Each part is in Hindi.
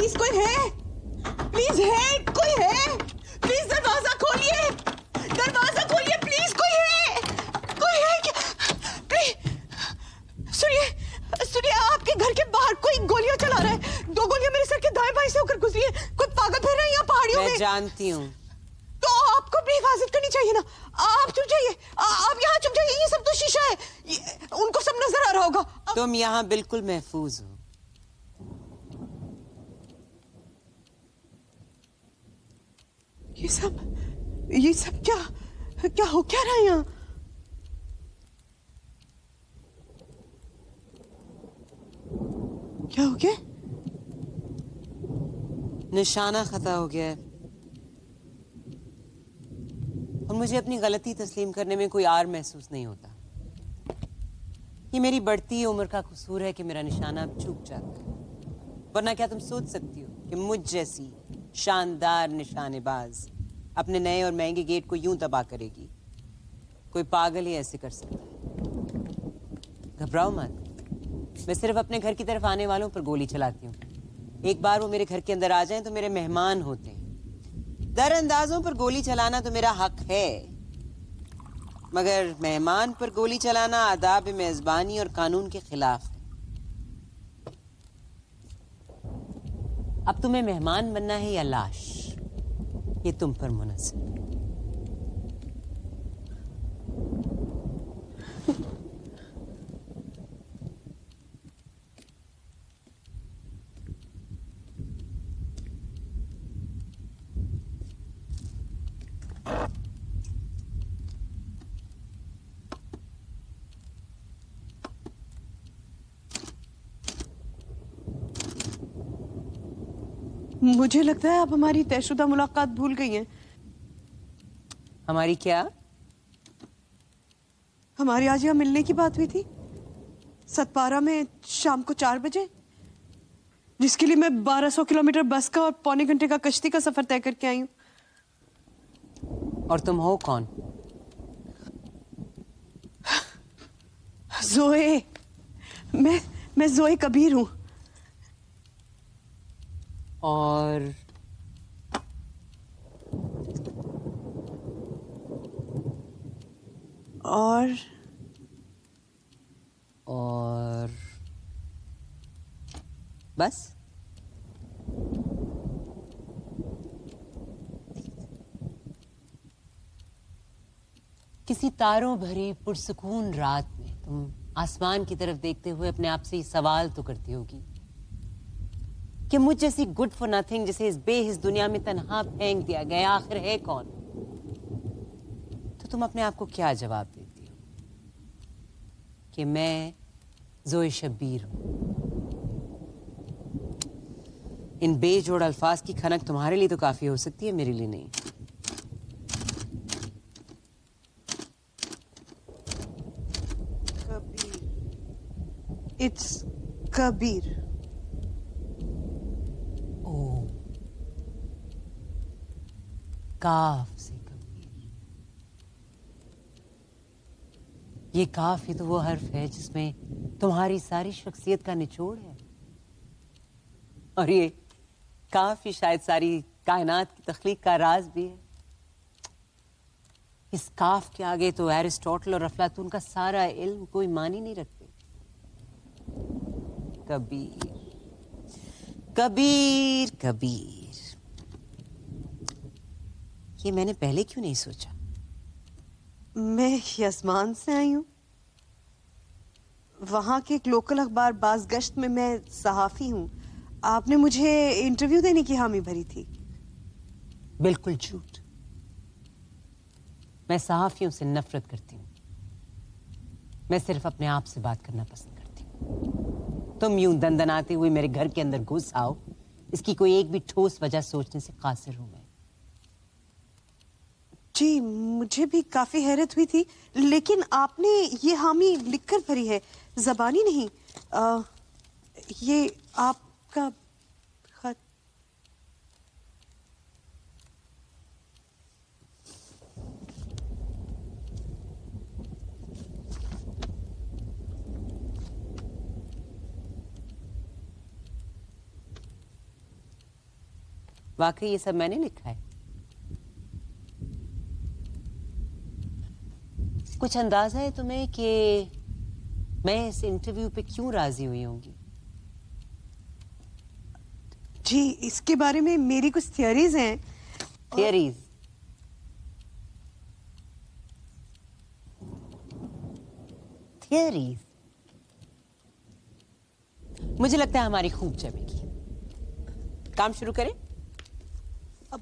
प्लीज कोई है? प्लीज है, कोई है? प्लीज दरवाजा खोलिए, दरवाजा खोलिए प्लीज, कोई है? कोई है क्या? प्लीज सुनिए, सुनिए, आपके घर के बाहर कोई गोलियां चला रहा है। 2 गोलियां मेरे सर के दाएं बाएं से होकर गुजरी है। कोई पागल फिर रहा है यहाँ पहाड़ियों में। मैं जानती हूँ। तो आपको भी हिफाजत करनी चाहिए ना। आप चुप जाइए, आप यहाँ चुप जाइए। ये सब तो शीशा है, उनको सब नजर आ रहा होगा। तुम यहाँ बिल्कुल महफूज हो। ये सब क्या क्या हो क्या रहा है यहाँ? क्या हो गया? निशाना खता हो गया है और मुझे अपनी गलती तस्लीम करने में कोई आर महसूस नहीं होता। ये मेरी बढ़ती उम्र का कसूर है कि मेरा निशाना अब चूक जाता है। वरना क्या तुम सोच सकती हो कि मुझ जैसी शानदार निशानेबाज अपने नए और महंगे गेट को यूं तबाह करेगी? कोई पागल ही ऐसे कर सकता है। घबराओ मत, मैं सिर्फ अपने घर की तरफ आने वालों पर गोली चलाती हूँ। एक बार वो मेरे घर के अंदर आ जाएं तो मेरे मेहमान होते हैं। दरअंदाजों पर गोली चलाना तो मेरा हक है, मगर मेहमान पर गोली चलाना आदाब मेजबानी और कानून के खिलाफ है। अब तुम्हें मेहमान बनना है या लाश, ये तुम पर मुनहसर है। मुझे लगता है आप हमारी तयशुदा मुलाकात भूल गई हैं। हमारी क्या? हमारी आज यहाँ मिलने की बात हुई थी, सतपारा में शाम को 4 बजे, जिसके लिए मैं 1200 किलोमीटर बस का और पौने घंटे का कश्ती का सफर तय करके आई हूँ। और तुम हो कौन? जोए, मैं जोए कबीर हूँ। और बस किसी तारों भरी पुरसुकून रात में तुम आसमान की तरफ देखते हुए अपने आप से ये सवाल तो करती होगी कि मुझ जैसी गुड फॉर नथिंग जिसे इस बेहिस दुनिया में तन्हा फेंक दिया गया आखिर है कौन? तो तुम अपने आप को क्या जवाब देती हो? कि मैं जोए शब्बीर हूं। इन बेजोड़ अल्फाज की खनक तुम्हारे लिए तो काफी हो सकती है, मेरे लिए नहीं। इट्स कबीर। ओ, काफ से कबीर। ये काफ ही तो वो हर्फ है जिसमें तुम्हारी सारी शख्सियत का निचोड़ है। और ये काफ ही शायद सारी कायनात की तख्लीक का राज भी है। इस काफ के आगे तो एरिस्टोटल और अफलातून का सारा इल्म कोई मानी नहीं रखते। कबीर कबीर कबीर, ये मैंने पहले क्यों नहीं सोचा? मैं यजमान से आई हूँ। वहां के एक लोकल अखबार बाज़गश्त में मैं सहाफी हूँ। आपने मुझे इंटरव्यू देने की हामी भरी थी। बिल्कुल झूठ। मैं सहाफियों से नफरत करती हूँ। मैं सिर्फ अपने आप से बात करना पसंद करती हूँ। तुम यूं दंदनाते हुए मेरे घर के अंदर घुस आओ, इसकी कोई एक भी ठोस वजह सोचने से कासिर हूं मैं। जी, मुझे भी काफी हैरत हुई थी, लेकिन आपने ये हामी लिखकर भरी है, ज़बानी नहीं। ये आपका खत। वाकई ये सब मैंने लिखा है? कुछ अंदाजा है तुम्हें कि मैं इस इंटरव्यू पे क्यों राजी हुई होंगी? जी, इसके बारे में मेरी कुछ थियरीज हैं। थियरीज? थियरीज? मुझे लगता है हमारी खूब जमेगी। काम शुरू करें? अब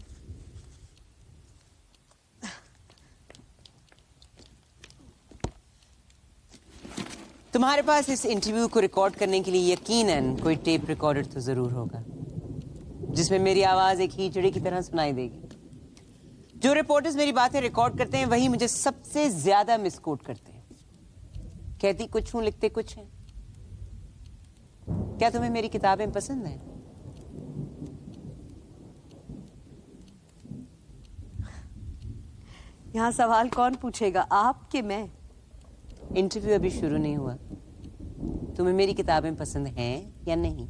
तुम्हारे पास इस इंटरव्यू को रिकॉर्ड करने के लिए यकीनन कोई टेप रिकॉर्डर तो जरूर होगा जिसमें मेरी आवाज एक हीचड़े की तरह सुनाई देगी। जो रिपोर्टर्स मेरी बातें रिकॉर्ड करते हैं वही मुझे सबसे ज्यादा मिसकोट करते हैं। कहती कुछ हूं, लिखते कुछ हैं। क्या तुम्हें मेरी किताबें पसंद हैं? यहाँ सवाल कौन पूछेगा, आप कि मैं? इंटरव्यू अभी शुरू नहीं हुआ। तुम्हें मेरी किताबें पसंद हैं या नहीं?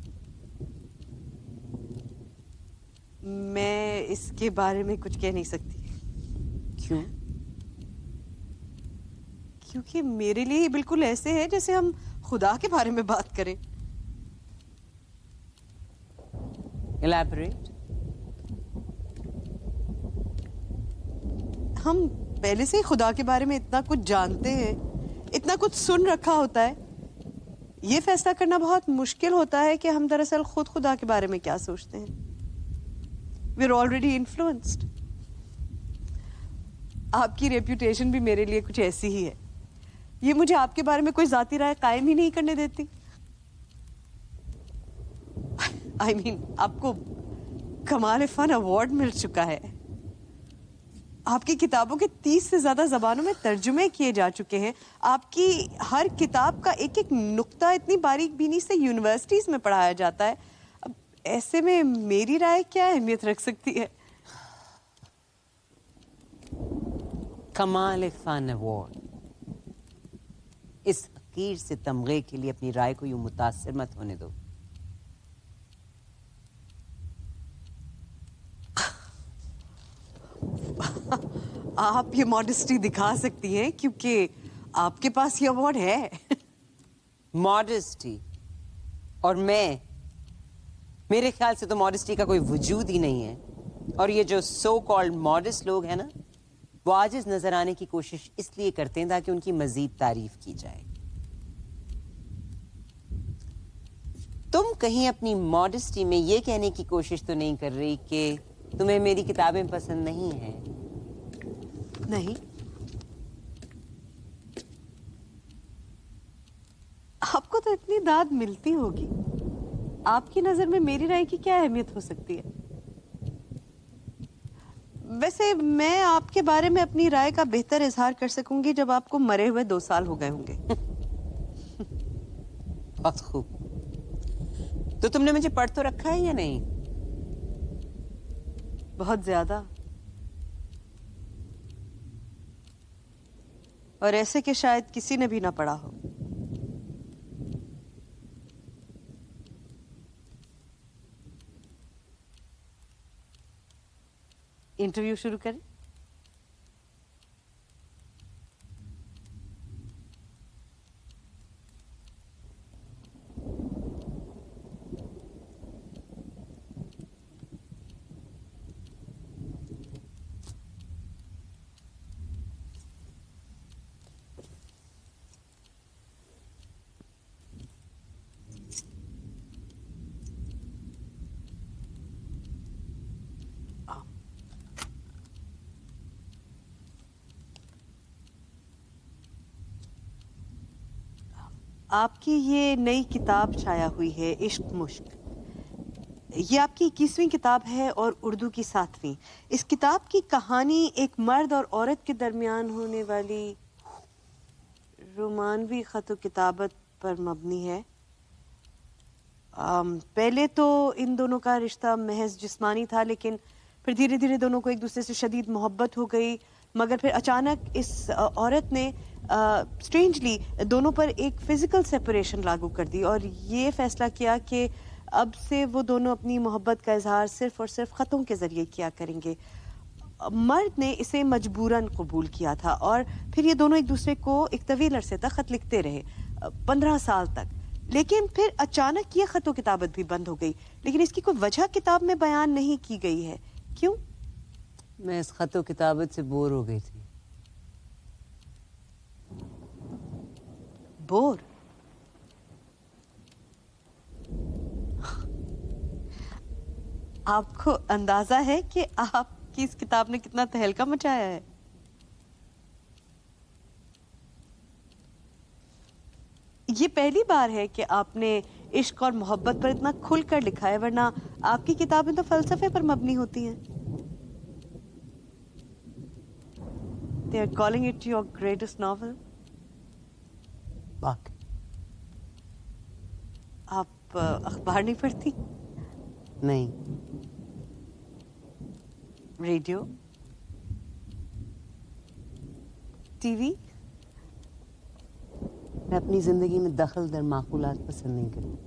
मैं इसके बारे में कुछ कह नहीं सकती। क्यों? क्योंकि मेरे लिए ये बिल्कुल ऐसे है जैसे हम खुदा के बारे में बात करें। Elaborate? हम पहले से ही खुदा के बारे में इतना कुछ जानते हैं, इतना कुछ सुन रखा होता है। ये फैसला करना बहुत मुश्किल होता है कि हम दरअसल खुद खुदा के बारे में क्या सोचते हैं। We're already influenced. आपकी रेप्यूटेशन भी मेरे लिए कुछ ऐसी ही है। ये मुझे आपके बारे में कोई जाती राय कायम ही नहीं करने देती। I mean, आपको कमाल फन अवार्ड मिल चुका है। आपकी किताबों के 30 से ज्यादा जबानों में तर्जुमे किए जा चुके हैं। आपकी हर किताब का एक एक नुक्ता इतनी बारीक बीनी से यूनिवर्सिटीज में पढ़ाया जाता है। अब ऐसे में मेरी राय क्या अहमियत रख सकती है? कमाल फन अवार्ड। इस हकीर से तमगे के लिए अपनी राय को यूं मुतासिर मत होने दो। आप ये मॉडेस्टी दिखा सकती हैं क्योंकि आपके पास ये अवार्ड है। मॉडेस्टी और मैं, मेरे ख्याल से तो मॉडेस्टी का कोई वजूद ही नहीं है। और ये जो सो कॉल्ड मॉडेस्ट लोग हैं ना, वो आजिज नजर आने की कोशिश इसलिए करते हैं ताकि उनकी मजीद तारीफ की जाए। तुम कहीं अपनी मॉडेस्टी में ये कहने की कोशिश तो नहीं कर रही कि तुम्हें मेरी किताबें पसंद नहीं हैं? नहीं। आपको तो इतनी दाद मिलती होगी। आपकी नजर में मेरी राय की क्या अहमियत हो सकती है? वैसे मैं आपके बारे में अपनी राय का बेहतर इजहार कर सकूंगी जब आपको मरे हुए 2 साल हो गए होंगे। बहुत खूब। तो तुमने मुझे पढ़ तो रखा है या नहीं? बहुत ज्यादा। और ऐसे कि शायद किसी ने भी ना पढ़ा हो। इंटरव्यू शुरू करें? आपकी ये नई किताब छाया हुई है, इश्क मुश्क। ये आपकी 21वीं किताब है और उर्दू की 7वीं। इस किताब की कहानी एक मर्द और औरत के दरमियान होने वाली रोमानवी खत किताबत पर मबनी है। पहले तो इन दोनों का रिश्ता महज जिस्मानी था, लेकिन फिर धीरे धीरे दोनों को एक दूसरे से शदीद मोहब्बत हो गई। मगर फिर अचानक इस औरत ने स्ट्रेंजली दोनों पर एक फिजिकल सेपरेशन लागू कर दी और ये फैसला किया कि अब से वो दोनों अपनी मोहब्बत का इजहार सिर्फ और सिर्फ ख़तों के ज़रिए किया करेंगे। मर्द ने इसे मजबूरन कबूल किया था और फिर ये दोनों एक दूसरे को एक तवील अरसे तक ख़त लिखते रहे, 15 साल तक। लेकिन फिर अचानक ये ख़त व किताबत भी बंद हो गई, लेकिन इसकी कोई वजह किताब में बयान नहीं की गई है। क्यों? मैं इस ख़त व किताबत से बोर हो गई थी। बोर? आपको अंदाजा है कि आपकी इस किताब ने कितना तहलका मचाया है? ये पहली बार है कि आपने इश्क और मोहब्बत पर इतना खुलकर लिखा है, वरना आपकी किताबें तो फलसफे पर मबनी होती हैं। They are calling it your greatest novel. बाकी आप अखबार नहीं पढ़ती? नहीं। रेडियो? टीवी? मैं अपनी जिंदगी में दखल दर माकूलात पसंद नहीं करती।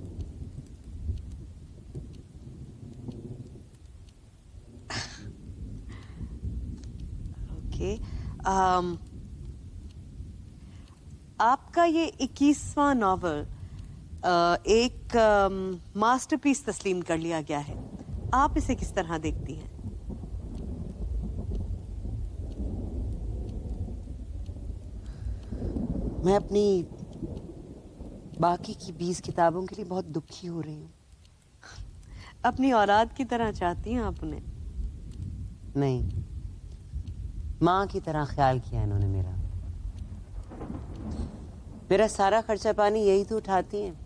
ओके। आपका ये 21वां नॉवल एक मास्टरपीस तस्लीम कर लिया गया है। आप इसे किस तरह देखती हैं? मैं अपनी बाकी की 20 किताबों के लिए बहुत दुखी हो रही हूँ। अपनी औलाद की तरह चाहती हैं आप उन्हें? नहीं, माँ की तरह ख्याल किया इन्होंने मेरा सारा खर्चा पानी यही तो उठाती हैं।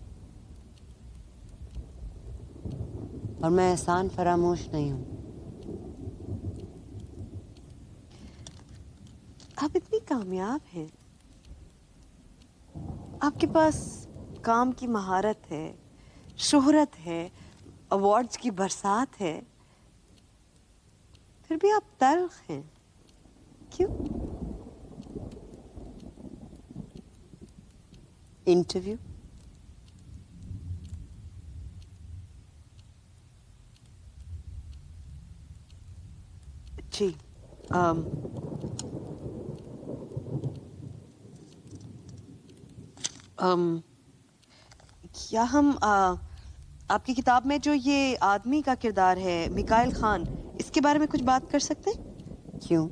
और मैं एहसान फरामोश नहीं हूं। आप इतनी कामयाब हैं, आपके पास काम की महारत है, शोहरत है, अवार्ड्स की बरसात है, फिर भी आप तल्ख हैं। क्यों? इंटरव्यू? जी। क्या हम आपकी किताब में जो ये आदमी का किरदार है मिकाइल खान, इसके बारे में कुछ बात कर सकते हैं? क्यों?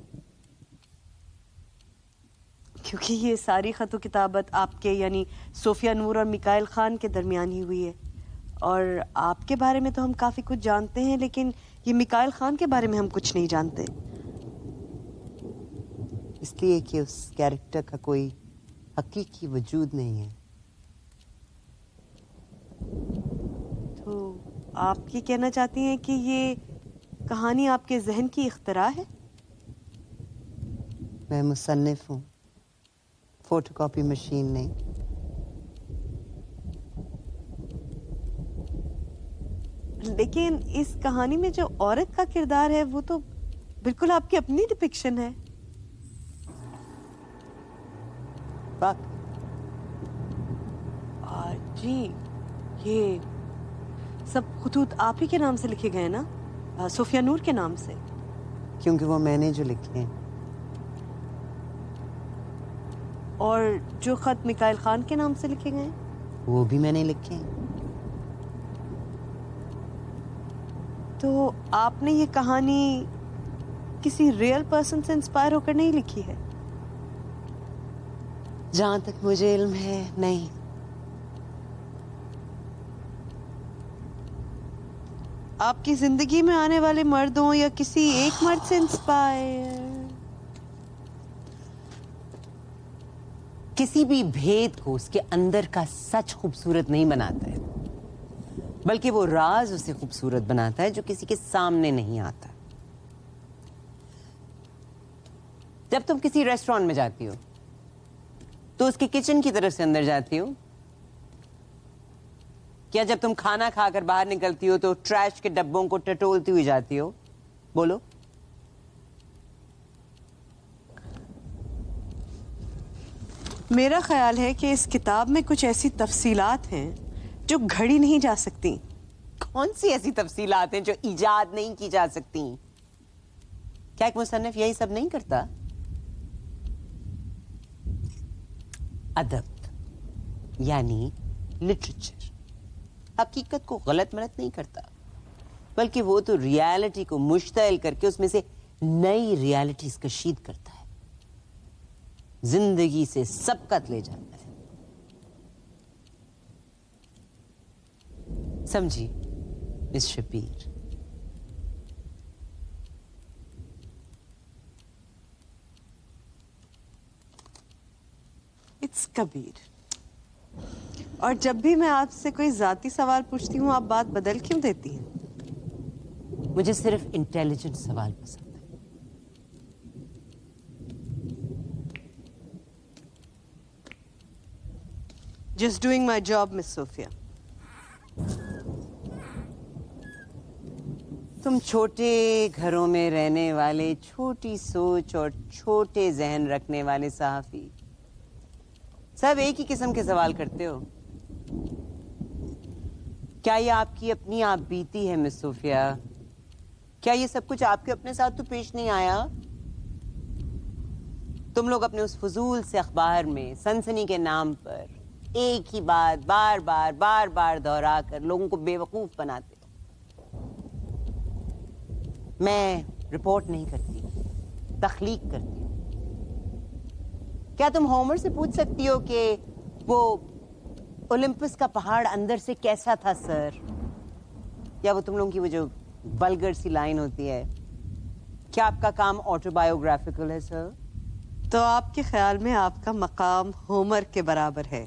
क्योंकि ये सारी खतो किताबत आपके यानी सोफिया नूर और मिकाइल खान के दरमियान ही हुई है। और आपके बारे में तो हम काफी कुछ जानते हैं, लेकिन ये मिकाइल खान के बारे में हम कुछ नहीं जानते। इसलिए कि उस कैरेक्टर का कोई हकीकी वजूद नहीं है। तो आप ये कहना चाहती हैं कि ये कहानी आपके जहन की इख्तरा है? मैं मुसन्निफ हूँ, फोटोकॉपी मशीन नहीं। लेकिन इस कहानी में जो औरत का किरदार है वो तो बिल्कुल आपकी अपनी डिपिक्शन है। जी, ये सब खुतूत आप ही के नाम से लिखे गए ना, सोफिया नूर के नाम से? क्योंकि वो मैंने जो लिखे हैं। और जो खत मिकाइल खान के नाम से लिखे गए वो भी मैंने लिखे हैं। तो आपने ये कहानी किसी रियल पर्सन से इंस्पायर होकर नहीं लिखी है? जहां तक मुझे इल्म है, नहीं। आपकी जिंदगी में आने वाले मर्दों या किसी एक मर्द से इंस्पायर? किसी भी भेद को उसके अंदर का सच खूबसूरत नहीं बनाता है, बल्कि वो राज उसे खूबसूरत बनाता है जो किसी के सामने नहीं आता। जब तुम किसी रेस्टोरेंट में जाती हो तो उसके किचन की तरफ से अंदर जाती हो, क्या जब तुम खाना खाकर बाहर निकलती हो तो ट्रैश के डब्बों को टटोलती हुई जाती हो? बोलो। मेरा ख्याल है कि इस किताब में कुछ ऐसी तफसीलात हैं जो घड़ी नहीं जा सकती। कौन सी ऐसी तफसीलात हैं जो इजाद नहीं की जा सकती? क्या एक मुसन्निफ यही सब नहीं करता? अदब यानी लिटरेचर हकीकत को गलत मलत नहीं करता, बल्कि वो तो रियलिटी को मुश्तइल करके उसमें से नई रियलिटीज कशीद करता है, जिंदगी से सबकत ले जाता है। समझी मिस शबीर? इट्स कबीर। और जब भी मैं आपसे कोई जाती सवाल पूछती हूँ आप बात बदल क्यों देती हैं? मुझे सिर्फ इंटेलिजेंट सवाल पसंद है। Just doing my job miss Sophia. तुम छोटे घरों में रहने वाले, छोटी सोच और छोटे जहन रखने वाले सहाफी सब एक ही किस्म के सवाल करते हो। क्या ये आपकी अपनी आप बीती है मिस सोफिया? क्या ये सब कुछ आपके अपने साथ तो पेश नहीं आया? तुम लोग अपने उस फजूल से अखबार में सनसनी के नाम पर एक ही बात बार बार दोहरा कर लोगों को बेवकूफ बनाते हो। मैं रिपोर्ट नहीं करती, तख्लीक करती हूँ। क्या तुम होमर से पूछ सकती हो कि वो ओलंपस का पहाड़ अंदर से कैसा था सर? या वो तुम लोगों की वो जो वल्गर सी लाइन होती है, क्या आपका काम ऑटोबायोग्राफिकल है सर? तो आपके ख्याल में आपका मकाम होमर के बराबर है?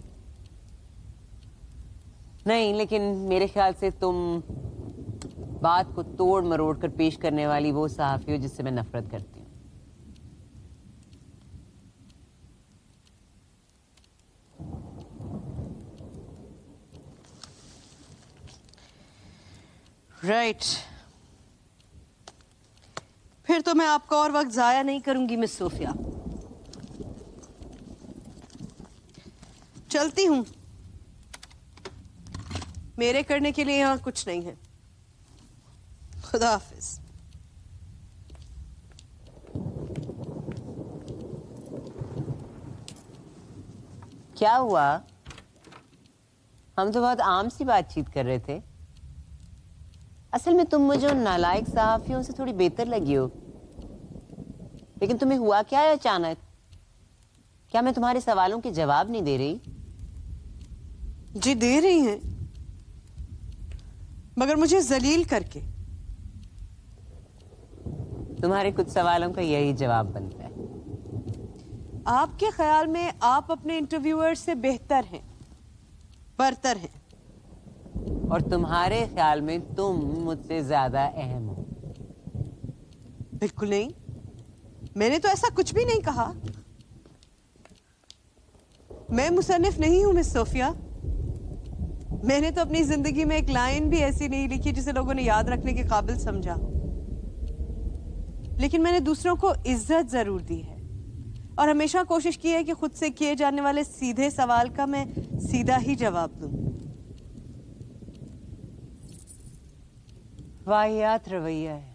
नहीं, लेकिन मेरे ख्याल से तुम बात को तोड़ मरोड़ कर पेश करने वाली वो सहाफी हो जिससे मैं नफरत करती हूँ। राइट। फिर तो मैं आपका और वक्त जाया नहीं करूंगी मिस सोफिया। चलती हूं। मेरे करने के लिए यहां कुछ नहीं है। खुदा हाफिज। क्या हुआ? हम तो बहुत आम सी बातचीत कर रहे थे। असल में तुम मुझे उन नालायक सहाफियों से थोड़ी बेहतर लगी हो। लेकिन तुम्हें हुआ क्या है अचानक? क्या मैं तुम्हारे सवालों के जवाब नहीं दे रही? जी दे रही हैं, मगर मुझे जलील करके। तुम्हारे कुछ सवालों का यही जवाब बनता है। आपके ख्याल में आप अपने इंटरव्यूअर से बेहतर हैं, बरतर हैं, और तुम्हारे ख्याल में तुम मुझसे ज्यादा अहम हो। बिल्कुल नहीं। मैंने तो ऐसा कुछ भी नहीं कहा। मैं मुसन्निफ नहीं हूं मिस सोफिया। मैंने तो अपनी जिंदगी में एक लाइन भी ऐसी नहीं लिखी जिसे लोगों ने याद रखने के काबिल समझा। लेकिन मैंने दूसरों को इज्जत जरूर दी है और हमेशा कोशिश की है कि खुद से किए जाने वाले सीधे सवाल का मैं सीधा ही जवाब दूं। वाहियात रवैया है।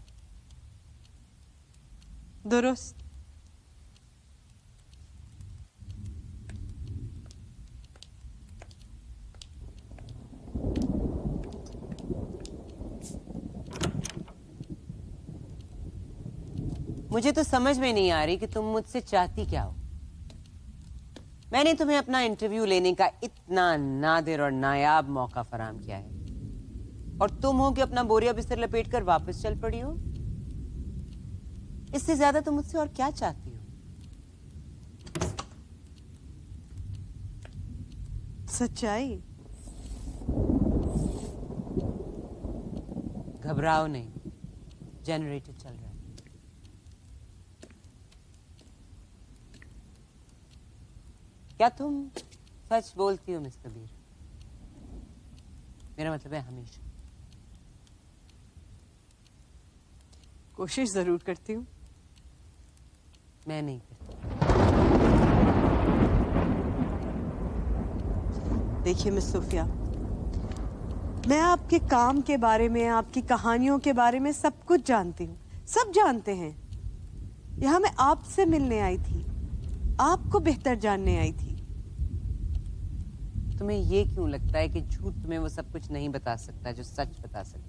दुरुस्त। मुझे तो समझ में नहीं आ रही कि तुम मुझसे चाहती क्या हो। मैंने तुम्हें अपना इंटरव्यू लेने का इतना नादिर और नायाब मौका फराहम किया है, और तुम हो कि अपना बोरिया बिस्तर लपेटकर वापस चल पड़ी हो। इससे ज्यादा तुम मुझसे और क्या चाहती हो? सच्चाई। घबराओ नहीं, जनरेटर चल रहा है। क्या तुम सच बोलती हो मिस कबीर? मेरा मतलब है हमेशा। कोशिश जरूर करती हूँ। मैं नहीं करती। देखिए मिस सोफिया, मैं आपके काम के बारे में, आपकी कहानियों के बारे में सब कुछ जानती हूँ। सब जानते हैं। यहाँ मैं आपसे मिलने आई थी, आपको बेहतर जानने आई थी। तुम्हें ये क्यों लगता है कि झूठ तुम्हें वो सब कुछ नहीं बता सकता जो सच बता सकता?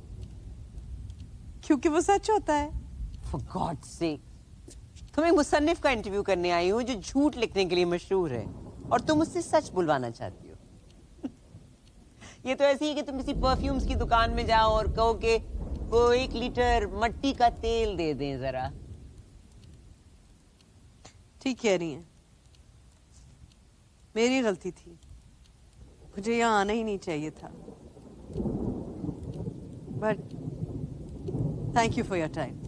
क्योंकि वो सच होता है। For God's sake, तुम एक मुसन्निफ का इंटरव्यू करने आई हो जो झूठ लिखने के लिए मशहूर है, और तुम उससे सच बुलवाना चाहती हो। ये तो ऐसी है कि तुम किसी परफ्यूम्स की दुकान में जाओ और कहो कि वो 1 लीटर मट्टी का तेल दे दें जरा। ठीक कह रही हैं, मेरी गलती थी, मुझे यहाँ आना ही नहीं चाहिए था। But thank you for your time.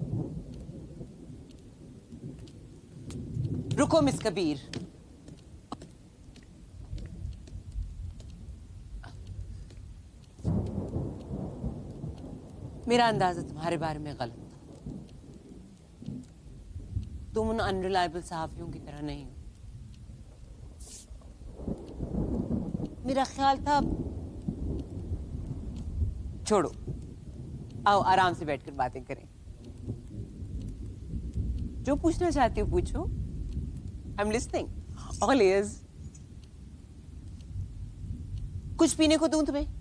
रुको मिस कबीर, मेरा अंदाजा तुम्हारे बारे में गलत था। तुम उन अनरिलायबल सहाफियों की तरह नहीं हो। मेरा ख्याल था, छोड़ो, आओ आराम से बैठकर बातें करें। जो पूछना चाहती हो पूछो। I am listening, all ears. कुछ पीने को दूं तुम्हें?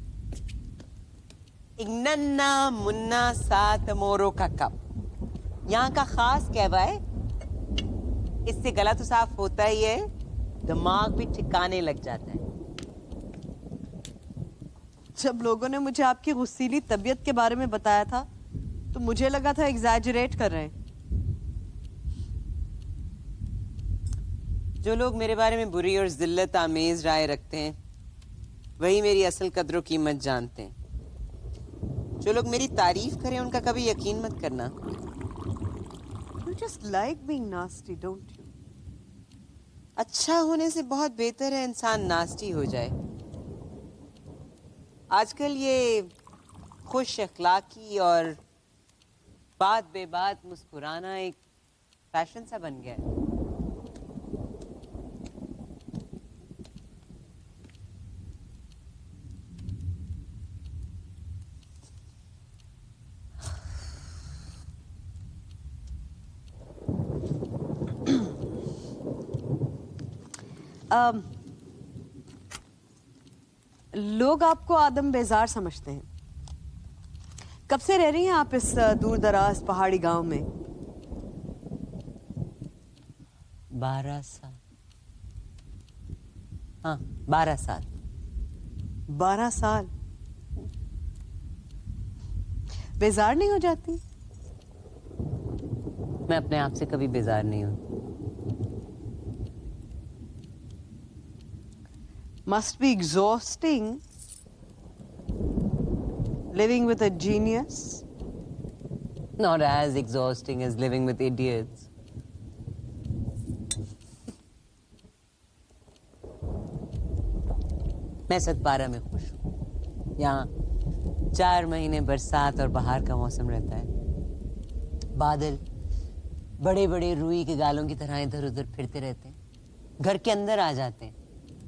एक नन्ना मुन्ना सा तमोरो का कप। यहाँ का खास कहवा है, इससे गला तो साफ होता ही है, दिमाग भी ठिकाने लग जाता है। जब लोगों ने मुझे आपकी गुस्सीली तबीयत के बारे में बताया था तो मुझे लगा था एग्जैजरेट कर रहे हैं। जो लोग मेरे बारे में बुरी और जिल्लत आमेज राय रखते हैं वही मेरी असल कद्र कीमत जानते हैं। जो लोग मेरी तारीफ करें उनका कभी यकीन मत करना। You just like being nasty, don't you? अच्छा होने से बहुत बेहतर है इंसान नास्टी हो जाए। आजकल ये खुश अखलाकी और बात बेबात मुस्कुराना एक फैशन सा बन गया है। लोग आपको आदम बेजार समझते हैं। कब से रह रही हैं आप इस दूर दराज पहाड़ी गांव में? 12 साल। हाँ, 12 साल। 12 साल। बेजार नहीं हो जाती? मैं अपने आप से कभी बेजार नहीं हूं। Must be exhausting living with a genius. Not as exhausting as living with idiots. मैं सतपारा में खुश हूँ। यहाँ 4 महीने बरसात और बहार का मौसम रहता है। बादल बड़े बड़े रुई के गालों की तरह इधर उधर फिरते रहते हैं, घर के अंदर आ जाते हैं।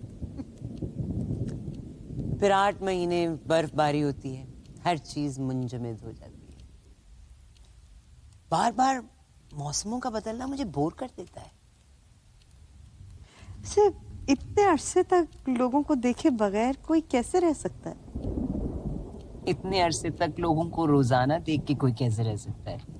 फिर 8 महीने बर्फबारी होती है, हर चीज मुंजमद हो जाती है। बार बार मौसमों का बदलना मुझे बोर कर देता है। सिर्फ इतने अरसे तक लोगों को देखे बगैर कोई कैसे रह सकता है? इतने अरसे तक लोगों को रोजाना देख के कोई कैसे रह सकता है?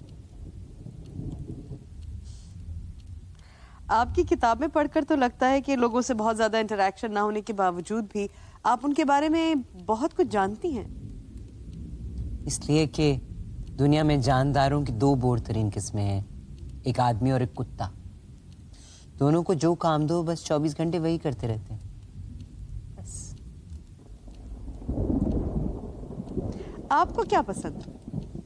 आपकी किताबें पढ़कर तो लगता है कि लोगों से बहुत ज्यादा इंटरेक्शन ना होने के बावजूद भी आप उनके बारे में बहुत कुछ जानती हैं। इसलिए कि दुनिया में जानदारों की 2 बोरतरीन किस्में हैं, एक आदमी और एक कुत्ता। दोनों को जो काम दो बस 24 घंटे वही करते रहते हैं। बस। आपको क्या पसंद है?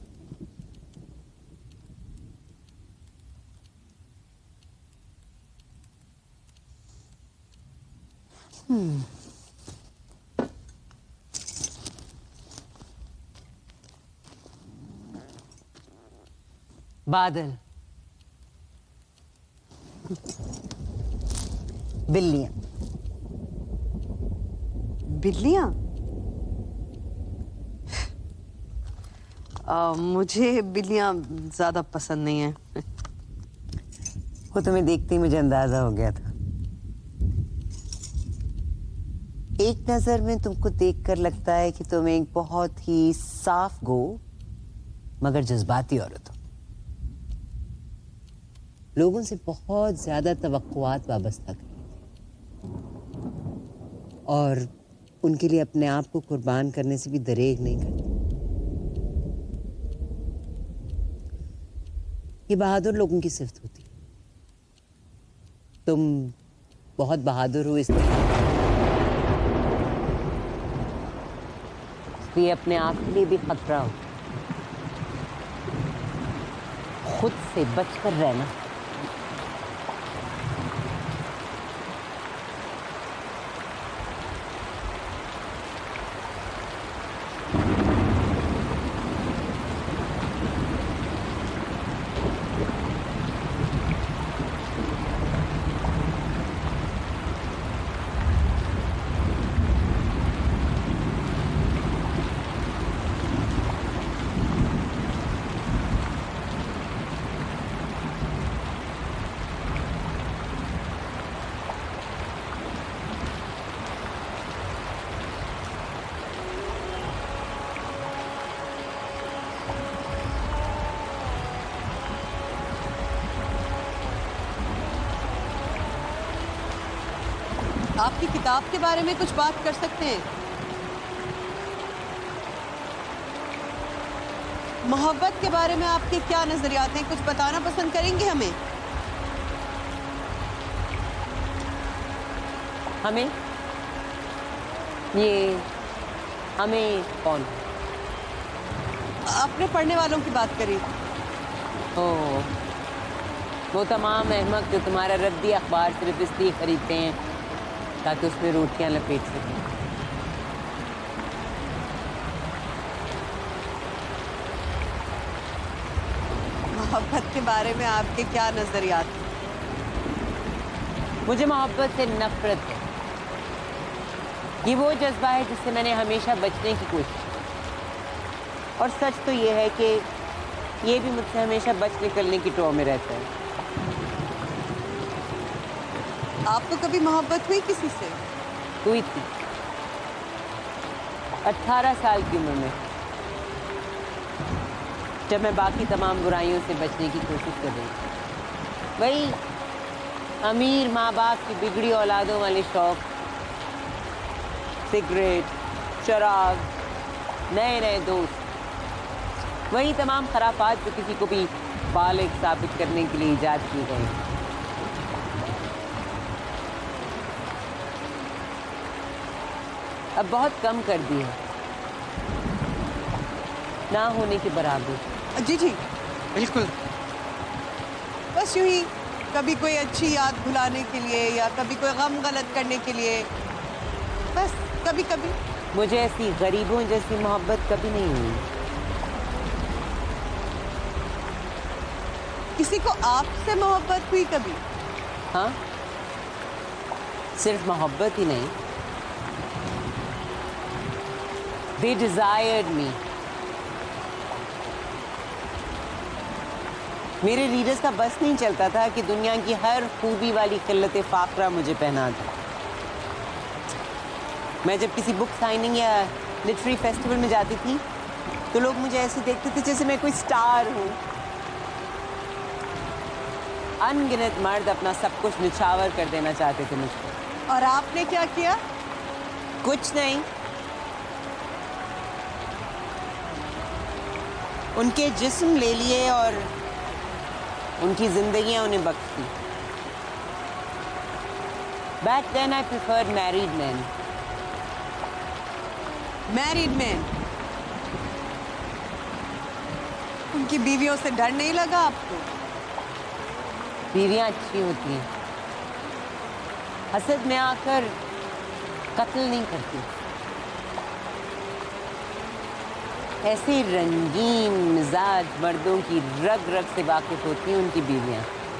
बादल, बिल्लियां। बिल्लियां? मुझे बिल्लियां ज्यादा पसंद नहीं है। वो तुम्हें देखते ही मुझे अंदाजा हो गया था। एक नजर में तुमको देखकर लगता है कि तुम एक बहुत ही साफ गो मगर जज्बाती औरत हो। लोगों से बहुत ज्यादा तवक्कुआत वाबस्ता करती और उनके लिए अपने आप को कुर्बान करने से भी दरेग नहीं करती। ये बहादुर लोगों की सिफ्त होती है। तुम बहुत बहादुर हो, इसलिए अपने आप के लिए भी खतरा हो। खुद से बचकर रहना। आपकी किताब के बारे में कुछ बात कर सकते हैं? मोहब्बत के बारे में आपके क्या नजरियात हैं? कुछ बताना पसंद करेंगे हमें? हमें कौन? अपने पढ़ने वालों की बात करें। ओह, वो तमाम अहमक जो तुम्हारा रद्दी अखबार सिर्फ इसलिए खरीदते हैं ताकि उसमें रोटियां लपेट सकें। मोहब्बत के बारे में आपके क्या नजरियात हैं? मुझे मोहब्बत से नफरत है। ये वो जज्बा है जिससे मैंने हमेशा बचने की कोशिश की। और सच तो ये है कि ये भी मुझसे हमेशा बच निकलने की टो में रहता है। आपको कभी मोहब्बत हुई किसी से? हुई थी 18 साल की उम्र में, जब मैं बाकी तमाम बुराइयों से बचने की कोशिश कर रही थी। वही अमीर माँ बाप की बिगड़ी औलादों वाले शौक, सिगरेट, शराब, नए नए दोस्त, वही तमाम खराफात जो किसी को भी बालिग साबित करने के लिए इजाद किए गए। अब बहुत कम कर दी है, ना होने के बराबर। जी जी बिल्कुल। बस यूं ही कभी कोई अच्छी याद भुलाने के लिए या कभी कोई गम गलत करने के लिए, बस कभी कभी। मुझे ऐसी गरीबों जैसी मोहब्बत कभी नहीं हुई। किसी को आपसे मोहब्बत हुई कभी? हाँ, सिर्फ मोहब्बत ही नहीं, they desired me। मेरे रीडर्स का बस नहीं चलता था कि दुनिया की हर खूबी वाली किल्लत फाकरा मुझे पहना दे। मैं जब किसी बुक साइनिंग या लिटरेरी फेस्टिवल में जाती थी तो लोग मुझे ऐसे देखते थे जैसे मैं कोई स्टार हूँ। अनगिनत मर्द अपना सब कुछ निछावर कर देना चाहते थे मुझको। और आपने क्या किया? कुछ नहीं। उनके जिस्म ले लिए और उनकी जिंदगियां उन्हें बख्श दी। Back then I preferred married men। Married men? उनकी बीवियों से डर नहीं लगा आपको? बीवियां अच्छी होती हैं, हसद में आकर कत्ल नहीं करती। ऐसे रंगीन मिजाज मर्दों की रग रग से वाकिफ होती हैं उनकी बीवियां।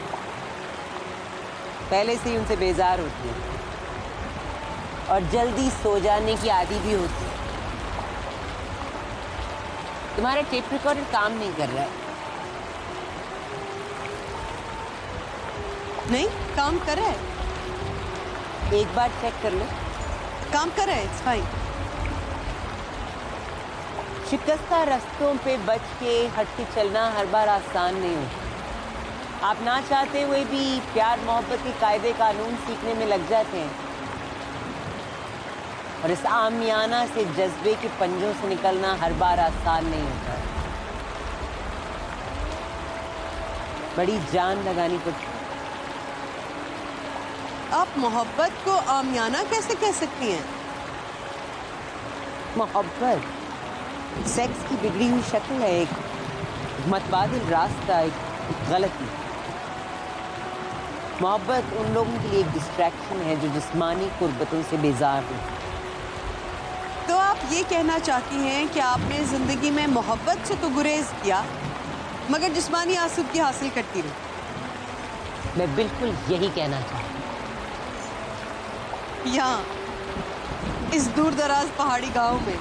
पहले से ही उनसे बेजार होती हैं और जल्दी सो जाने की आदी भी होती है। तुम्हारा टेप रिकॉर्डर काम नहीं कर रहा है। नहीं, काम कर रहा है। एक बार चेक कर लो। काम कर रहा है, इट्स फाइन। शिकस्ता रास्तों पे बच के हट के चलना हर बार आसान नहीं होता। आप ना चाहते हुए भी प्यार मोहब्बत के कायदे कानून सीखने में लग जाते हैं और इस आमियाना से जज्बे के पंजों से निकलना हर बार आसान नहीं होता। बड़ी जान लगानी पड़ती। आप मोहब्बत को आमियाना कैसे कह सकती हैं? मोहब्बत सेक्स की बिगड़ी हुई शक्ल है, एक मतबादिल रास्ता, एक गलती। मोहब्बत उन लोगों के लिए एक डिस्ट्रैक्शन है जो जिस्मानी कुर्बतों से बेजार हैं। तो आप ये कहना चाहती हैं कि आपने जिंदगी में मोहब्बत से तो गुरेज किया मगर जिस्मानी आसूदगी हासिल करती रही। मैं बिल्कुल यही कहना चाहती हूँ। यहाँ इस दूर दराज पहाड़ी गांव में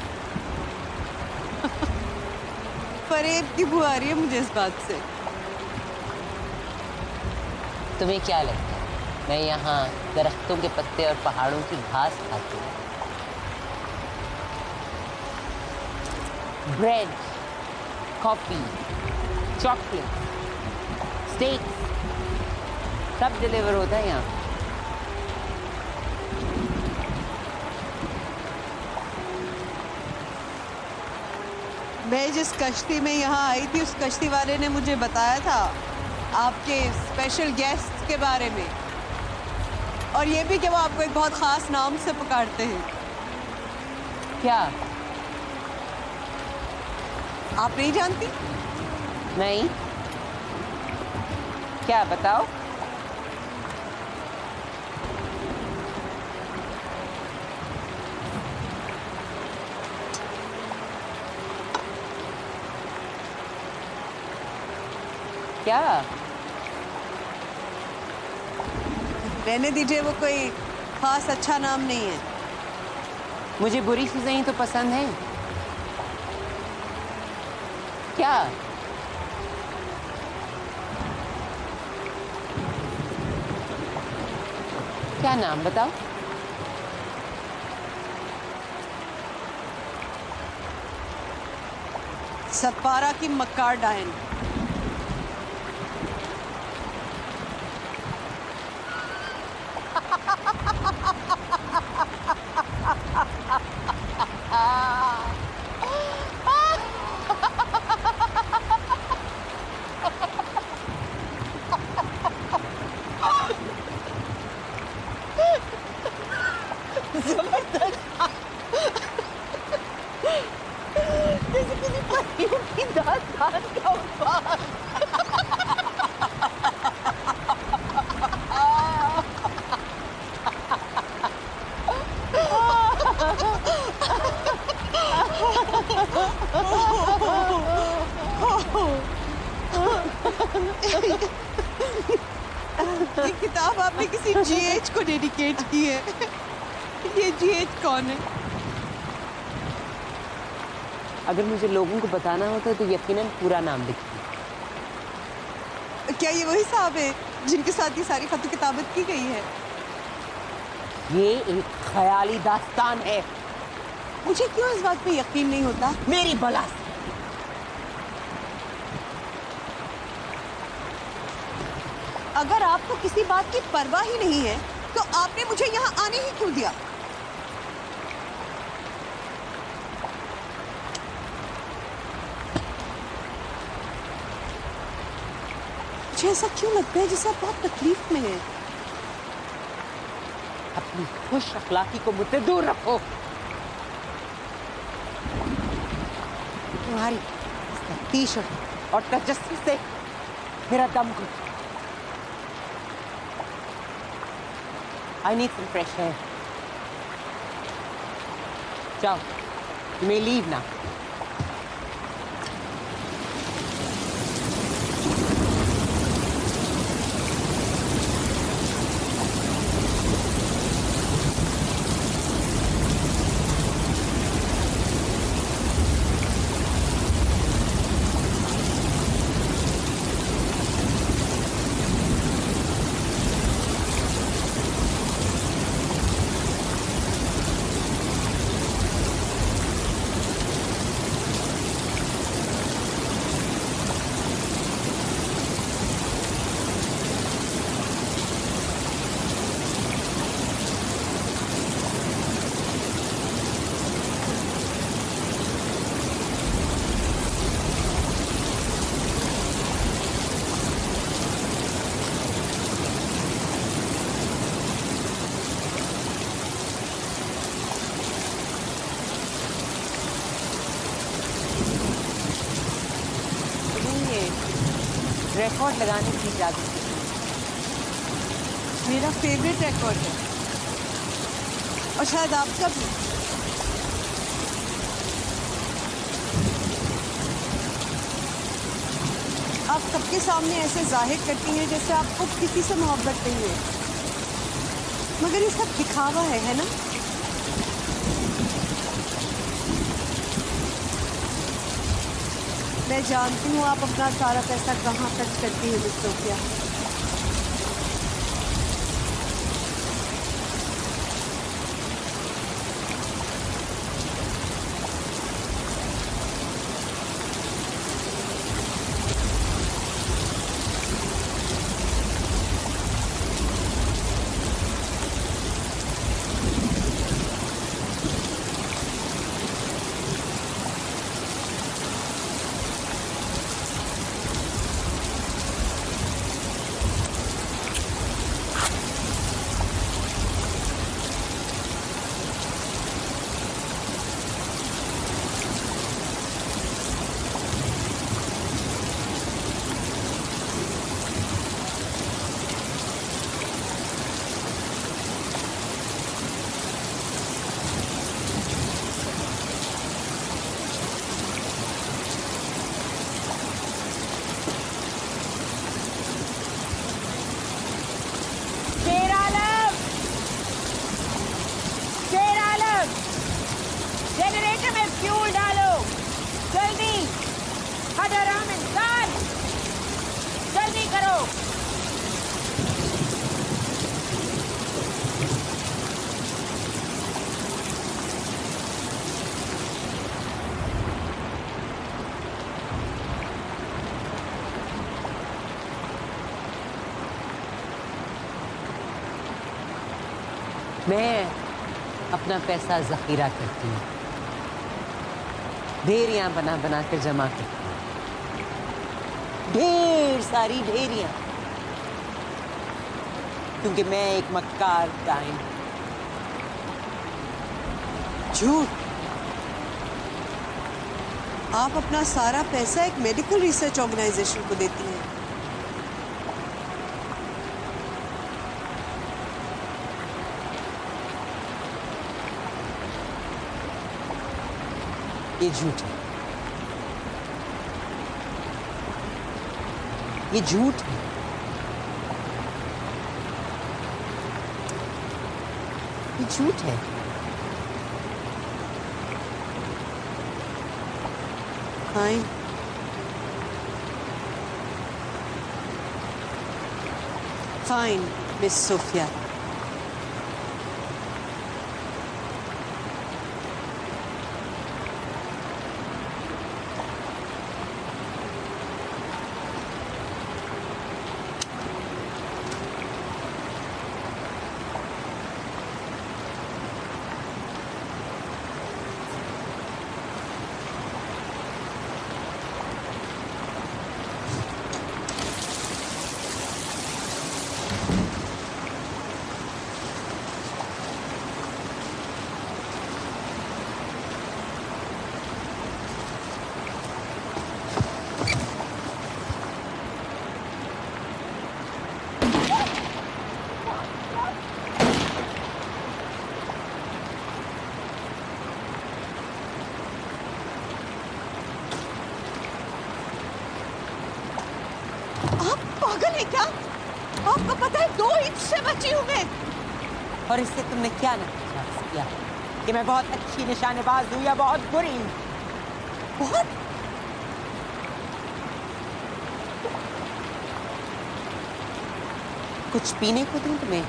फरेब की बू आ रही है मुझे इस बात से। तुम्हें क्या लगता है मैं यहाँ दरख्तों के पत्ते और पहाड़ों की घास खाती हूँ? ब्रेड, कॉफी, चॉकलेट, स्टेक सब डिलीवर होता है यहाँ। मैं जिस कश्ती में यहाँ आई थी उस कश्ती वाले ने मुझे बताया था आपके स्पेशल गेस्ट के बारे में, और ये भी कि वो आपको एक बहुत खास नाम से पुकारते हैं। क्या? आप नहीं जानती? नहीं। क्या बताओ? क्या? रहने दीजिए, वो कोई खास अच्छा नाम नहीं है। मुझे बुरी चीजें ही तो पसंद हैं। क्या? क्या नाम बताओ? सतपारा की मक्कार डायन। किसी पतियों की दास्तान का उपहार। ये किताब आपने किसी जीएच को डेडिकेट की है। ये जीएच कौन है? अगर मुझे लोगों को बताना होता तो यकीनन पूरा नाम लिखती। क्या ये वही साहब है जिनके साथ ये सारी खत किताबत की गई है? ये एक ख्याली दास्तान है। मुझे क्यों इस बात पे यकीन नहीं होता? मेरी बला से। अगर आपको किसी बात की परवाह ही नहीं है तो आपने मुझे यहाँ आने ही क्यों दिया? मुझे ऐसा क्यों लगता है जैसे आप बहुत तकलीफ में हैं? अपनी खुश अखलाकी को मुझसे दूर रखो। तुम्हारी तफ्तीश और तजस्सुस से मेरा दम घुट। I need some fresh air. जाओ, you may leave now. Record लगाने की इजाजत है। मेरा फेवरेट रिकॉर्ड है और शायद आपका भी। आप सबके सामने ऐसे जाहिर करती हैं जैसे आपको किसी से मोहब्बत नहीं है, मगर ये सब दिखावा है ना? मैं जानती हूँ आप अपना सारा पैसा कहाँ खर्च करती हैं मिस सोफिया। जनरेटर में फ्यूल डालो, जल्दी। हडराम इंसान, जल्दी करो। मैं अपना पैसा जखीरा करती हूँ, ढेरियां बना बना कर जमा करती हूँ, ढेर सारी ढेरियां, क्योंकि मैं एक मक्कार टाइम। झूठ। आप अपना सारा पैसा एक मेडिकल रिसर्च ऑर्गेनाइजेशन को देती हैं। ये झूठ है, ये झूठ है। ये झूठ है। फाइन। Fine miss Sophia. पागल है क्या? आपको पता है 2 इंच से बची हूं मैं। और इससे तुमने क्या नतीजा किया कि मैं बहुत अच्छी निशानेबाज हूं या बहुत बुरी? बहुत। कुछ पीने को दूं तुम्हें?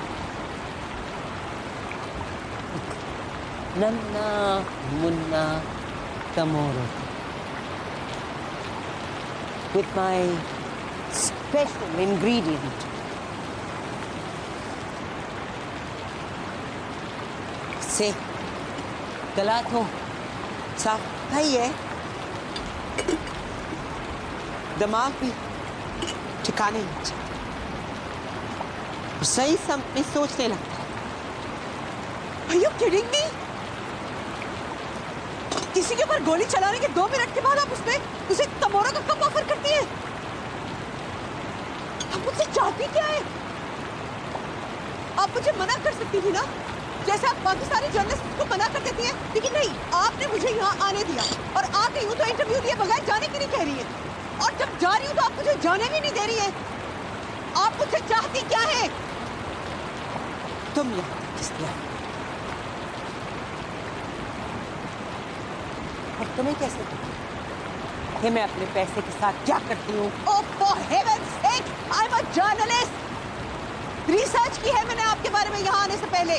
नन्ना मुन्ना तमोरो with my special ingredient. से गला तो साफ ही है, दिमाग भी ठिकाने नहीं जाता, सही समय सोचने लगता है। Are you kidding me? किसी के ऊपर गोली चलाने के 2 मिनट के बाद आप उसे तमोरा का कब ऑफर करती है? चाहती क्या है? आप मुझे मना कर सकती थी ना, जैसे आप बाकी सारे जर्नलिस्ट को मना कर देती हैं, लेकिन नहीं, आपने मुझे यहाँ आने दिया और आ गई हूँ तो इंटरव्यू दिए बगैर जाने की नहीं कह रही है, और जब जा रही हूँ तो आप मुझे जाने भी नहीं दे रही है। आप मुझसे चाहती क्या है? तुम यहाँ किस लिए आई? और तुम्हें कैसे पता कि मैं अपने पैसे के साथ क्या करती हूँ? Oh, for heaven's sake, I'm a journalist. Research की है मैंने आपके बारे में यहाँ आने से पहले।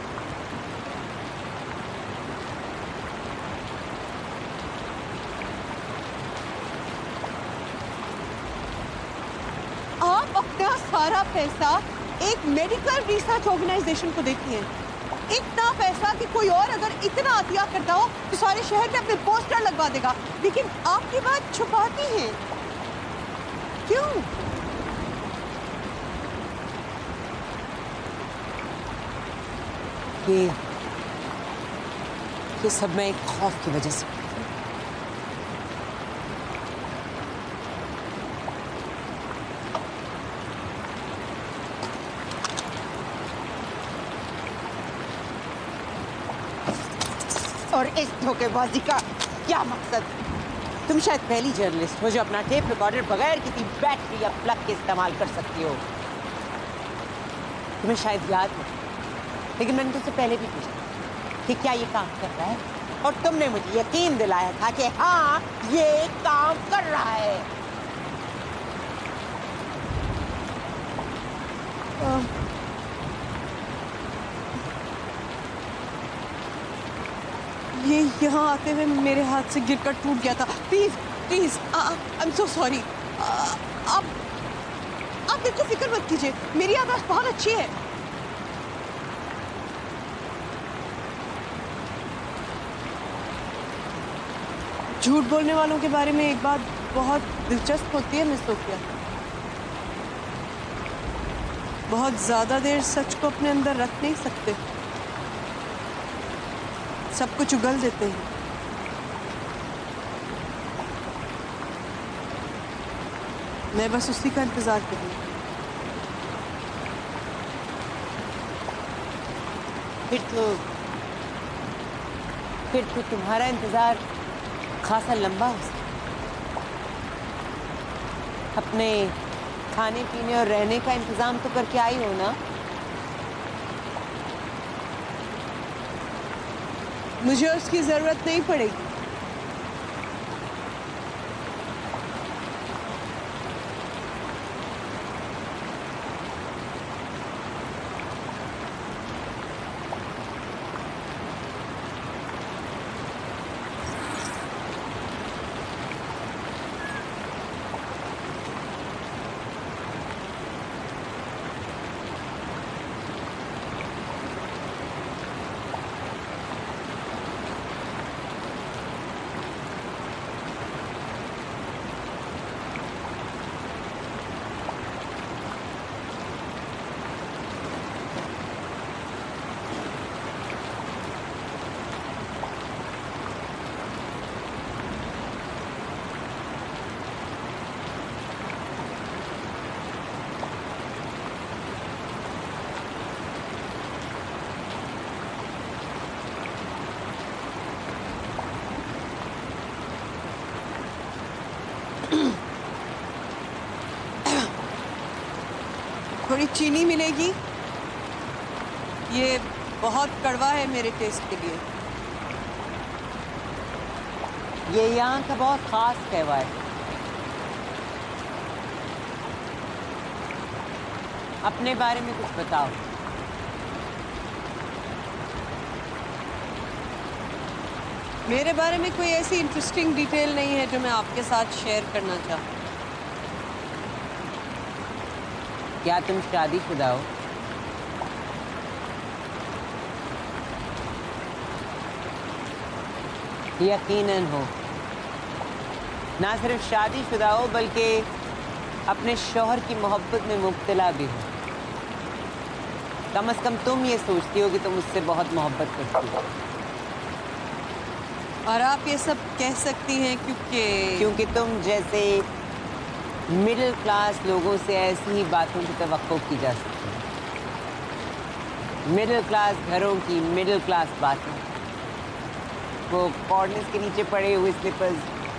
आप अपना सारा पैसा एक मेडिकल रिसर्च ऑर्गेनाइजेशन को देती हैं। इतना पैसा कि कोई और अगर इतना अतिया करता हो तो सारे शहर में अपने पोस्टर लगवा देगा, लेकिन आपकी बात छुपाती हैं। क्यों? ये सब मैं एक खौफ की वजह से। और इस धोखेबाजी का क्या मकसद? तुम शायद पहली जर्नलिस्ट हो जो अपना टेप रिकॉर्डर बगैर किसी बैटरी या प्लग के इस्तेमाल कर सकती हो। तुम्हें शायद याद हो, लेकिन मैंने तुझसे पहले भी पूछा कि क्या ये काम कर रहा है, और तुमने मुझे यकीन दिलाया था कि हाँ, ये काम कर रहा है। ये यहाँ आते हुए मेरे हाथ से गिरकर टूट गया था। Please please, I am so sorry. आप बिल्कुल फिक्र मत कीजिए, मेरी याददाश्त बहुत अच्छी है। झूठ बोलने वालों के बारे में एक बात बहुत दिलचस्प होती है मिस सोफिया। बहुत ज्यादा देर सच को अपने अंदर रख नहीं सकते, सब कुछ उगल देते हैं। मैं बस उसी का इंतजार कर रही हूँ। फिर तो तुम्हारा इंतजार खासा लंबा हो सकता। अपने खाने पीने और रहने का इंतजाम तो करके आई हो ना? मुझे उसकी जरूरत नहीं पड़ेगी। थोड़ी चीनी मिलेगी? ये बहुत कड़वा है मेरे टेस्ट के लिए। ये यहाँ का बहुत खास कहवा है। अपने बारे में कुछ बताओ। मेरे बारे में कोई ऐसी इंटरेस्टिंग डिटेल नहीं है जो मैं आपके साथ शेयर करना चाहूँ। क्या तुम शादीशुदा हो? यकीनन हो। ना सिर्फ शादीशुदा हो बल्कि अपने शौहर की मोहब्बत में मुब्तला भी हो। कम से कम तुम ये सोचती हो कि तुम उससे बहुत मोहब्बत करती हो। और आप ये सब कह सकती हैं क्योंकि तुम जैसे मिडिल क्लास लोगों से ऐसी ही बातों की तवक्को की जा सकती है। मिडिल क्लास घरों की मिडिल क्लास बातें, वो कॉर्नर्स के नीचे पड़े हुए स्लीपर्स,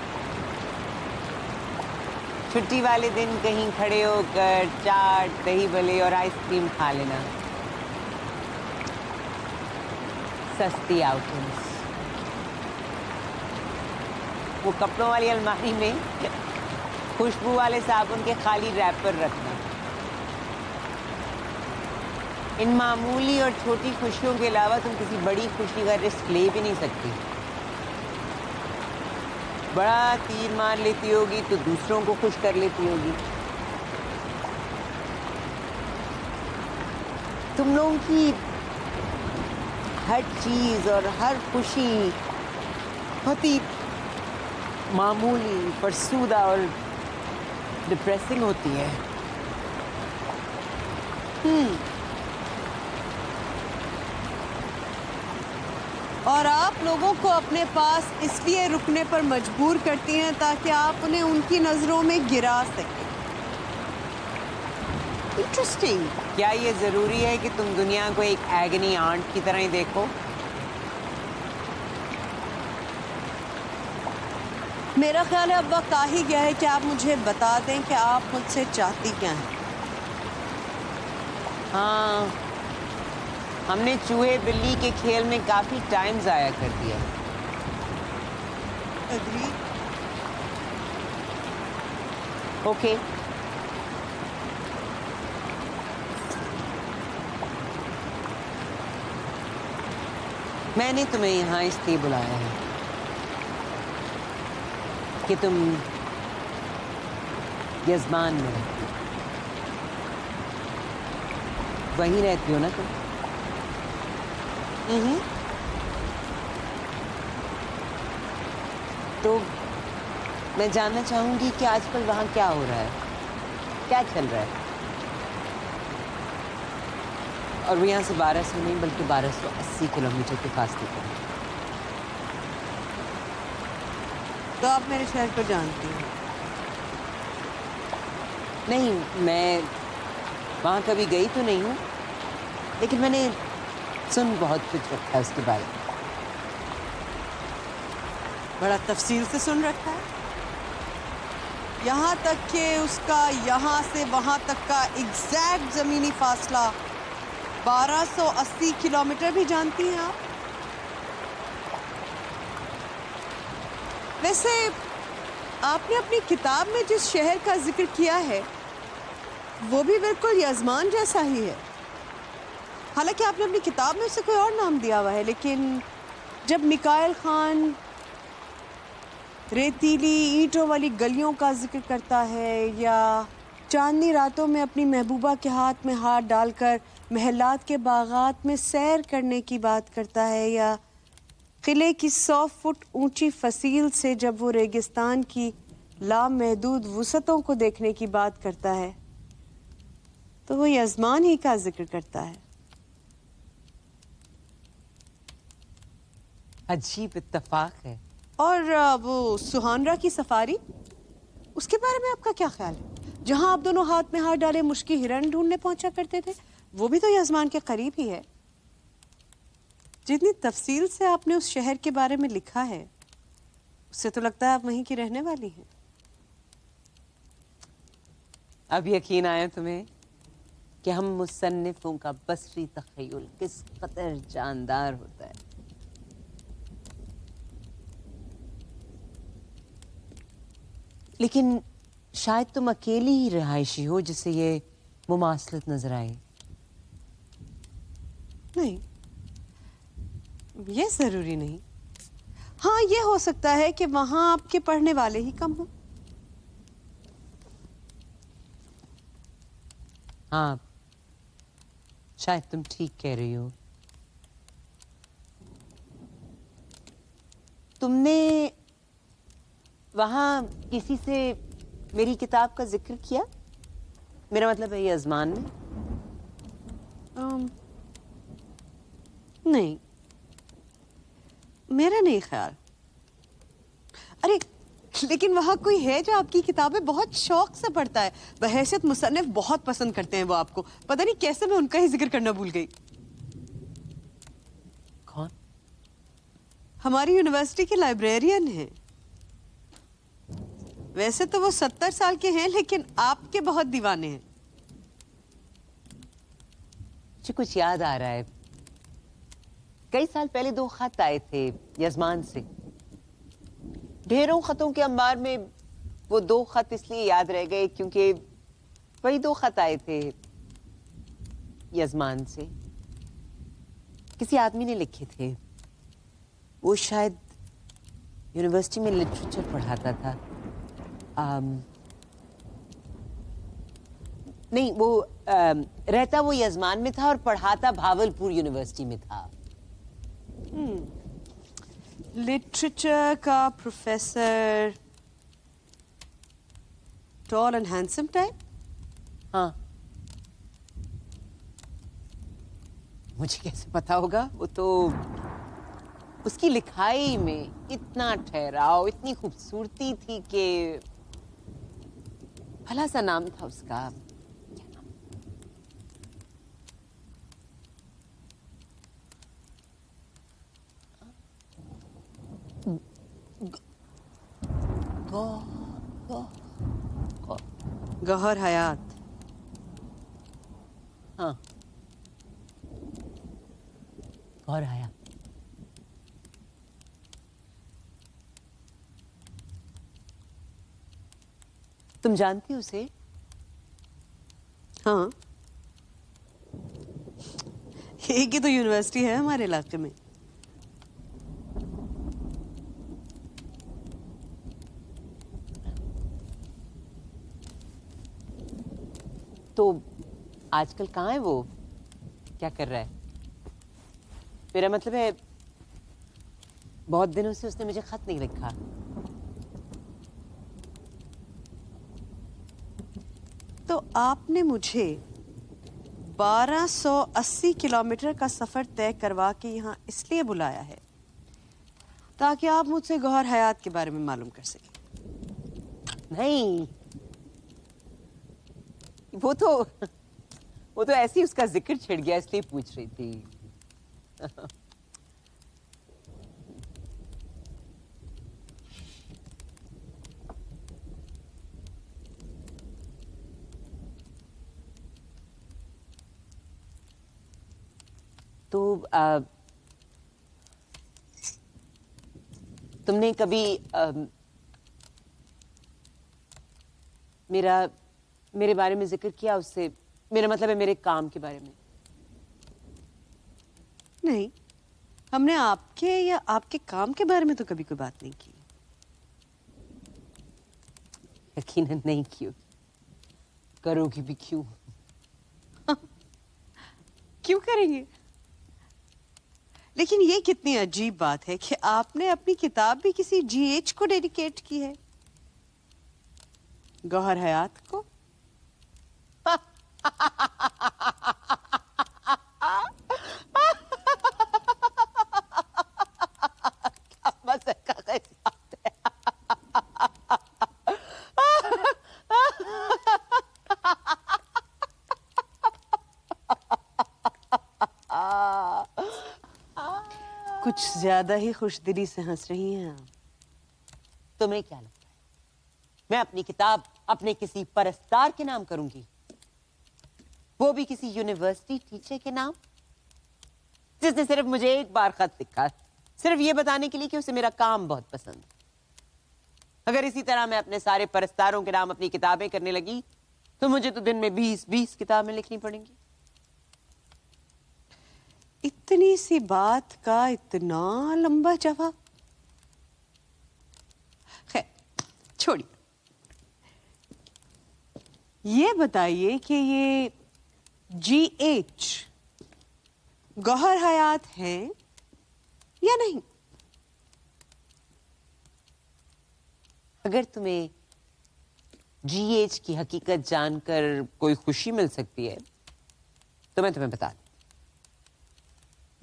छुट्टी वाले दिन कहीं खड़े होकर चाट, दही भल्ले और आइसक्रीम खा लेना, सस्ती आउटिंग्स, वो कपड़ों वाली अलमारी में खुशबू वाले साबुन के खाली रैपर रखना। इन मामूली और छोटी खुशियों के अलावा तुम किसी बड़ी खुशी का रिस्क ले भी नहीं सकती। बड़ा तीर मार लेती होगी तो दूसरों को खुश कर लेती होगी। तुम लोगों की हर चीज और हर खुशी बहुत ही मामूली, फरसूदा और डिप्रेसिंग होती है। और आप लोगों को अपने पास इसलिए रुकने पर मजबूर करती हैं ताकि आप उन्हें उनकी नजरों में गिरा सकें। इंटरेस्टिंग। क्या ये जरूरी है कि तुम दुनिया को एक एगनी आंट की तरह ही देखो? मेरा ख्याल है अब वक्त आ ही गया है कि आप मुझे बता दें कि आप मुझसे चाहती क्या हैं। हाँ, हमने चूहे बिल्ली के खेल में काफी टाइम जाया कर दिया। अग्री। ओके, मैंने तुम्हें यहाँ इसलिए बुलाया है कि तुम यजमान में रहती हो। वहीं रहती हो ना तुम? तो मैं जानना चाहूंगी कि आजकल वहां क्या हो रहा है, क्या चल रहा है। और वो यहाँ से 1200 नहीं बल्कि 1280 किलोमीटर के फासले पर। तो आप मेरे शहर को जानती हैं? नहीं, मैं वहाँ कभी गई तो नहीं हूँ, लेकिन मैंने सुन बहुत कुछ रखा है उसके बारे में। बड़ा तफसील से सुन रखा है। यहाँ तक कि उसका यहाँ से वहाँ तक का एग्जैक्ट ज़मीनी फासला 1280 किलोमीटर भी जानती हैं आप? वैसे आपने अपनी किताब में जिस शहर का जिक्र किया है वो भी बिल्कुल यजमान जैसा ही है। हालांकि आपने अपनी किताब में उसे कोई और नाम दिया हुआ है, लेकिन जब मिकाइल खान रेतीली ईंटों वाली गलियों का जिक्र करता है या चांदनी रातों में अपनी महबूबा के हाथ में हाथ डालकर महलात के बागात में सैर करने की बात करता है या किले की 100 फुट ऊंची फसील से जब वो रेगिस्तान की लामहदूद वुसअतों को देखने की बात करता है, तो वो यजमान ही का जिक्र करता है। अजीब इत्तेफाक है। और वो सुहानरा की सफारी, उसके बारे में आपका क्या ख्याल है? जहां आप दोनों हाथ में हाथ डाले मुश्किल हिरन ढूंढने पहुंचा करते थे, वो भी तो यजमान के करीब ही है। जितनी तफसील से आपने उस शहर के बारे में लिखा है, उससे तो लगता है आप वहीं की रहने वाली हैं। अब यकीन आया तुम्हें कि हम मुसन्निफों का बसरी तख़य्युल किस कदर जानदार होता है। लेकिन शायद तुम अकेली ही रिहायशी हो जिसे ये मुमासलत नजर आए। नहीं, ये जरूरी नहीं। हाँ, ये हो सकता है कि वहां आपके पढ़ने वाले ही कम हो। हाँ, शायद तुम ठीक कह रही हो। तुमने वहां किसी से मेरी किताब का जिक्र किया? मेरा मतलब है यजमान में। नहीं, मेरा नहीं ख्याल। अरे लेकिन वहाँ कोई है जो आपकी किताबें बहुत शौक से पढ़ता है। बहैसियत मुसन्निफ बहुत पसंद करते हैं वो आपको। पता नहीं कैसे मैं उनका ही जिक्र करना भूल गई। कौन? हमारी यूनिवर्सिटी के लाइब्रेरियन हैं। वैसे तो वो 70 साल के हैं, लेकिन आपके बहुत दीवाने हैं। मुझे कुछ याद आ रहा है। कई साल पहले 2 खत आए थे यजमान से। ढेरों खतों के अंबार में वो 2 खत इसलिए याद रह गए क्योंकि वही 2 खत आए थे यजमान से। किसी आदमी ने लिखे थे। वो शायद यूनिवर्सिटी में लिटरेचर पढ़ाता था। नहीं, वो रहता वो यजमान में था और पढ़ाता भावलपुर यूनिवर्सिटी में था। लिटरेचर का professor, tall and handsome type. हाँ, मुझे कैसे पता होगा? वो तो उसकी लिखाई में इतना ठहराव, इतनी खूबसूरती थी कि भला सा नाम था उसका। क्या नाम? गौहर हयात। हाँ, और आया। तुम जानती हो उसे? हाँ, एक ही तो यूनिवर्सिटी है हमारे इलाके में। तो आजकल कहाँ है वो? क्या कर रहा है? मेरा मतलब है, बहुत दिनों से उसने मुझे खत नहीं लिखा। तो आपने मुझे 1280 किलोमीटर का सफर तय करवा के यहाँ इसलिए बुलाया है ताकि आप मुझसे गौहर हयात के बारे में मालूम कर सकें। नहीं, वो तो ऐसे ही उसका जिक्र छिड़ गया इसलिए पूछ रही थी। तो तुमने कभी मेरे बारे में जिक्र किया उससे? मेरा मतलब है मेरे काम के बारे में। नहीं, हमने आपके या आपके काम के बारे में तो कभी कोई बात नहीं की। यकीनन नहीं की। करोगी भी क्यों? क्यों करेंगे? लेकिन ये कितनी अजीब बात है कि आपने अपनी किताब भी किसी जीएच को डेडिकेट की है, गौहर हयात को। क्या मज़े का क़िस्मत है। कुछ ज्यादा ही खुशदिली से हंस रही हैं आप। तुम्हें क्या लगता है मैं अपनी किताब अपने किसी परस्तार के नाम करूंगी? वो भी किसी यूनिवर्सिटी टीचर के नाम, जिसने सिर्फ मुझे एक बार खत लिखा, सिर्फ ये बताने के लिए कि उसे मेरा काम बहुत पसंद है। अगर इसी तरह मैं अपने सारे परस्तारों के नाम अपनी किताबें करने लगी तो मुझे तो दिन में 20-20 किताबें लिखनी पड़ेंगी। इतनी सी बात का इतना लंबा जवाब। खैर, छोड़िए। ये बताइए कि ये जीएच गौहर हयात है या नहीं? अगर तुम्हें जीएच की हकीकत जानकर कोई खुशी मिल सकती है तो मैं तुम्हें बता दूं।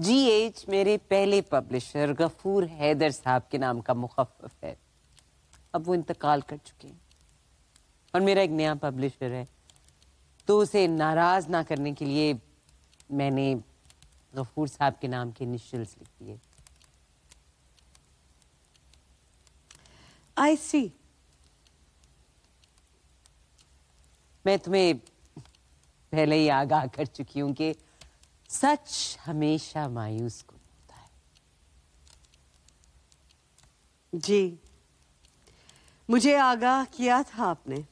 जीएच मेरे पहले पब्लिशर गफूर हैदर साहब के नाम का मुखफ़फ़ है। अब वो इंतकाल कर चुके हैं और मेरा एक नया पब्लिशर है, तो उसे नाराज ना करने के लिए मैंने गफूर साहब के नाम के इनिशियल्स लिख दिए। आई सी। मैं तुम्हें पहले ही आगाह कर चुकी हूं कि सच हमेशा मायूस को होता है। जी, मुझे आगाह किया था आपने।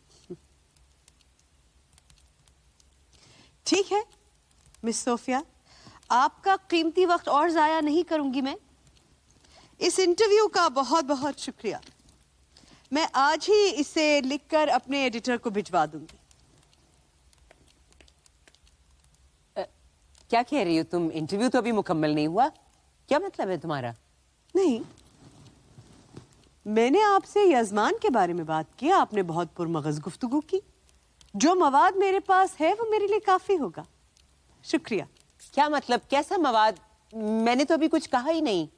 ठीक है मिस सोफिया, आपका कीमती वक्त और जाया नहीं करूंगी मैं। इस इंटरव्यू का बहुत बहुत शुक्रिया। मैं आज ही इसे लिखकर अपने एडिटर को भिजवा दूंगी। क्या कह रही हो तुम? इंटरव्यू तो अभी मुकम्मल नहीं हुआ। क्या मतलब है तुम्हारा? नहीं, मैंने आपसे यजमान के बारे में बात की। आपने बहुत पुरमगज गुफ्तगू की। जो मवाद मेरे पास है वो मेरे लिए काफी होगा। शुक्रिया। क्या मतलब? कैसा मवाद? मैंने तो अभी कुछ कहा ही नहीं।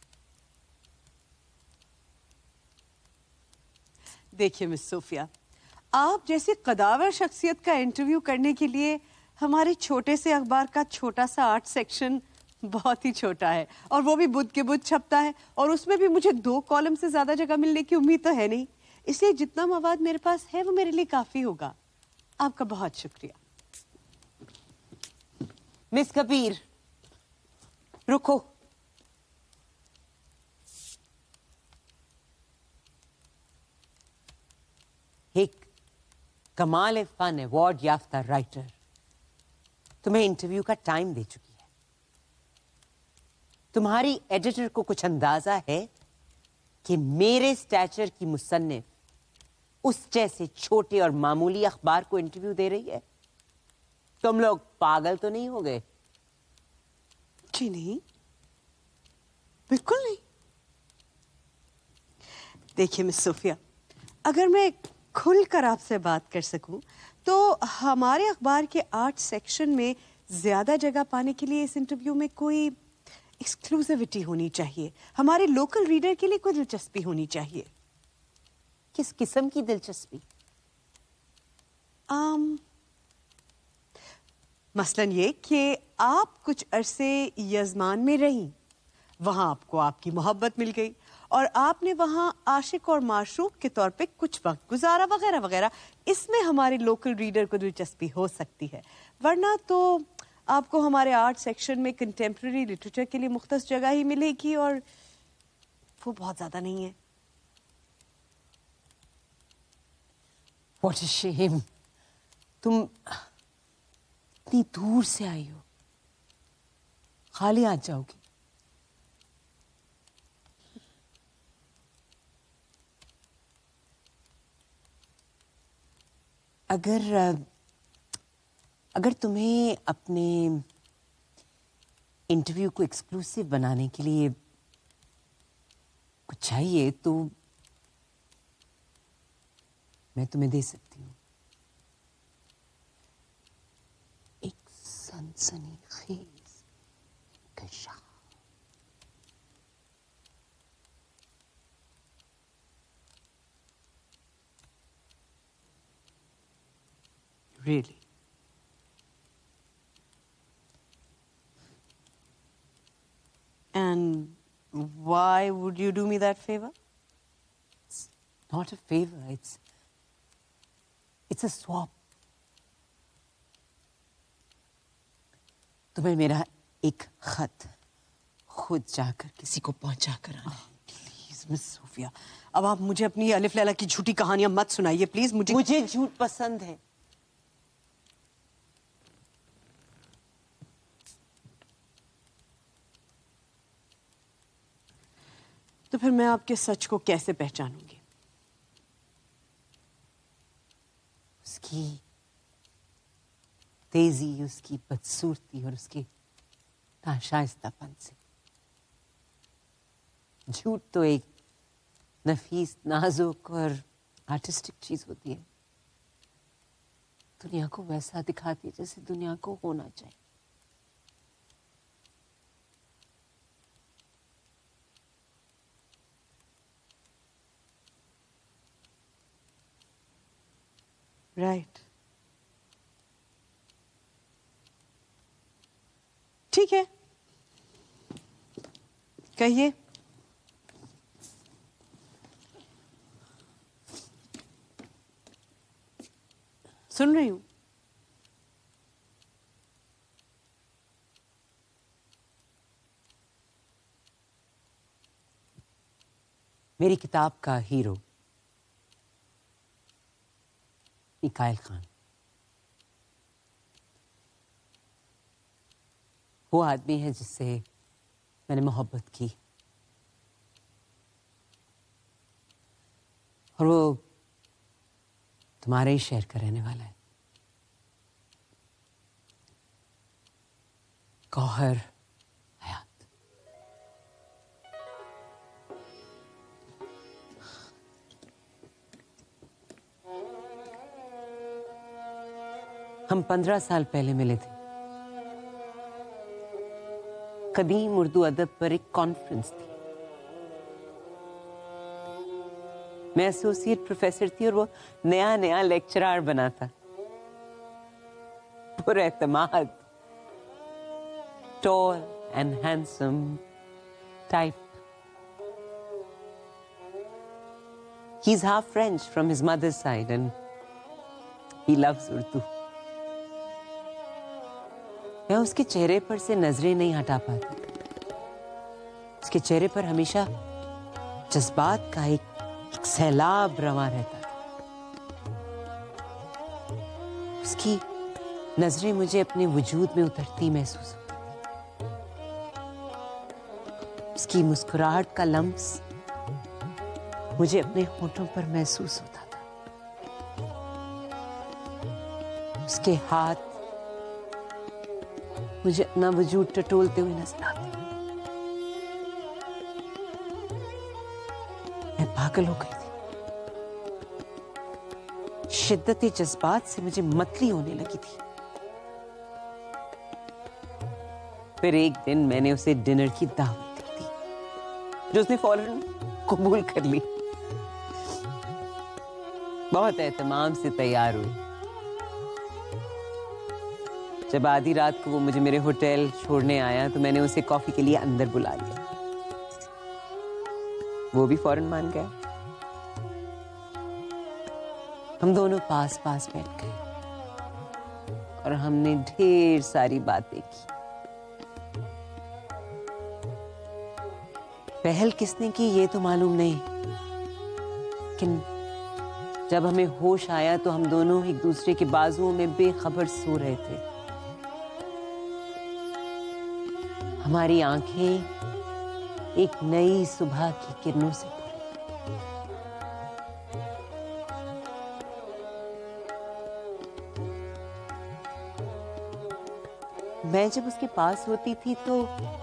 देखिए मिस सोफिया, आप जैसी कदावर शख्सियत का इंटरव्यू करने के लिए हमारे छोटे से अखबार का छोटा सा आर्ट सेक्शन बहुत ही छोटा है, और वो भी बुध के बुध छपता है, और उसमें भी मुझे 2 कॉलम से ज्यादा जगह मिलने की उम्मीद तो है नहीं। इसलिए जितना मवाद मेरे पास है वो मेरे लिए काफी होगा। आपका बहुत शुक्रिया। मिस कबीर, रुको। एक कमाल फन अवार्ड याफ्ता राइटर तुम्हें इंटरव्यू का टाइम दे चुकी है। तुम्हारी एडिटर को कुछ अंदाजा है कि मेरे स्टैचर की मुसन्निफ उस जैसे छोटे और मामूली अखबार को इंटरव्यू दे रही है? तुम लोग पागल तो नहीं हो गए? जी नहीं, बिल्कुल नहीं। देखिए मिस सोफिया, अगर मैं खुलकर आपसे बात कर सकूं तो हमारे अखबार के आर्ट सेक्शन में ज्यादा जगह पाने के लिए इस इंटरव्यू में कोई एक्सक्लूसिविटी होनी चाहिए। हमारे लोकल रीडर के लिए कोई दिलचस्पी होनी चाहिए। किस किस्म की दिलचस्पी? मसलन ये कि आप कुछ अरसे यजमान में रहीं, वहां आपको आपकी मोहब्बत मिल गई और आपने वहां आशिक और माशूक के तौर पे कुछ वक्त गुजारा वगैरह वगैरह। इसमें हमारे लोकल रीडर को दिलचस्पी हो सकती है, वरना तो आपको हमारे आर्ट सेक्शन में कंटेम्प्रेरी लिटरेचर के लिए मुख्तस जगह ही मिलेगी, और वो बहुत ज्यादा नहीं है। What a shame. तुम इतनी दूर से आई हो, खाली हाथ जाओगी? अगर तुम्हें अपने इंटरव्यू को एक्सक्लूसिव बनाने के लिए कुछ चाहिए तो मैं तुम्हें दे सकती हूँ। एक सनसनीखेज इंकशाफ। Really? And why would you do me that favor? It's not a favor, it's a swap. तुम्हें मेरा एक खत खुद जाकर किसी को पहुंचा कर आना। प्लीज मिस सोफिया, अब आप मुझे अपनी अलिफ लैला की झूठी कहानियां मत सुनाइए प्लीज। मुझे झूठ पसंद है। तो फिर मैं आपके सच को कैसे पहचानूंगी? उसकी तेजी, उसकी बदसूरती और उसके नाशाइस्तापन से। झूठ तो एक नफीस, नाजुक और आर्टिस्टिक चीज होती है। दुनिया को वैसा दिखाती है जैसे दुनिया को होना चाहिए। राइट। ठीक है, कहिए। सुन रही हूं। मेरी किताब का हीरो मिकाइल खान वो आदमी है जिससे मैंने मोहब्बत की, और वो तुम्हारे ही शहर का रहने वाला है। गौहर हयात। हम 15 साल पहले मिले थे। कदीम उर्दू अदब पर एक कॉन्फ्रेंस थी। मैं एसोसिएट प्रोफेसर थी और वो नया नया लेक्चरर बना था। पुरएतमाद, tall and handsome type. He's half French from his mother's side and he loves Urdu. मैं उसके चेहरे पर से नजरें नहीं हटा पाती। उसके चेहरे पर हमेशा जज्बात का एक सैलाब रवा रहता था। उसकी नजरें मुझे अपने वजूद में उतरती महसूस होती। उसकी मुस्कुराहट का लम्स मुझे अपने होठों पर महसूस होता था। उसके हाथ मुझे अपना वजूद टटोलते हुए नजर आते। मैं पागल हो गई थी। शिद्दत जज्बात से मुझे मतली होने लगी थी। फिर एक दिन मैंने उसे डिनर की दावत दी थी, जो उसने फौरन कबूल कर ली। बहुत एहतमाम से तैयार हुई। जब आधी रात को वो मुझे मेरे होटल छोड़ने आया तो मैंने उसे कॉफी के लिए अंदर बुला लिया। वो भी फौरन मान गया। हम दोनों पास पास बैठ गए और हमने ढेर सारी बातें की। पहल किसने की ये तो मालूम नहीं, लेकिन जब हमें होश आया तो हम दोनों एक दूसरे के बाजुओं में बेखबर सो रहे थे। हमारी आंखें एक नई सुबह की किरणों से भरी। मैं जब उसके पास होती थी तो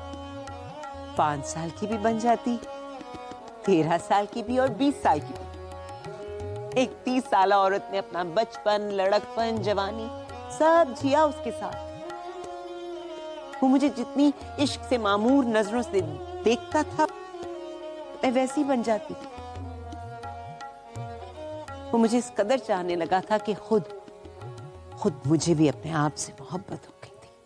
5 साल की भी बन जाती, 13 साल की भी और 20 साल की भी। एक 30 साल औरत ने अपना बचपन, लड़कपन, जवानी सब जिया उसके साथ। वो मुझे जितनी इश्क से मामूर नजरों से देखता था, मैं वैसी बन जाती थी। वो मुझे इस कदर चाहने लगा था कि खुद मुझे भी अपने आप से मोहब्बत हो गई थी।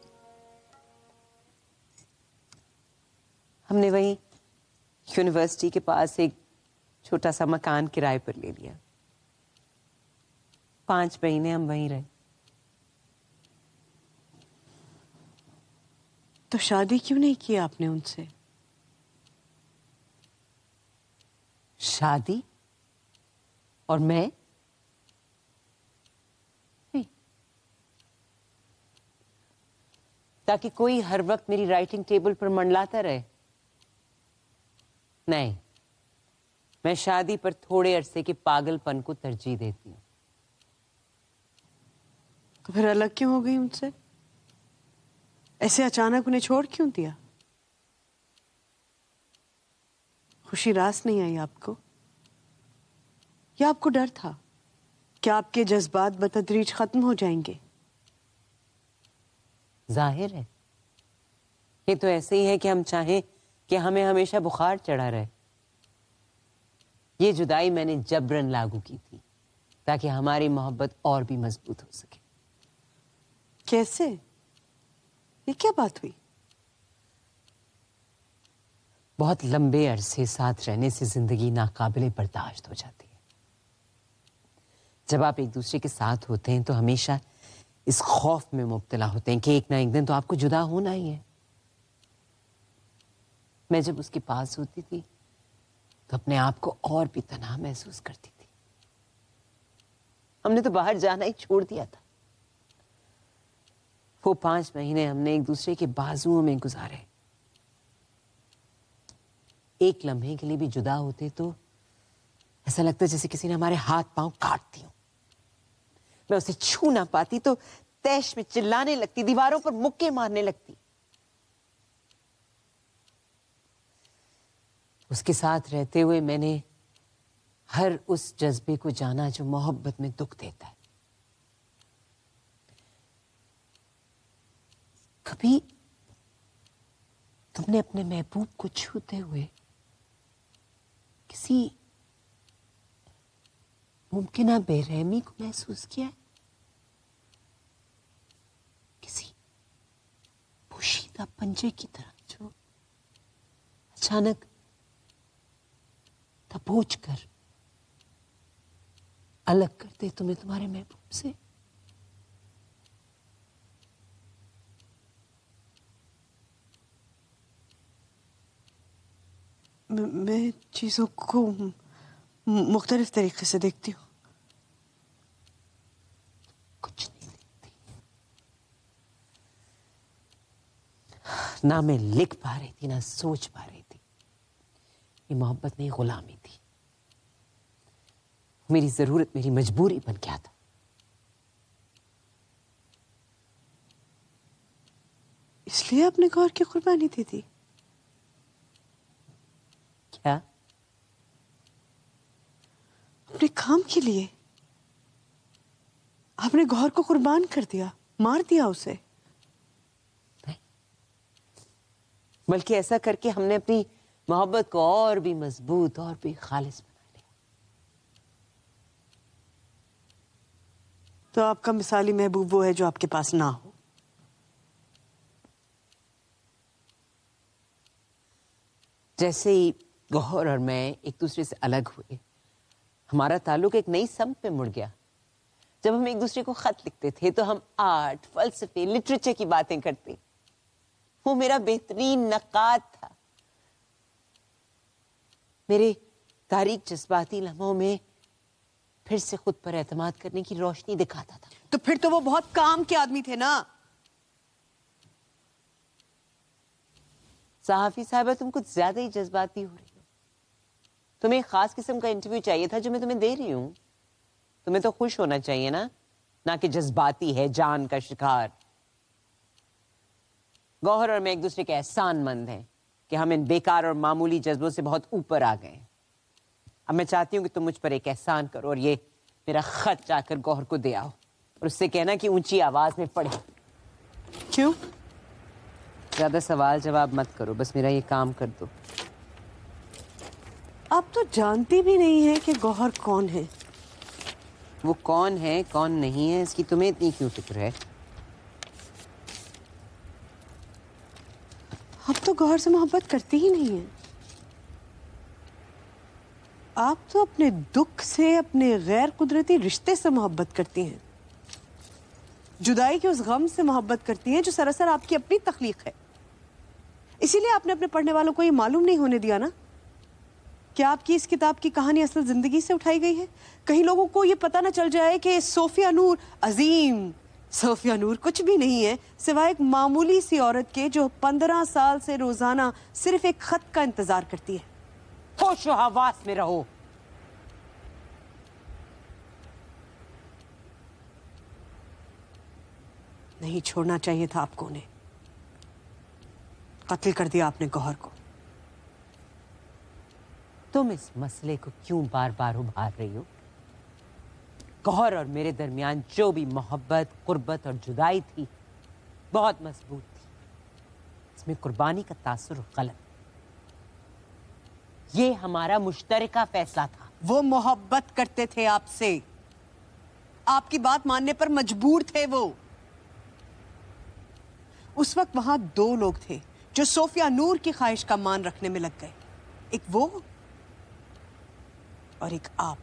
हमने वहीं यूनिवर्सिटी के पास एक छोटा सा मकान किराए पर ले लिया। 5 महीने हम वहीं रहे। तो शादी क्यों नहीं की आपने उनसे? शादी? और मैं? नहीं। ताकि कोई हर वक्त मेरी राइटिंग टेबल पर मंडलाता रहे? नहीं, मैं शादी पर थोड़े अरसे के पागलपन को तरजीह देती हूँ। तो फिर अलग क्यों हो गई उनसे? ऐसे अचानक उन्हें छोड़ क्यों दिया? खुशी रास नहीं आई आपको? या आपको डर था कि आपके जज्बात बतदरीज खत्म हो जाएंगे? जाहिर है, ये तो ऐसे ही है कि हम चाहें कि हमें हमेशा बुखार चढ़ा रहे। ये जुदाई मैंने जबरन लागू की थी। ताकि हमारी मोहब्बत और भी मजबूत हो सके। कैसे? ये क्या बात हुई? बहुत लंबे अरसे साथ रहने से जिंदगी नाकाबिले बर्दाश्त हो जाती है। जब आप एक दूसरे के साथ होते हैं तो हमेशा इस खौफ में मुब्तला होते हैं कि एक ना एक दिन तो आपको जुदा होना ही है। मैं जब उसके पास होती थी तो अपने आप को और भी तन्हा महसूस करती थी। हमने तो बाहर जाना ही छोड़ दिया था। वो 5 महीने हमने एक दूसरे के बाजुओं में गुजारे। एक लम्हे के लिए भी जुदा होते तो ऐसा लगता जैसे किसी ने हमारे हाथ पांव काट दिए। मैं उसे छू ना पाती तो तैश में चिल्लाने लगती, दीवारों पर मुक्के मारने लगती। उसके साथ रहते हुए मैंने हर उस जज्बे को जाना जो मोहब्बत में दुख देता है। कभी तुमने अपने महबूब को छूते हुए किसी मुमकिन बेरहमी को महसूस किया है? किसी पोशीदा पंजे की तरह जो अचानक दबोच कर अलग कर दे तुम्हें तुम्हारे महबूब से? मैं चीजों को मुख्तलिफ तरीके से देखती हूँ। कुछ नहीं देखती। ना मैं लिख पा रही थी ना सोच पा रही थी। ये मोहब्बत नहीं, गुलामी थी। मेरी जरूरत, मेरी मजबूरी बन गया था। इसलिए आपने गौर की कुर्बानी दी थी? क्या? अपने काम के लिए आपने गौर को कुर्बान कर दिया, मार दिया उसे? नहीं, बल्कि ऐसा करके हमने अपनी मोहब्बत को और भी मजबूत और भी खालिस बना लिया। तो आपका मिसाली महबूब वो है जो आपके पास ना हो? जैसे ही गौहर और मैं एक दूसरे से अलग हुए, हमारा ताल्लुक एक नई सम पे मुड़ गया। जब हम एक दूसरे को खत लिखते थे तो हम आर्ट, फलसफे, लिटरेचर की बातें करते। वो मेरा बेहतरीन नक्काद था। मेरे तारीक जज्बाती लम्हों में फिर से खुद पर एतमाद करने की रोशनी दिखाता था। तो फिर तो वो बहुत काम के आदमी थे ना? सहाफी साहबा, तुम कुछ ज्यादा ही जज्बाती हो रही हो। तुम्हें एक खास किस्म का इंटरव्यू चाहिए था जो मैं तुम्हें दे रही हूं। तुम्हें तो खुश होना चाहिए ना कि जज्बाती है, जान का शिकार। गौहर और मैं एक दूसरे के एहसानमंद हैं कि हम इन बेकार और मामूली जज्बों से बहुत ऊपर आ गए। अब मैं चाहती हूं कि तुम मुझ पर एक एहसान करो और ये मेरा खत जाकर गौहर को दे आओ और उससे कहना कि ऊंची आवाज में पढ़े। क्यों? ज्यादा सवाल जवाब मत करो, बस मेरा ये काम कर दो। आप तो जानती भी नहीं है कि गौहर कौन है। वो कौन है कौन नहीं है इसकी तुम्हें इतनी क्यों फिक्र है? आप तो गौहर से मोहब्बत करती ही नहीं है। आप तो अपने दुख से, अपने गैर कुदरती रिश्ते से मोहब्बत करती हैं। जुदाई के उस गम से मोहब्बत करती हैं जो सरासर आपकी अपनी तख्लीक है। इसीलिए आपने अपने पढ़ने वालों को ये मालूम नहीं होने दिया ना कि आपकी इस किताब की कहानी असल जिंदगी से उठाई गई है। कहीं लोगों को ये पता ना चल जाए कि सोफिया नूर अजीम सोफिया नूर कुछ भी नहीं है सिवाय एक मामूली सी औरत के जो 15 साल से रोजाना सिर्फ एक खत का इंतजार करती है। होश और हवास में रहो। नहीं छोड़ना चाहिए था आपको उन्हें। कत्ल कर दिया आपने गौहर को। तुम इस मसले को क्यों बार बार उभार रही हो? गौहर और मेरे दरमियान जो भी मोहब्बत, कुर्बत और जुदाई थी बहुत मजबूत थी। इसमें कुर्बानी का तासुर गलत। ये हमारा मुश्तरका फैसला था। वो मोहब्बत करते थे आपसे, आपकी बात मानने पर मजबूर थे वो। उस वक्त वहां दो लोग थे जो सोफिया नूर की ख्वाहिश का मान रखने में लग गए, एक वो और एक आप।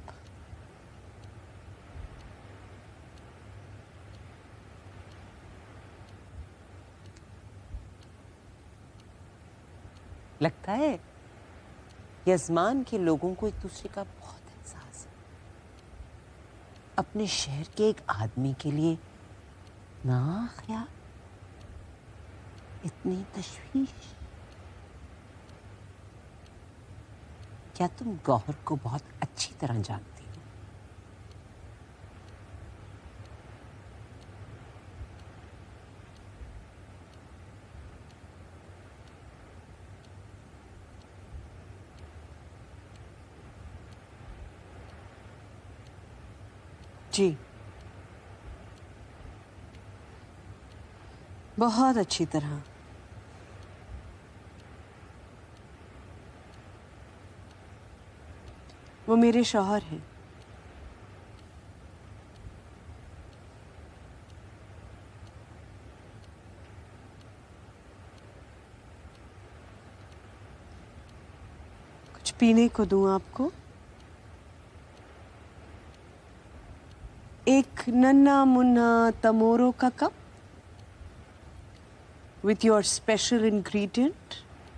लगता है यजमान के लोगों को एक दूसरे का बहुत एहसास है। अपने शहर के एक आदमी के लिए ना ख्याल, इतनी तशवीश। क्या तुम गौहर को बहुत अच्छी तरह जानती हो? जी, बहुत अच्छी तरह। वो मेरे शौहर हैं। कुछ पीने को दूं आपको? एक नन्ना मुन्ना तमोरो का cup with your special ingredient।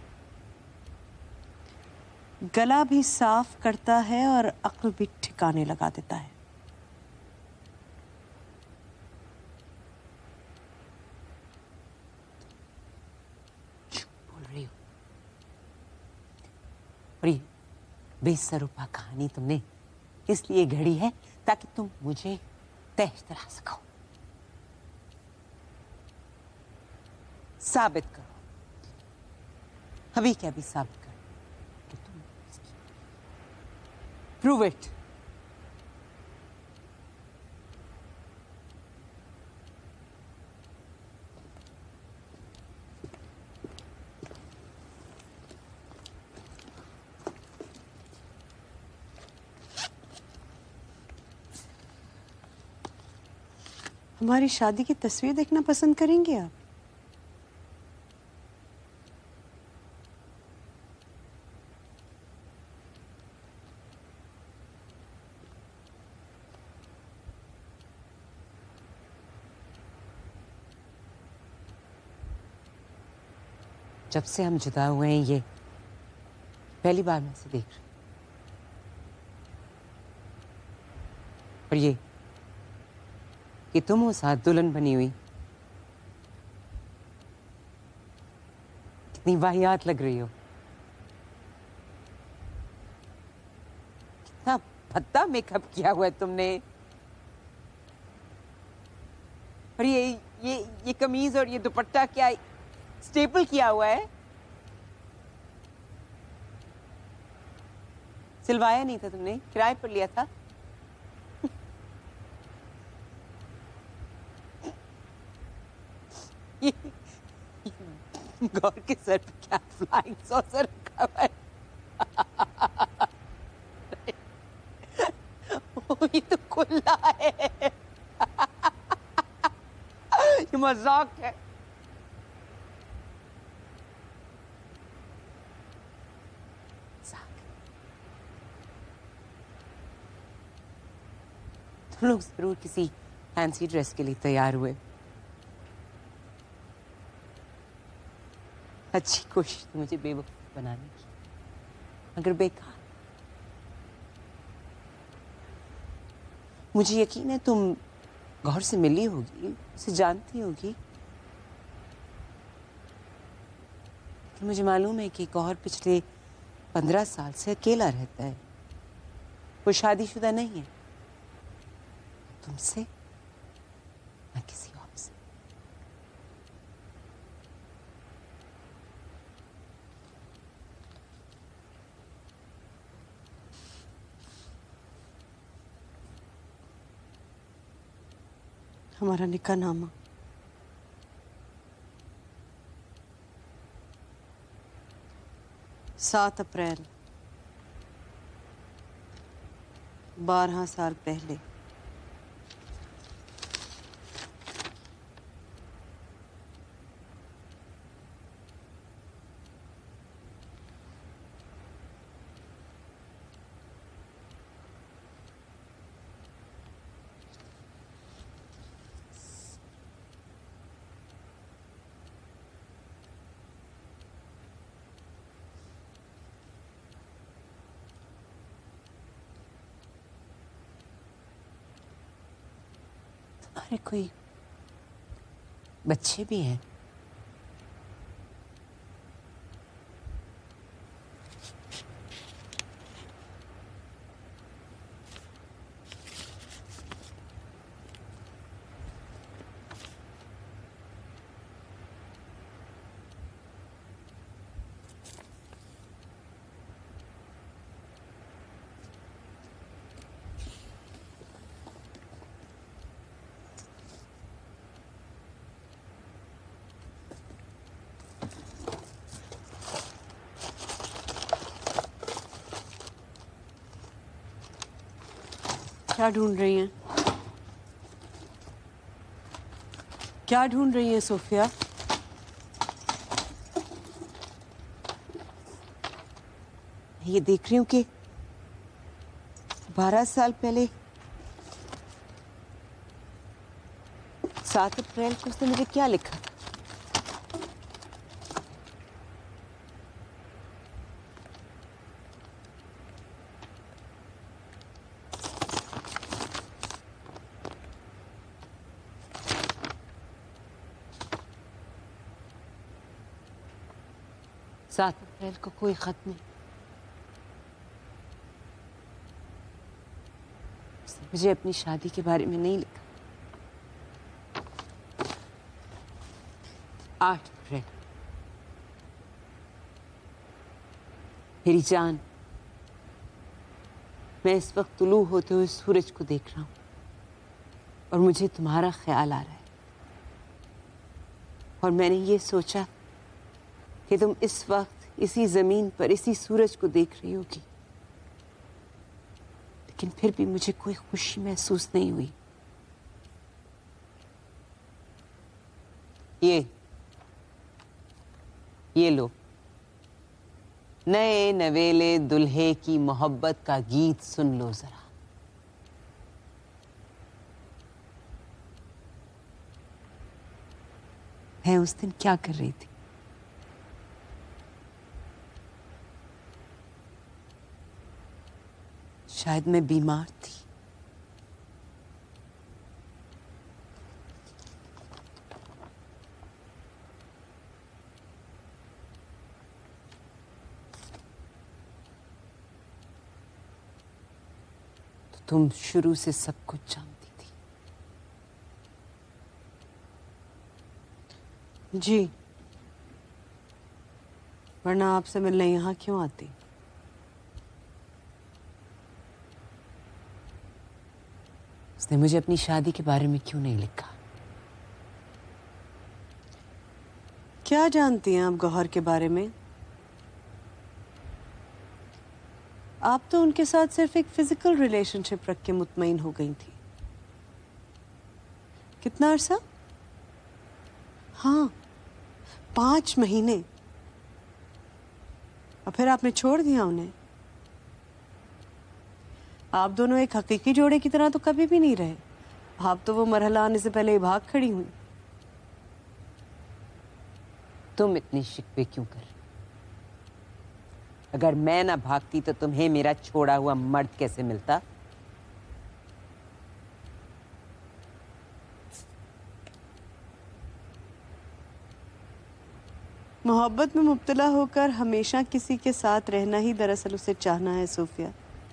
गला भी साफ करता है और अक्ल भी ठिकाने लगा देता है। बोल रही हो? और ये बेसरुपा कहानी तुमने इसलिए घड़ी है ताकि तुम मुझे तहस तरा सको। साबित करो, अभी क्या भी साबित करो कि तुम प्रूव इट। हमारी शादी की तस्वीर देखना पसंद करेंगे आप? जब से हम जुदा हुए हैं ये पहली बार मैं इसे देख रही हूं। और ये कि तुम उस साथ दुल्हन बनी हुई कितनी वाहियात लग रही हो। कितना भद्दा मेकअप किया हुआ है तुमने। और ये कमीज और ये दुपट्टा क्या स्टेपल किया हुआ है? सिलवाया नहीं था तुमने, किराए पर लिया था। ये गौर के सर पे क्या फ्लाइंग सॉसर रखा हुआ है? ये तो खुला है। ये मजाक है। तुम लोग जरूर किसी फैंसी ड्रेस के लिए तैयार हुए। अच्छी कोशिश थी मुझे बेवकूफ बनाने की, मगर बेकार। मुझे यकीन है तुम गौर से मिली होगी, उसे जानती होगी। लेकिन मुझे मालूम है कि गौर पिछले 15 साल से अकेला रहता है। वो शादीशुदा नहीं है। तुमसे ना किसी और से। हमारा निकाहनामा। सात अप्रैल 12 साल पहले अरे कोई बच्चे भी हैं। क्या ढूंढ रही हैं? क्या ढूंढ रही हैं सोफिया? ये देख रही हूँ कि 12 साल पहले 7 अप्रैल को उसने मुझे क्या लिखा था। सात अप्रैल को कोई खत नहीं। उसने मुझे अपनी शादी के बारे में नहीं लिखा। 8 अप्रैल, मेरी जान, मैं इस वक्त तुलू होते हुए सूरज को देख रहा हूं और मुझे तुम्हारा ख्याल आ रहा है। और मैंने ये सोचा कि तुम इस वक्त इसी जमीन पर इसी सूरज को देख रही होगी, लेकिन फिर भी मुझे कोई खुशी महसूस नहीं हुई। ये लो, नए नवेले दुल्हे की मोहब्बत का गीत सुन लो जरा। मैं उस दिन क्या कर रही थी? शायद मैं बीमार थी। तो तुम शुरू से सब कुछ जानती थी। जी, वरना आपसे मिलने यहाँ क्यों आती? उसने मुझे अपनी शादी के बारे में क्यों नहीं लिखा? क्या जानती हैं आप गौहर के बारे में? आप तो उनके साथ सिर्फ एक फिजिकल रिलेशनशिप रख के मुतमईन हो गई थी। कितना अरसा? हाँ, 5 महीने। और फिर आपने छोड़ दिया उन्हें। आप दोनों एक हकीकी जोड़े की तरह तो कभी भी नहीं रहे। आप तो वो मरहला आने से पहले ही भाग खड़ी हुई। तुम इतनी शिकवे क्यों कर? अगर मैं ना भागती तो तुम्हें मेरा छोड़ा हुआ मर्द कैसे मिलता? मोहब्बत में मुब्तला होकर हमेशा किसी के साथ रहना ही दरअसल उसे चाहना है सोफिया।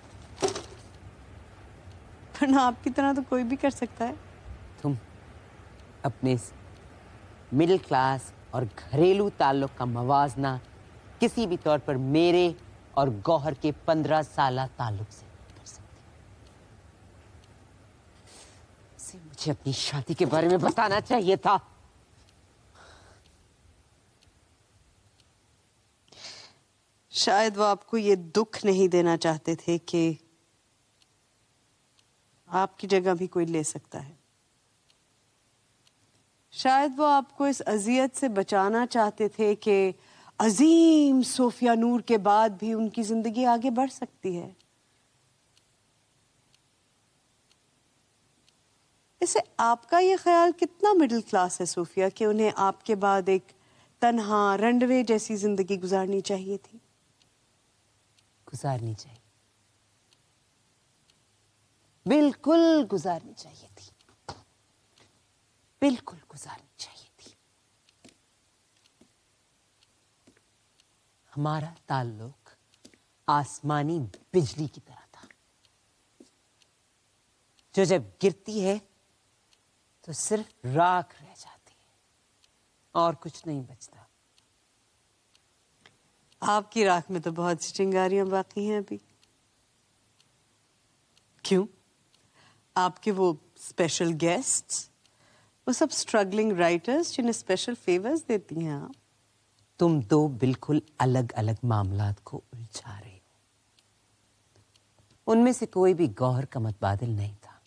वरना आपकी तरह तो कोई भी कर सकता है। तुम अपने मिडिल क्लास और घरेलू ताल्लुक का मवाजना किसी भी तौर पर मेरे और गौहर के 15 साला ताल्लुक से कर सकती। इसे मुझे अपनी शादी के बारे में बताना चाहिए था। शायद वो आपको ये दुख नहीं देना चाहते थे कि आपकी जगह भी कोई ले सकता है। शायद वो आपको इस अजियत से बचाना चाहते थे कि अजीम सोफिया नूर के बाद भी उनकी जिंदगी आगे बढ़ सकती है। इसे आपका ये ख्याल कितना मिडिल क्लास है सोफिया कि उन्हें आपके बाद एक तन्हा रंडवे जैसी जिंदगी गुजारनी चाहिए थी? गुजारनी चाहिए, बिल्कुल गुजारनी चाहिए थी। बिल्कुल गुजारनी चाहिए थी। हमारा ताल्लुक आसमानी बिजली की तरह था, जो जब गिरती है तो सिर्फ राख रह जाती है और कुछ नहीं बचता। आपकी राख में तो बहुत सी चिंगारियां बाकी हैं अभी। क्यों? आपके वो स्पेशल गेस्ट्स, वो सब स्ट्रगलिंग राइटर्स जिन्हें स्पेशल फेवर्स देती हैं आप। तुम दो बिल्कुल अलग अलग मामलात को उलझा रहे हो। उनमें से कोई भी गौहर का मतबादिल नहीं था।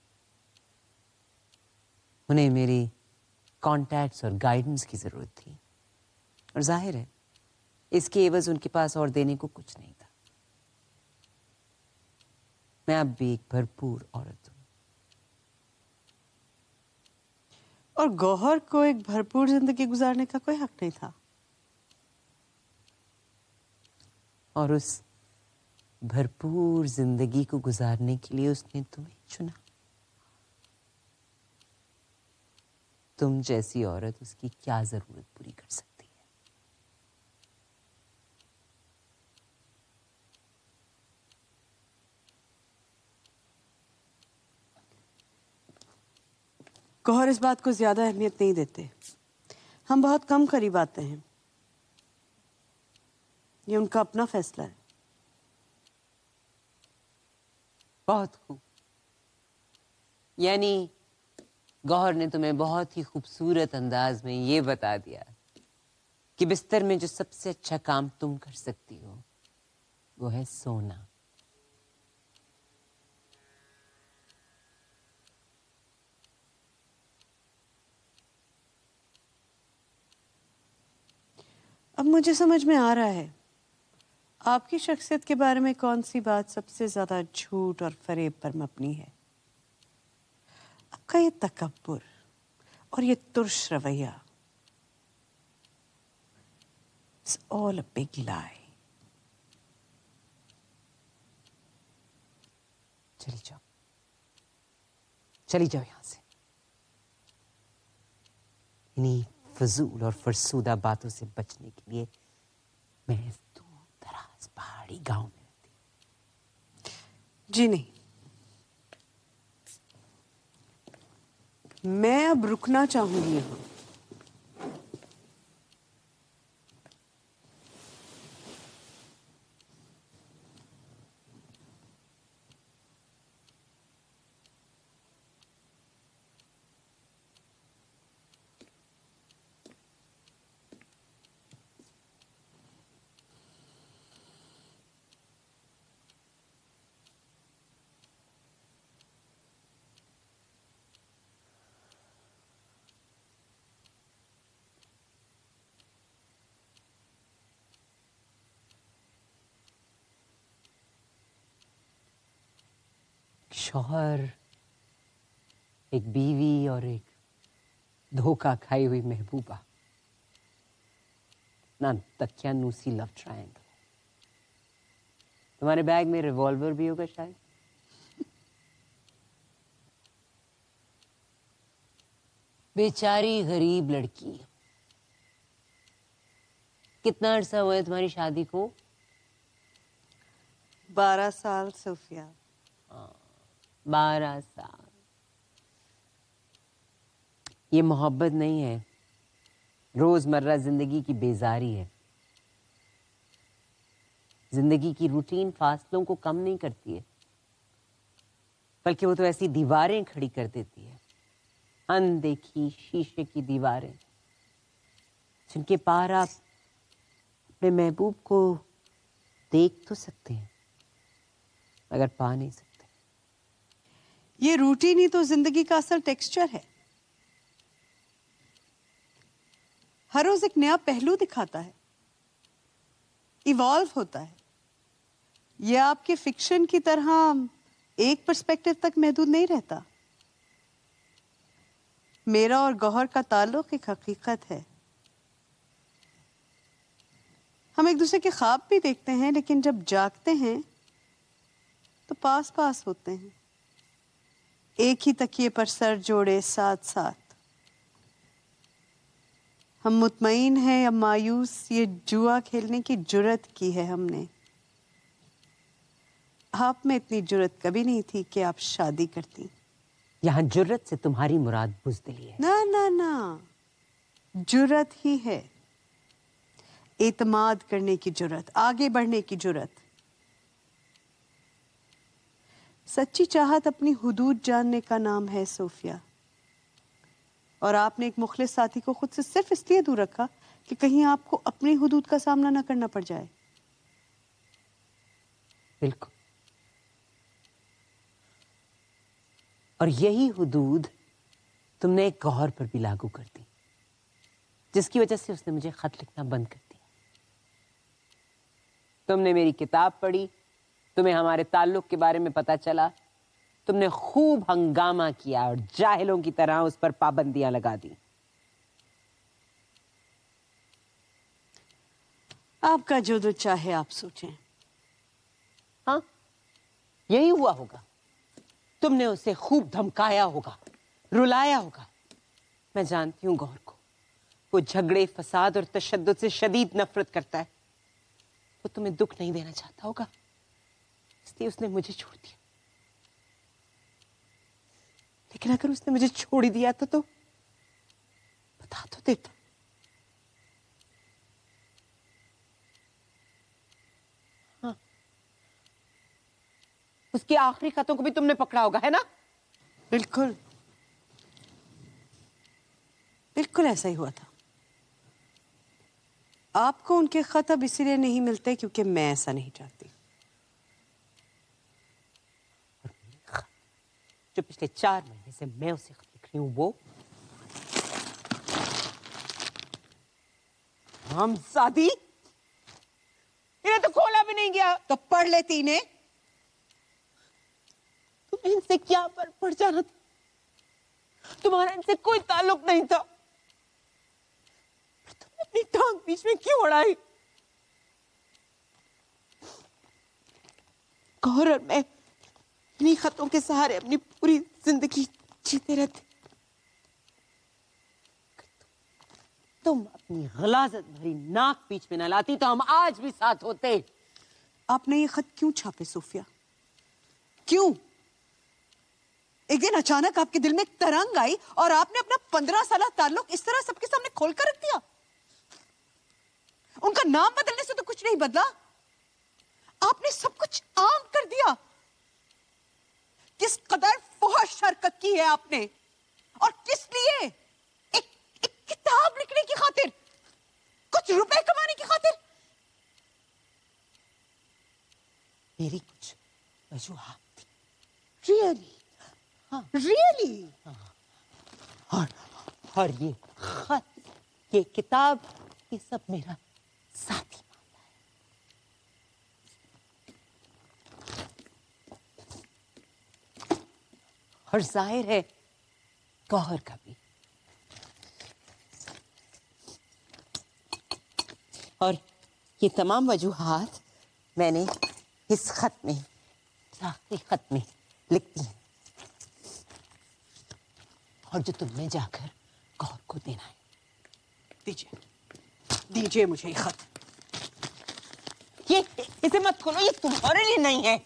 उन्हें मेरी कॉन्टैक्ट्स और गाइडेंस की जरूरत थी, और जाहिर है इसके एवज उनके पास और देने को कुछ नहीं था। मैं अब भी एक भरपूर औरत हूं, और गौहर को एक भरपूर जिंदगी गुजारने का कोई हक नहीं था। और उस भरपूर जिंदगी को गुजारने के लिए उसने तुम्हें चुना। तुम जैसी औरत उसकी क्या जरूरत पूरी कर सकती है? गौहर इस बात को ज्यादा अहमियत नहीं देते। हम बहुत कम करीब आते हैं। ये उनका अपना फैसला है। बहुत खूब। यानी गौहर ने तुम्हें बहुत ही खूबसूरत अंदाज में ये बता दिया कि बिस्तर में जो सबसे अच्छा काम तुम कर सकती हो वो है सोना। अब मुझे समझ में आ रहा है आपकी शख्सियत के बारे में कौन सी बात सबसे ज्यादा झूठ और फरेब पर मबनी है। आपका ये तकब्बुर और ये तुर्श रवैया, it's all a big lie. चली जाओ, चली जाओ यहां से। इन्हीं फजूल और फरसूदा बातों से बचने के लिए मैं इस दूर दराज पहाड़ी गांव में रहती हूं। जी नहीं, मैं अब रुकना चाहूंगी यहां। शौहर, एक बीवी और एक धोखा खाई हुई महबूबा, ना तकियानूसी लव ट्रायंगल। तुम्हारे बैग में रिवॉल्वर भी होगा शायद। बेचारी गरीब लड़की। कितना अरसा हुआ है तुम्हारी शादी को? 12 साल सोफिया। 12 साल। ये मोहब्बत नहीं है, रोजमर्रा जिंदगी की बेजारी है। जिंदगी की रूटीन फासलों को कम नहीं करती है, बल्कि वो तो ऐसी दीवारें खड़ी कर देती है, अनदेखी शीशे की दीवारें, जिनके पार आप अपने महबूब को देख तो सकते हैं मगर पा नहीं सकते। ये रूटीन ही तो जिंदगी का असल टेक्सचर है। हर रोज एक नया पहलू दिखाता है, इवॉल्व होता है। ये आपके फिक्शन की तरह एक पर्सपेक्टिव तक महदूद नहीं रहता। मेरा और गौहर का ताल्लुक एक हकीकत है। हम एक दूसरे के ख्वाब भी देखते हैं, लेकिन जब जागते हैं तो पास पास होते हैं, एक ही तकिए पर सर जोड़े साथ साथ। हम मुतमईन हैं या मायूस, ये जुआ खेलने की जुर्रत की है हमने। आप में इतनी जुर्रत कभी नहीं थी कि आप शादी करती। यहाँ जुर्रत से तुम्हारी मुराद बुज़दिली है। ना ना ना, जुर्रत ही है, एतमाद करने की जुर्रत, आगे बढ़ने की जुर्रत। सच्ची चाहत अपनी हुदूद जानने का नाम है सोफिया। और आपने एक मुखलिस साथी को खुद से सिर्फ इसलिए दूर रखा कि कहीं आपको अपनी हुदूद का सामना ना करना पड़ जाए। बिल्कुल। और यही हुदूद तुमने एक गौहर पर भी लागू कर दी, जिसकी वजह से उसने मुझे खत लिखना बंद कर दिया। तुमने मेरी किताब पढ़ी, तुम्हें हमारे ताल्लुक के बारे में पता चला, तुमने खूब हंगामा किया और जाहिलों की तरह उस पर पाबंदियां लगा दी। आपका जो चाहे आप सोचें। हाँ, यही हुआ होगा। तुमने उसे खूब धमकाया होगा, रुलाया होगा। मैं जानती हूँ गौर को, वो झगड़े, फसाद और तशद्दुद से शदीद नफरत करता है। वो तुम्हें दुख नहीं देना चाहता होगा, इसलिए उसने मुझे छोड़ दिया। लेकिन अगर उसने मुझे छोड़ ही दिया था तो बता तो देता। हाँ, उसकी आखिरी खतों को भी तुमने पकड़ा होगा, है ना? बिल्कुल बिल्कुल ऐसा ही हुआ था। आपको उनके खत अब इसीलिए नहीं मिलते क्योंकि मैं ऐसा नहीं चाहती। जो पिछले 4 महीने से मैं उसे खत लिख रही हूं, वो हमजादी, इन्हें तो खोला भी नहीं गया। तो पढ़ लेती इन्हें। तुम्हें इनसे क्या फर्क पड़ जाना था? तुम्हारा इनसे कोई ताल्लुक नहीं था। तुमने अपनी टांग बीच में क्यों अड़ाई? गौर और मैं इन्हीं खतों के सहारे अपनी पूरी जिंदगी जीते रहते। तुम अपनी गलाजत भरी नाक बीच में न लाती तो हम आज भी साथ होते। आपने ये खत क्यों छापे सोफिया? क्यों? एक दिन अचानक आपके दिल में एक तरंग आई और आपने अपना 15 साल ताल्लुक इस तरह सबके सामने खोल कर रख दिया। उनका नाम बदलने से तो कुछ नहीं बदला, आपने सब कुछ आम कर दिया। किस कदर फुहश हरकत की है आपने, और किस लिए? एक किताब लिखने की खातिर, कुछ रुपए कमाने की खातिर। मेरी कुछ वजूहात थी। रियली? हाँ, रियली? और ये खत, ये किताब, ये सब मेरा साथी मामला है। और जाहिर है गौहर का भी। और ये तमाम वजूहात मैंने इस खत में, आखिरी खत में लिख दी हैं। और जो तुमने जाकर गौर को देना है। दीजिए, दीजिए मुझे ये खत। ये इसे मत खोलो, ये तुम्हारे लिए नहीं है।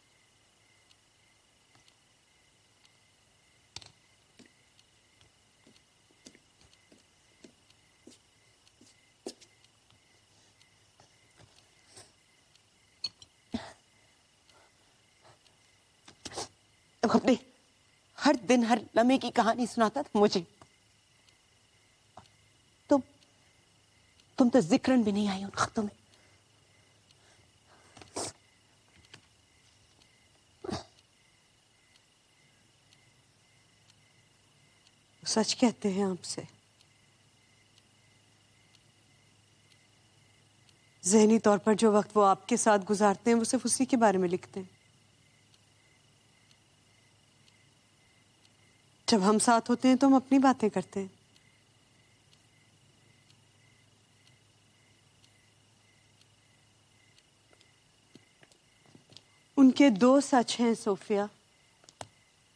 तुम अपने हर दिन हर लम्हे की कहानी सुनाता था मुझे। तुम तो जिक्रन भी नहीं आई उन खतों में। सच कहते हैं आपसे। ज़हनी तौर पर जो वक्त वो आपके साथ गुजारते हैं वो सिर्फ उसी के बारे में लिखते हैं। जब हम साथ होते हैं तो हम अपनी बातें करते हैं। उनके 2 सच हैं सोफिया,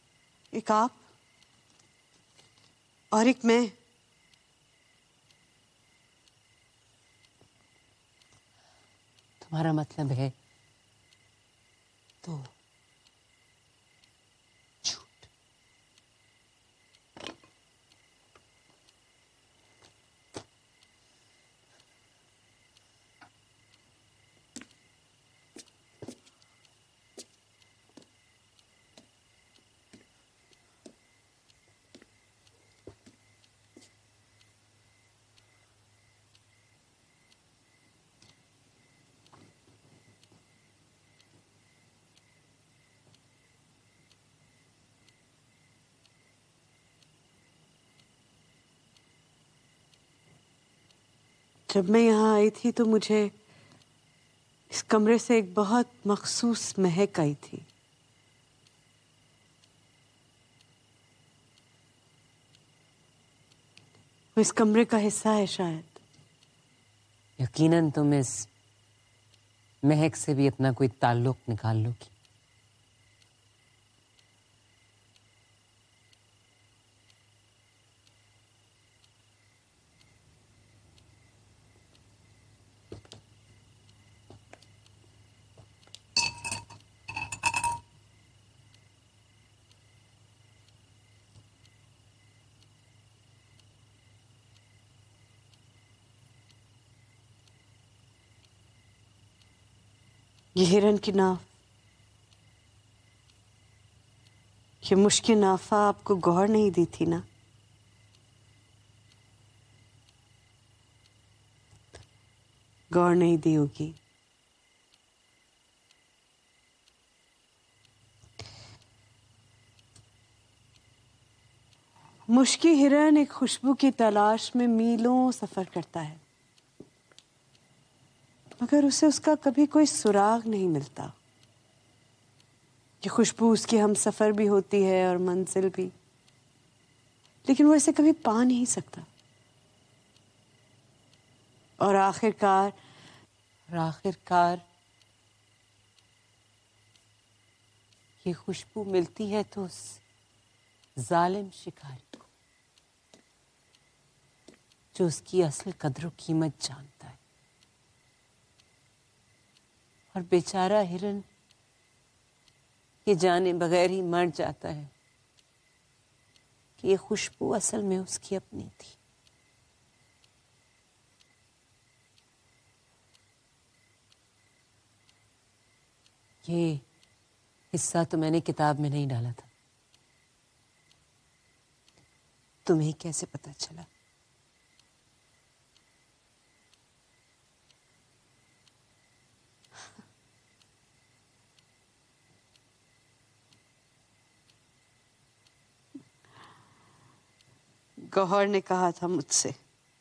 एक आप और एक मैं। तुम्हारा मतलब है तो झूठ। जब मैं यहाँ आई थी तो मुझे इस कमरे से एक बहुत मखसूस महक आई थी। वो इस कमरे का हिस्सा है शायद। यकीनन तुम इस महक से भी अपना कोई ताल्लुक निकाल लोगी। ये हिरन की नाव, ये मुश्किल नाफा आपको गौर नहीं दी थी ना? गौर नहीं दी होगी। मुश्किल हिरन एक खुशबू की तलाश में मीलों सफर करता है, मगर उसे उसका कभी कोई सुराग नहीं मिलता। ये खुशबू उसकी हम सफर भी होती है और मंजिल भी, लेकिन वो इसे कभी पा नहीं सकता। और आखिरकार ये खुशबू मिलती है तो उस जालिम शिकारी को जो उसकी असल कद्र कीमत जानता है। और बेचारा हिरन ये जाने बगैर ही मर जाता है कि ये खुशबू असल में उसकी अपनी थी। ये हिस्सा तो मैंने किताब में नहीं डाला था। तुम्हें कैसे पता चला? गौहर ने कहा था मुझसे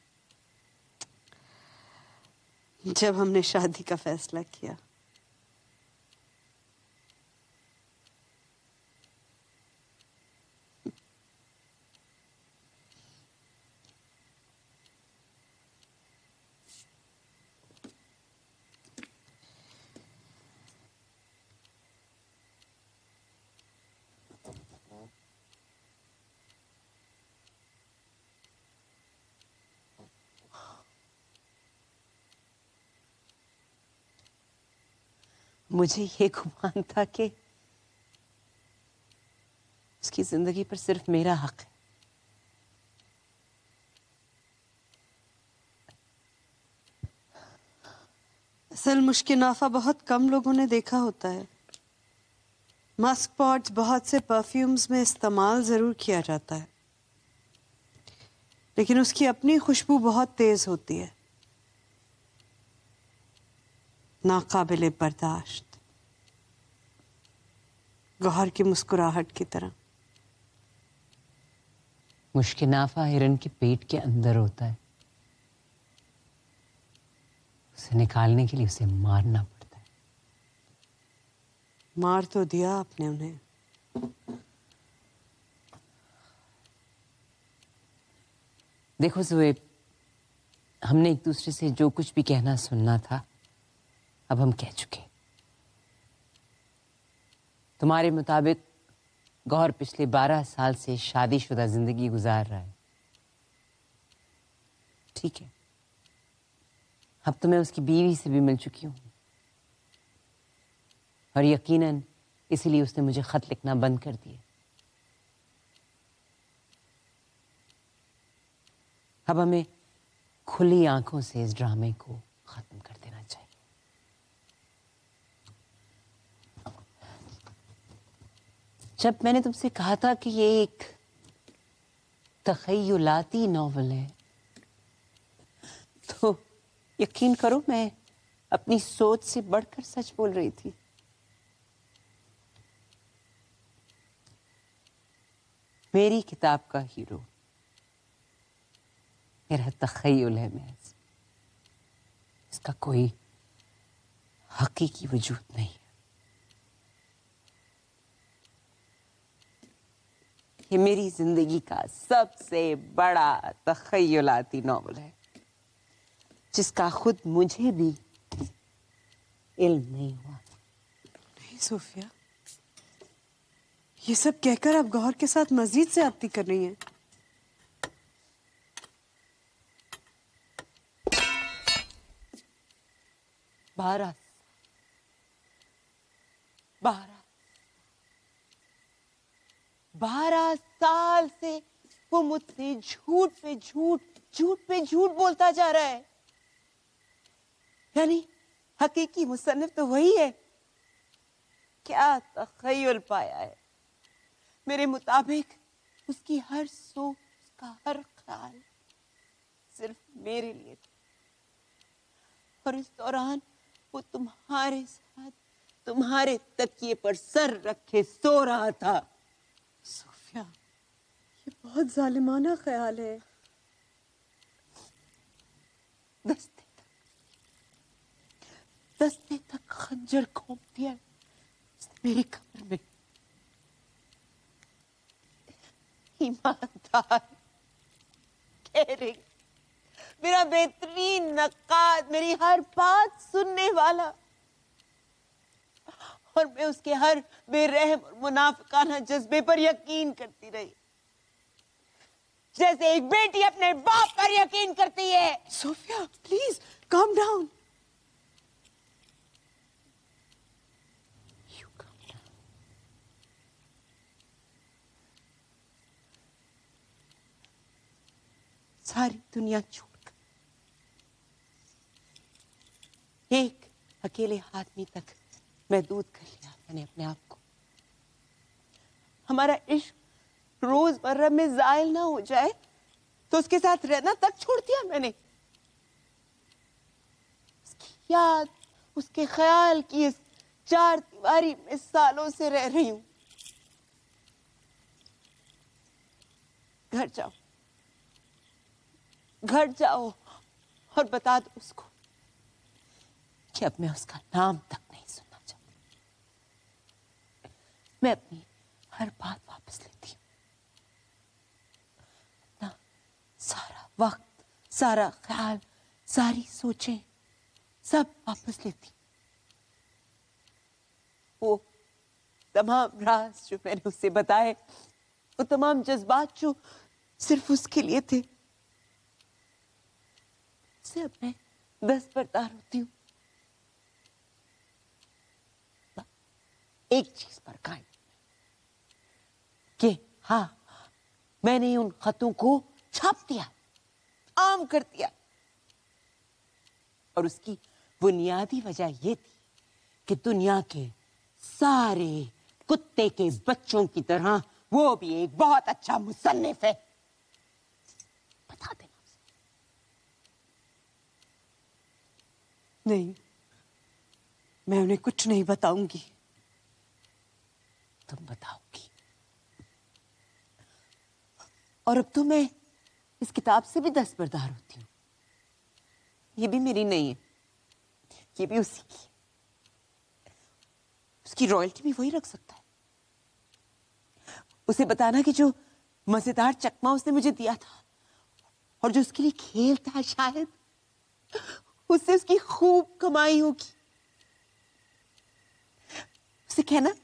जब हमने शादी का फैसला किया। मुझे ये गुमान था कि उसकी जिंदगी पर सिर्फ मेरा हक है। असल मुश्किल नाफा बहुत कम लोगों ने देखा होता है। मस्क पॉट्स बहुत से परफ्यूम्स में इस्तेमाल जरूर किया जाता है, लेकिन उसकी अपनी खुशबू बहुत तेज होती है, नाकाबिले बर्दाश्त, गौहर की मुस्कुराहट की तरह। मुश्किल नाफा हिरन के पेट के अंदर होता है। उसे निकालने के लिए उसे मारना पड़ता है। मार तो दिया आपने उन्हें। देखो ज़ुएब, हमने एक दूसरे से जो कुछ भी कहना सुनना था अब हम कह चुके। तुम्हारे मुताबिक गौहर पिछले 12 साल से शादीशुदा जिंदगी गुजार रहा है। ठीक है, अब तो मैं उसकी बीवी से भी मिल चुकी हूं। और यकीनन इसीलिए उसने मुझे खत लिखना बंद कर दिया। अब हमें खुली आंखों से इस ड्रामे को खत्म कर देना चाहिए। जब मैंने तुमसे कहा था कि ये एक तख़य्युलाती नॉवल है, तो यकीन करो मैं अपनी सोच से बढ़कर सच बोल रही थी। मेरी किताब का हीरो मेरा तख़य्युल है महज, इसका कोई हकीकी वजूद नहीं है। ये मेरी जिंदगी का सबसे बड़ा तख़य्युलाती नॉवल है, जिसका खुद मुझे भी इल्म नहीं हुआ। नहीं सोफिया, ये सब कहकर आप गौहर के साथ मजीद ज्यादती कर रही हैं। बारह साल से वो मुझसे झूठ पे झूठ बोलता जा रहा है। यानी हकीकी मुसन्निफ तो वही है। क्या तख़य्युल पाया है। मेरे मुताबिक उसकी हर सोच, उसका हर ख्याल सिर्फ मेरे लिए था, और इस दौरान वो तुम्हारे साथ तुम्हारे तकिए पर सर रखे सो रहा था। सोफिया, ये बहुत जालिमाना ख्याल है। दस्ते तक खंजर घोंप दिया उसने मेरी कमर में। ईमानदार, केयरिंग, मेरा बेहतरीन नक्काद, मेरी हर बात सुनने वाला, और मैं उसके हर बेरहम और मुनाफिकाना जज्बे पर यकीन करती रही, जैसे एक बेटी अपने बाप पर यकीन करती है। Sophia please calm down. सारी दुनिया छोड़कर एक अकेले आदमी तक महदूद कर लिया मैंने अपने आप को। हमारा इश्क रोजमर्रा में जायल ना हो जाए तो उसके साथ रहना तक छोड़ दिया मैंने। उसकी याद, उसके ख्याल की इस चार दीवारी में सालों से रह रही हूं। घर जाओ और बता दो उसको कि अब मैं उसका नाम तक नहीं सुनना चाहती। मैं अपनी हर बात वापस लेती हूँ, अपना सारा वक्त, सारा ख्याल, सारी सोचें सब वापस लेती हूँ। वो तमाम राज जो मैंने उससे बताए, वो तमाम जज्बात जो सिर्फ उसके लिए थे, से अब मैं दस्तबरदार होती हूँ। एक चीज पर कायम कि हाँ, मैंने उन खतों को छाप दिया, आम कर दिया, और उसकी बुनियादी वजह यह थी कि दुनिया के सारे कुत्ते के बच्चों की तरह वो भी एक बहुत अच्छा मुसन्निफ है। बता देना उसे। नहीं, मैं उन्हें कुछ नहीं बताऊंगी। तुम बताओगी, और अब तो मैं इस किताब से भी दस्तबरदार होती हूँ। ये भी मेरी नहीं है, ये भी उसी की। उसकी रॉयल्टी भी वही रख सकता है। उसे बताना कि जो मजेदार चकमा उसने मुझे दिया था और जो उसके लिए खेल था, शायद उससे उसकी खूब कमाई होगी। उसे कहना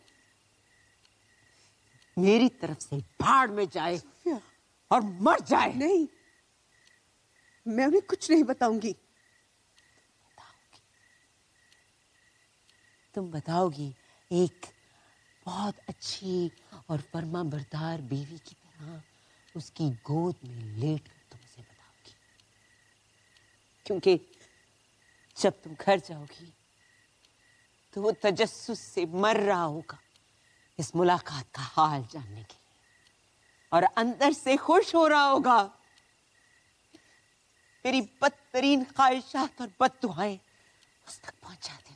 मेरी तरफ से भाड़ में जाए और मर जाए। नहीं, मैं उन्हें कुछ नहीं बताऊंगी। तुम बताओगी एक बहुत अच्छी और फर्मा बरदार बीवी की तरह उसकी गोद में लेट कर तुम उसे बताओगी, क्योंकि जब तुम घर जाओगी तो वो तजस्सुस से मर रहा होगा इस मुलाकात का हाल जानने के लिए, और अंदर से खुश हो रहा होगा। तेरी बदतरीन ख्वाहिशात और बद्दुआएं उस तक पहुंचा देना।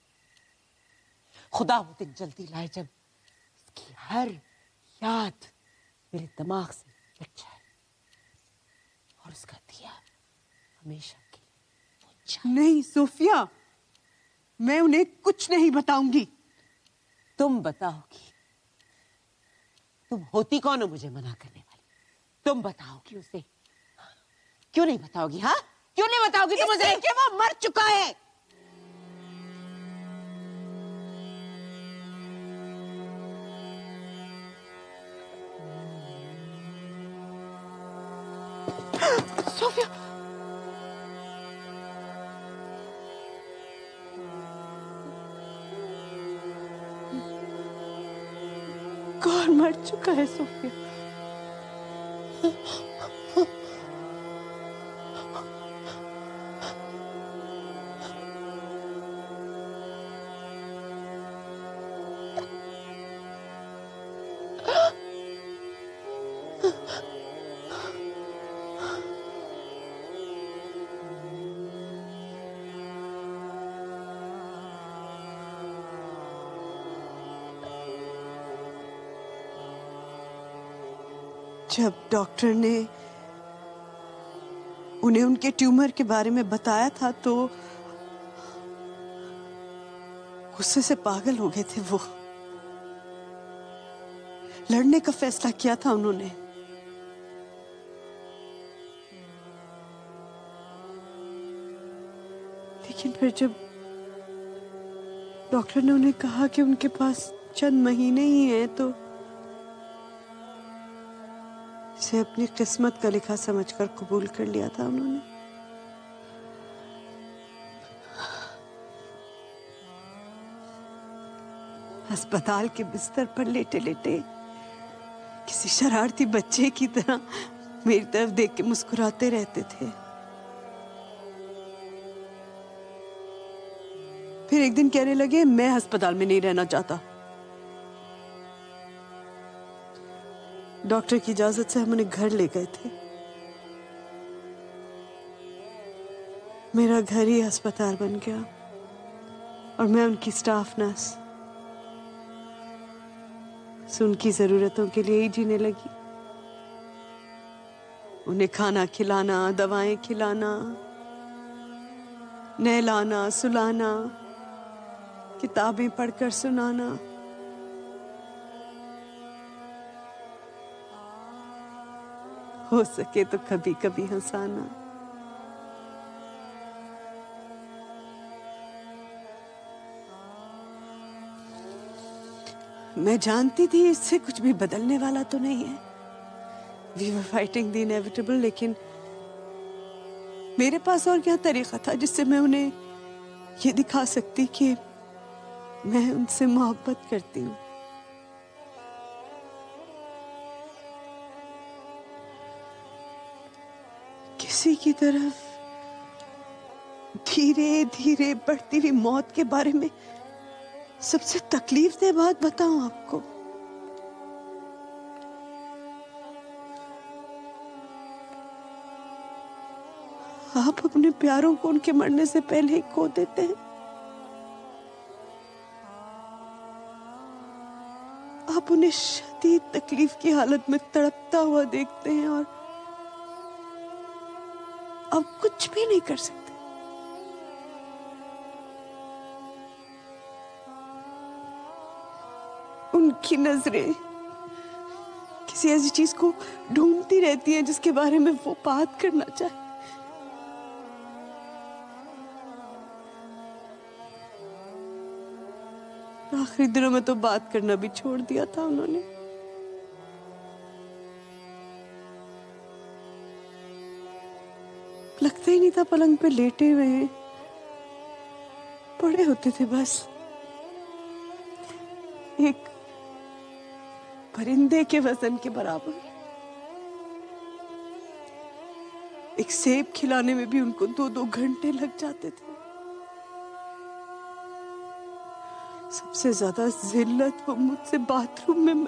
खुदा वो दिन जल्दी लाए जब उसकी हर याद मेरे दिमाग से मिट जाए और उसका दिया हमेशा के लिए बुझ जाए। नहीं सोफिया, मैं उन्हें कुछ नहीं बताऊंगी। तुम बताओगी। तुम होती कौन हो मुझे मना करने वाली? तुम बताओगी उसे। क्यों नहीं बताओगी? हाँ, क्यों नहीं बताओगी तुम मुझे? कि वो मर चुका है। सोफिया, कौन मर चुका है सोफिया? जब डॉक्टर ने उन्हें उनके ट्यूमर के बारे में बताया था तो गुस्से से पागल हो गए थे वो। लड़ने का फैसला किया था उन्होंने। लेकिन फिर जब डॉक्टर ने उन्हें कहा कि उनके पास चंद महीने ही हैं तो इसे अपनी किस्मत का लिखा समझकर कबूल कर लिया था उन्होंने। अस्पताल के बिस्तर पर लेटे लेटे किसी शरारती बच्चे की तरह मेरी तरफ देख के मुस्कुराते रहते थे। फिर एक दिन कहने लगे, मैं अस्पताल में नहीं रहना चाहता। डॉक्टर की इजाजत से हम उन्हें घर ले गए थे। मेरा घर ही अस्पताल बन गया और मैं उनकी स्टाफ नर्स उनकी जरूरतों के लिए ही जीने लगी। उन्हें खाना खिलाना, दवाएं खिलाना, नहलाना, सुलाना, किताबें पढ़कर सुनाना। हो सके तो कभी कभी हंसाना। मैं जानती थी इससे कुछ भी बदलने वाला तो नहीं है। We were fighting the inevitable, लेकिन मेरे पास और क्या तरीका था जिससे मैं उन्हें ये दिखा सकती कि मैं उनसे मोहब्बत करती हूँ। किसी की तरफ धीरे धीरे बढ़ती हुई मौत के बारे में सबसे तकलीफदेह बात बताऊं आपको? आप अपने प्यारों को उनके मरने से पहले ही खो देते हैं। आप उन्हें शदीद तकलीफ की हालत में तड़पता हुआ देखते हैं और आप कुछ भी नहीं कर सकते। उनकी नजरें किसी ऐसी चीज को ढूंढती रहती हैं जिसके बारे में वो बात करना चाहे। आखिरी दिनों में तो बात करना भी छोड़ दिया था उन्होंने। लगता ही नहीं था पलंग पे लेटे हुए हैं, पड़े होते थे बस। एक परिंदे के वजन के बराबर। एक सेब खिलाने में भी उनको 2-2 घंटे लग जाते थे। सबसे ज्यादा जिल्लत वो मुझसे बाथरूम में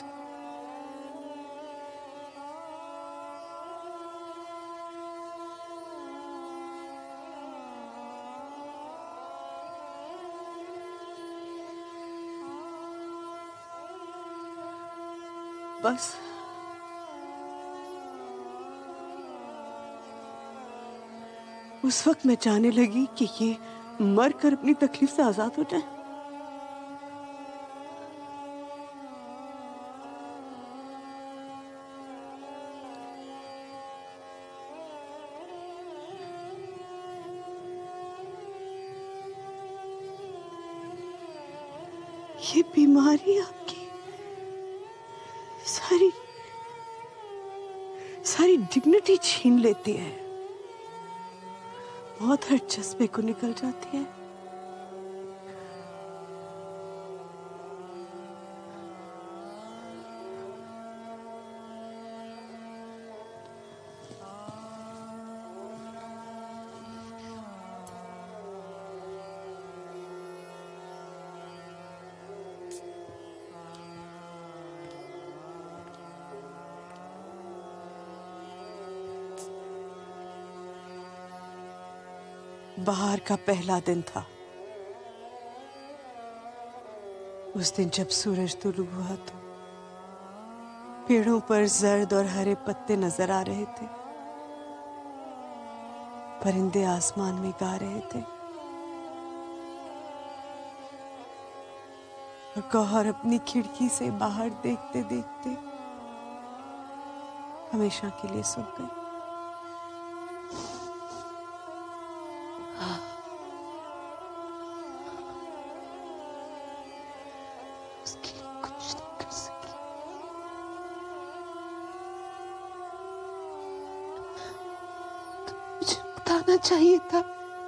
बस उस वक्त मैं चाहने लगी कि ये मर कर अपनी तकलीफ से आजाद हो जाए। ये बीमारी आपकी सारी सारी डिग्निटी छीन लेती है। बहुत हर जज्बे को निकल जाती है। बाहर का पहला दिन था। उस दिन जब सूरज तुलू हुआ तो पेड़ों पर जर्द और हरे पत्ते नजर आ रहे थे। परिंदे आसमान में गा रहे थे और गौहर अपनी खिड़की से बाहर देखते देखते हमेशा के लिए सो गए। बताना चाहिए था।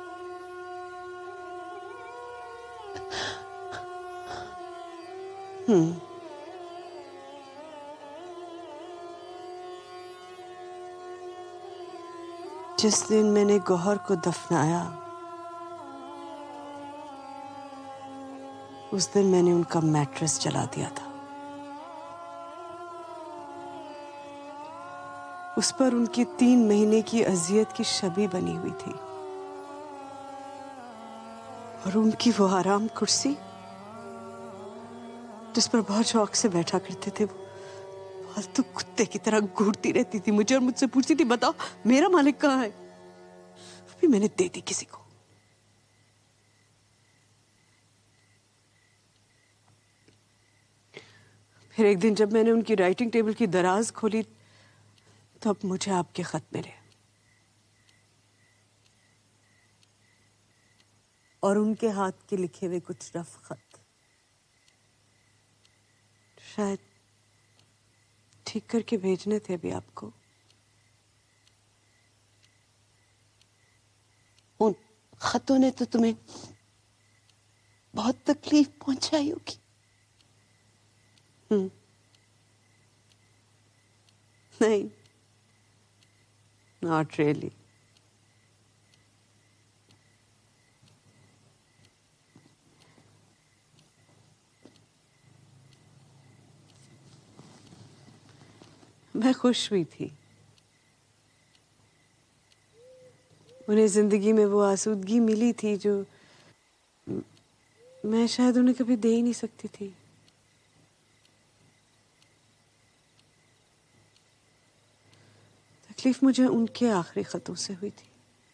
जिस दिन मैंने गौहर को दफनाया उस दिन मैंने उनका मैट्रेस जला दिया था। उस पर उनकी 3 महीने की अजियत की छवि बनी हुई थी और उनकी वो आराम कुर्सी जिस पर बहुत शौक से बैठा करते थे वो फालतू कुत्ते की तरह घूरती रहती थी मुझे और मुझसे पूछती थी, बताओ मेरा मालिक कहाँ है? फिर मैंने दे दी किसी को। फिर एक दिन जब मैंने उनकी राइटिंग टेबल की दराज खोली तब मुझे आपके खत मिले और उनके हाथ के लिखे हुए कुछ रफ खत शायद ठीक करके भेजने थे अभी आपको। उन खतों ने तो तुम्हें बहुत तकलीफ पहुंचाई होगी। नहीं, नॉट रियली। मैं खुश हुई थी। उन्हें जिंदगी में वो आसूदगी मिली थी जो मैं शायद उन्हें कभी दे ही नहीं सकती थी। तकलीफ मुझे उनके आखिरी खतों से हुई थी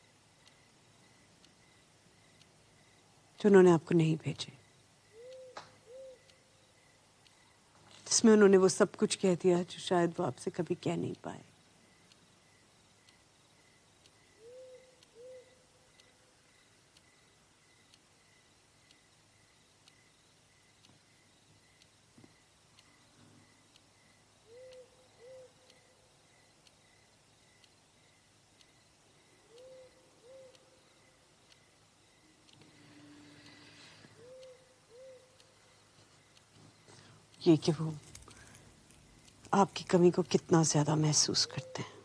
जो उन्होंने आपको नहीं भेजे, जिसमें उन्होंने वो सब कुछ कह दिया जो शायद वो आपसे कभी कह नहीं पाए। ये कि वो आपकी कमी को कितना ज्यादा महसूस करते हैं।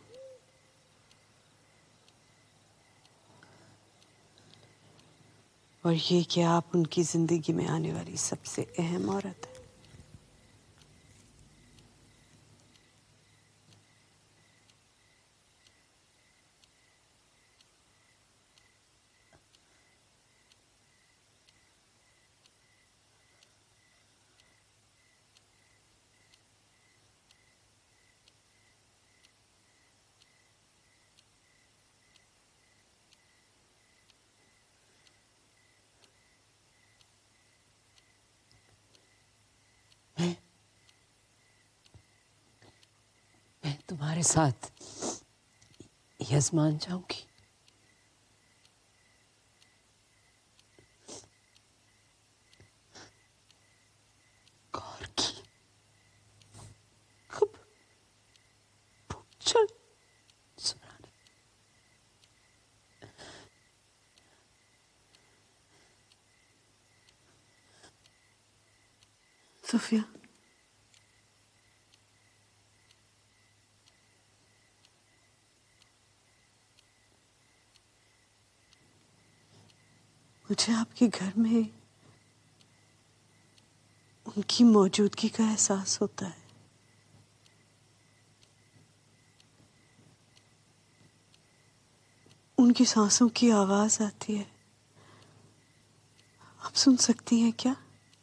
और ये कि आप उनकी जिंदगी में आने वाली सबसे अहम औरत है। मैं तुम्हारे साथ यजमान जाऊंगी। गौर की कब चल सुनाने। सोफिया, मुझे आपके घर में उनकी मौजूदगी का एहसास होता है। उनकी सांसों की आवाज आती है। आप सुन सकती हैं क्या?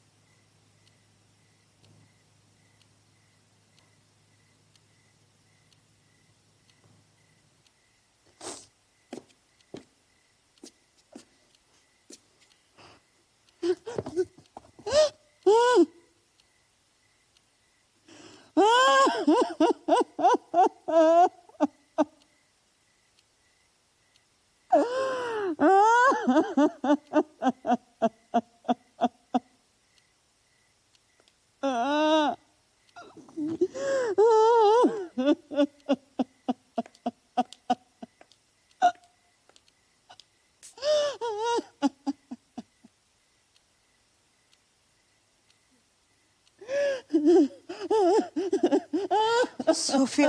Sophia,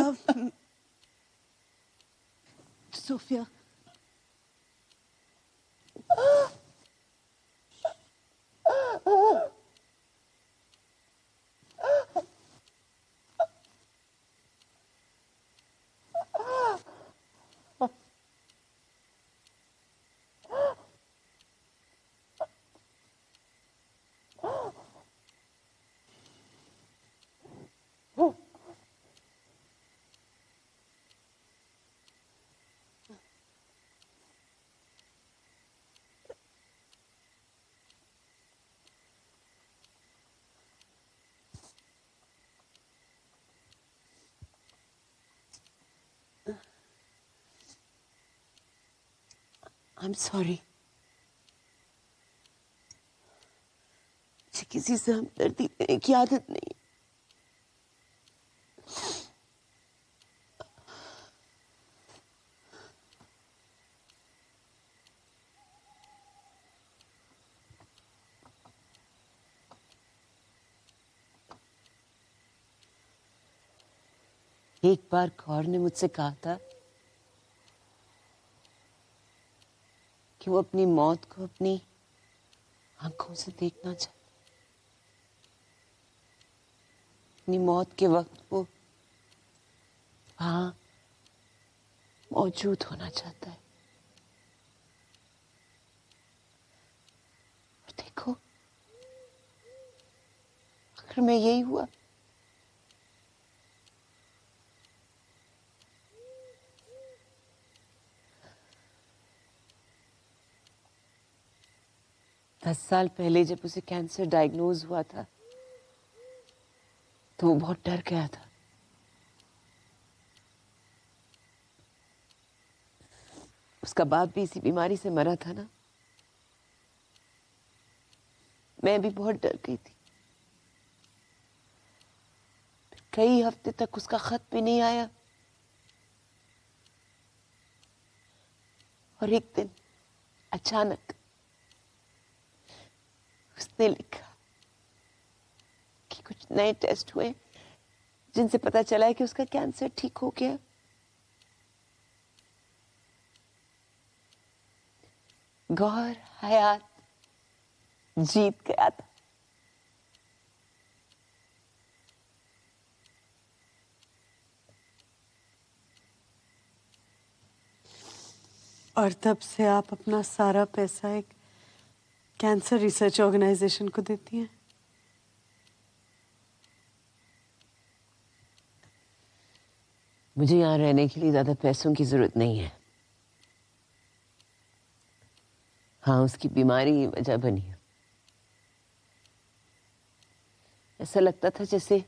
Sophia, I'm sorry। मुझे किसी से हमदर्दी देने की आदत नहीं। एक बार कौर ने मुझसे कहा था कि वो अपनी मौत को अपनी आंखों से देखना चाहता। अपनी मौत के वक्त वो वहां मौजूद होना चाहता है। और देखो, आखिर में यही हुआ। दस साल पहले जब उसे कैंसर डायग्नोज हुआ था तो वो बहुत डर गया था। उसका बाप भी इसी बीमारी से मरा था ना। मैं भी बहुत डर गई थी। कई हफ्ते तक उसका खत भी नहीं आया। और एक दिन अचानक उसने लिखा कि कुछ नए टेस्ट हुए जिनसे पता चला है कि उसका कैंसर ठीक हो गया। गौहर हयात जीत गया था। और तब से आप अपना सारा पैसा एक कैंसर रिसर्च ऑर्गेनाइजेशन को देती हैं। मुझे यहाँ रहने के लिए ज्यादा पैसों की जरूरत नहीं है। हाँ, उसकी बीमारी वजह बनी है। ऐसा लगता था जैसे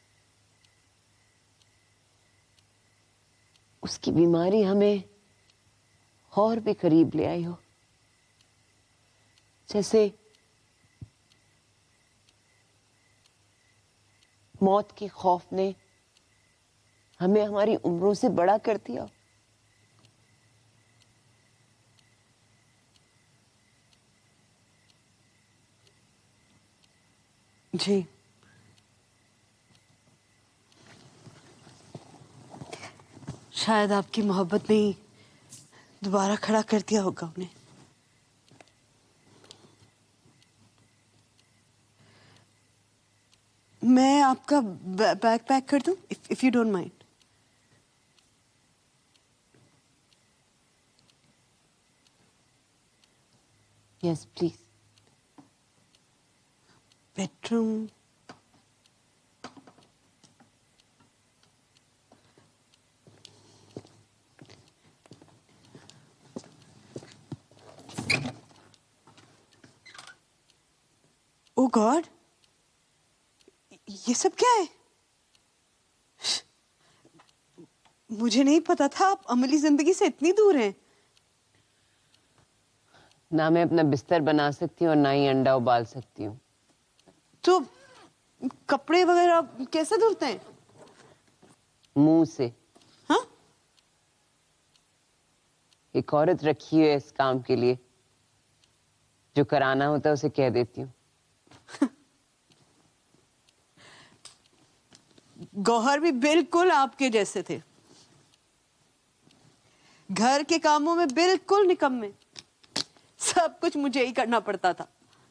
उसकी बीमारी हमें और भी करीब ले आई हो, जैसे मौत के खौफ ने हमें हमारी उम्रों से बड़ा कर दिया। जी, शायद आपकी मोहब्बत ने ही दोबारा खड़ा कर दिया होगा उन्हें। मैं आपका बैग पैक कर दूं, if you don't mind. Yes please. Bedroom, oh God, ये सब क्या है? मुझे नहीं पता था आप अमली जिंदगी से इतनी दूर हैं। ना मैं अपना बिस्तर बना सकती हूँ और ना ही अंडा उबाल सकती हूँ। तो कपड़े वगैरह कैसे धुलते हैं? मुंह से। हाँ? एक औरत रखी है इस काम के लिए, जो कराना होता है उसे कह देती हूँ। गौहर भी बिल्कुल आपके जैसे थे, घर के कामों में बिल्कुल निकम्मे। सब कुछ मुझे ही करना पड़ता था।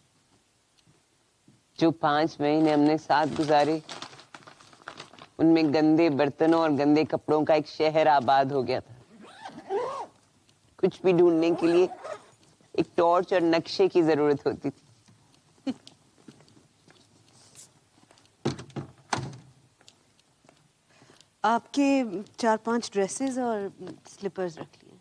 जो 5 महीने हमने साथ गुजारे, उनमें गंदे बर्तनों और गंदे कपड़ों का एक शहर आबाद हो गया था। कुछ भी ढूंढने के लिए एक टॉर्च और नक्शे की जरूरत होती थी। आपके 4-5 ड्रेसेस और स्लीपर्स रख लिए।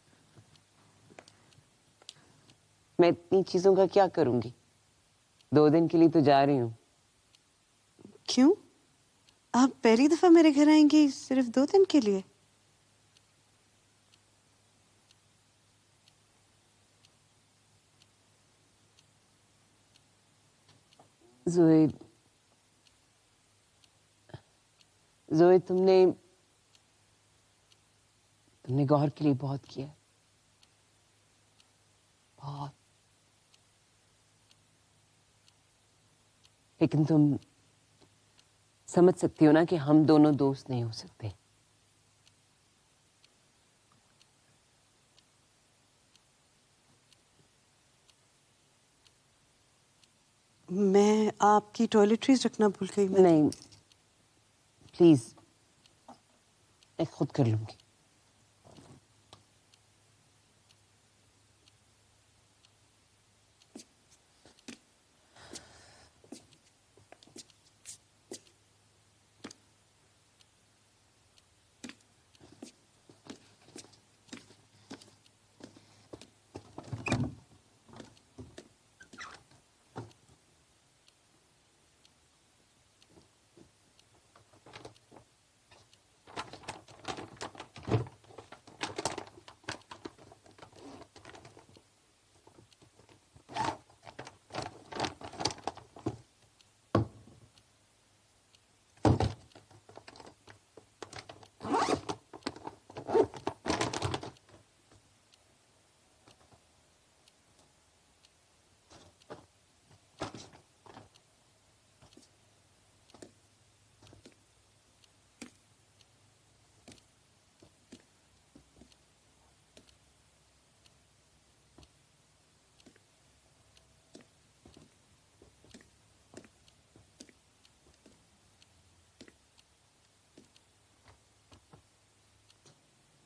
मैं इतनी चीजों का क्या करूंगी? 2 दिन के लिए तो जा रही हूँ। क्यों? आप पहली दफा मेरे घर आएंगी सिर्फ 2 दिन के लिए? जोए, जोए, तुमने गौहर के लिए बहुत किया, बहुत। लेकिन तुम समझ सकती हो ना कि हम दोनों दोस्त नहीं हो सकते। मैं आपकी टॉयलेटरीज रखना भूल गई। नहीं, प्लीज, मैं खुद कर लूंगी।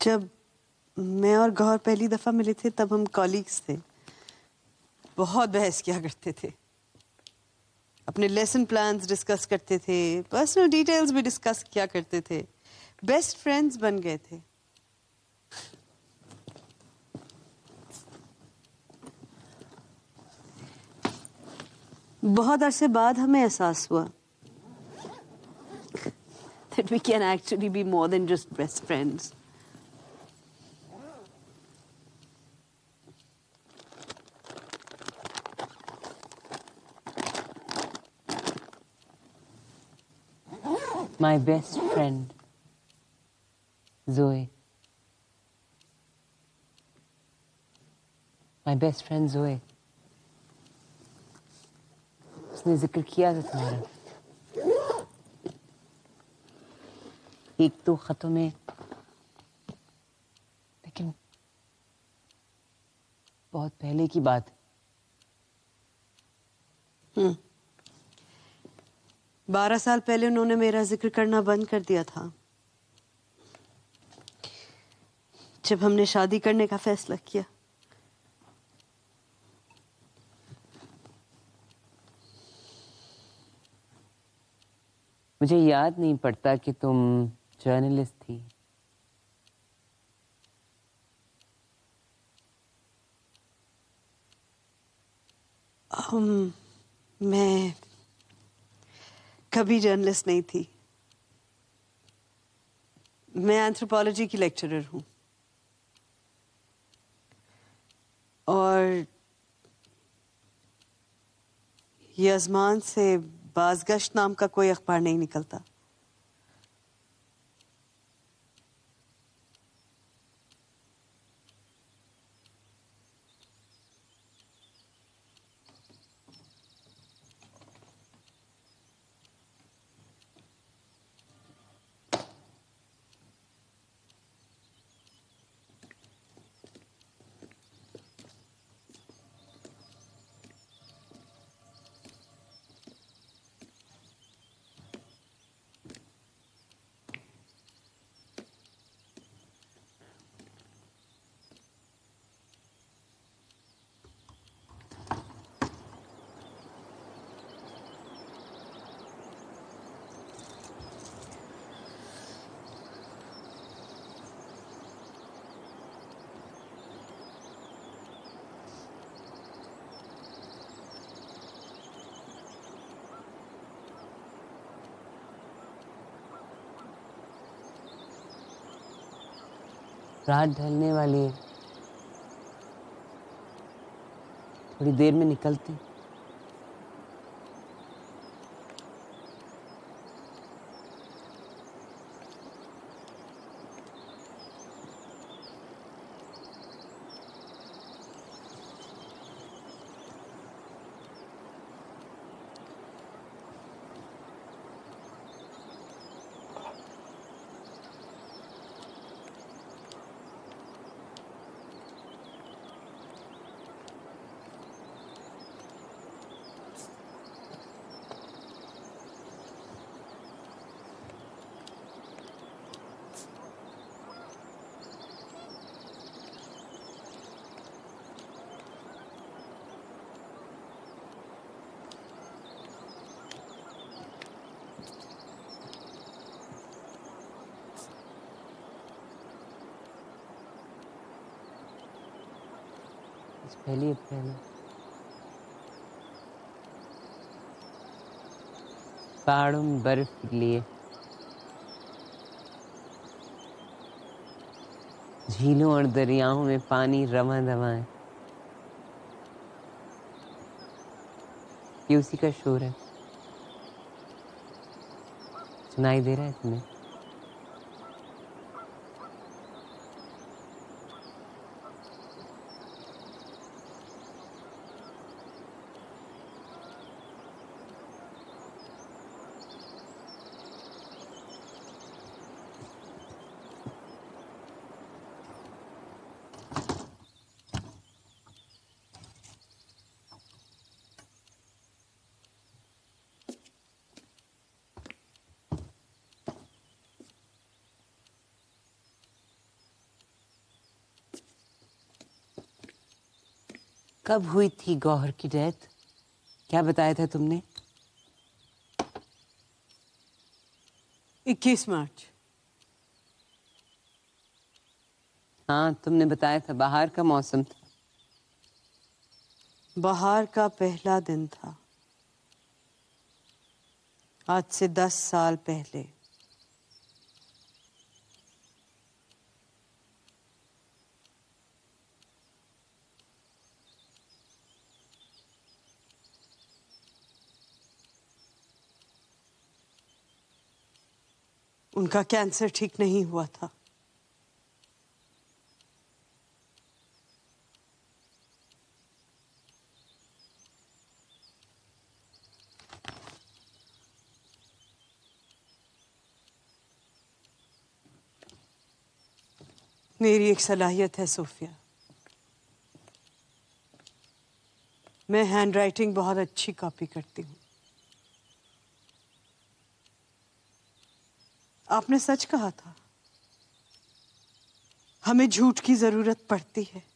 जब मैं और गौर पहली दफा मिले थे तब हम कॉलीग्स थे। बहुत बहस किया करते थे, अपने लेसन प्लान्स डिस्कस करते थे, पर्सनल डिटेल्स भी डिस्कस किया करते थे। बेस्ट फ्रेंड्स बन गए थे। बहुत अरसे बाद हमें एहसास हुआ that we can actually be more than just best friends. My best friend, Zoe. My best friend Zoe. उसने जिक्र किया था तुम्हारा। एक दो खतों में, लेकिन बहुत पहले की बात। 12 साल पहले उन्होंने मेरा जिक्र करना बंद कर दिया था जब हमने शादी करने का फैसला किया। मुझे याद नहीं पड़ता कि तुम जर्नलिस्ट थी। मैं कभी जर्नलिस्ट नहीं थी। मैं एंथ्रोपोलॉजी की लेक्चरर हूँ और यजमान से बाज़गश्त नाम का कोई अखबार नहीं निकलता। रात ढलने वाली है, थोड़ी देर में निकलते। पहली अप्रैल पहाड़ों में बर्फ पिघली है, झीलों और दरियाओं में पानी रवा दवा है। ये उसी का शोर है। सुनाई दे रहा है तुम्हें? कब हुई थी गौहर की डेथ? क्या बताया था तुमने? 21 मार्च। हाँ, तुमने बताया था, बाहर का मौसम था। बाहर का पहला दिन था, आज से 10 साल पहले। उनका कैंसर ठीक नहीं हुआ था। मेरी एक सलाहियत है सोफिया, मैं हैंडराइटिंग बहुत अच्छी कॉपी करती हूँ। आपने सच कहा था, हमें झूठ की जरूरत पड़ती है।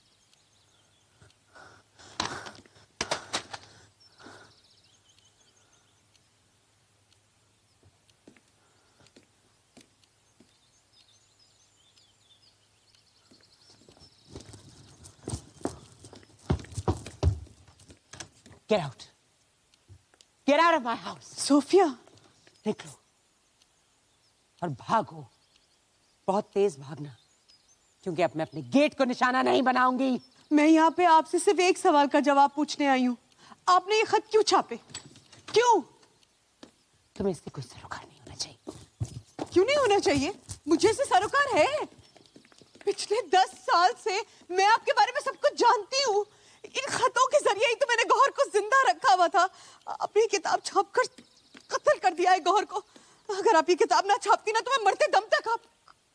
Get out. Get out of my house. Sophia, निकलो और भागो, बहुत तेज भागना, क्योंकि अब मैं अपने गेट को निशाना नहीं बनाऊंगी। मैं यहाँ पे आपसे सिर्फ एक सवाल का जवाब पूछने आई हूँ। आपने ये खत क्यों छापे? क्यों? तुम्हें इससे कोई सरोकार नहीं होना चाहिए। क्यों नहीं होना चाहिए? मुझे से सरोकार है। पिछले 10 साल से मैं आपके बारे में सब कुछ जानती हूँ। इन खतों के जरिए ही तो मैंने गौहर को जिंदा रखा हुआ था। अपनी किताब छापकर कत्ल कर दिया है गौहर को। अगर आप ये किताब ना छापती ना, तो मैं मरते दम तक आप...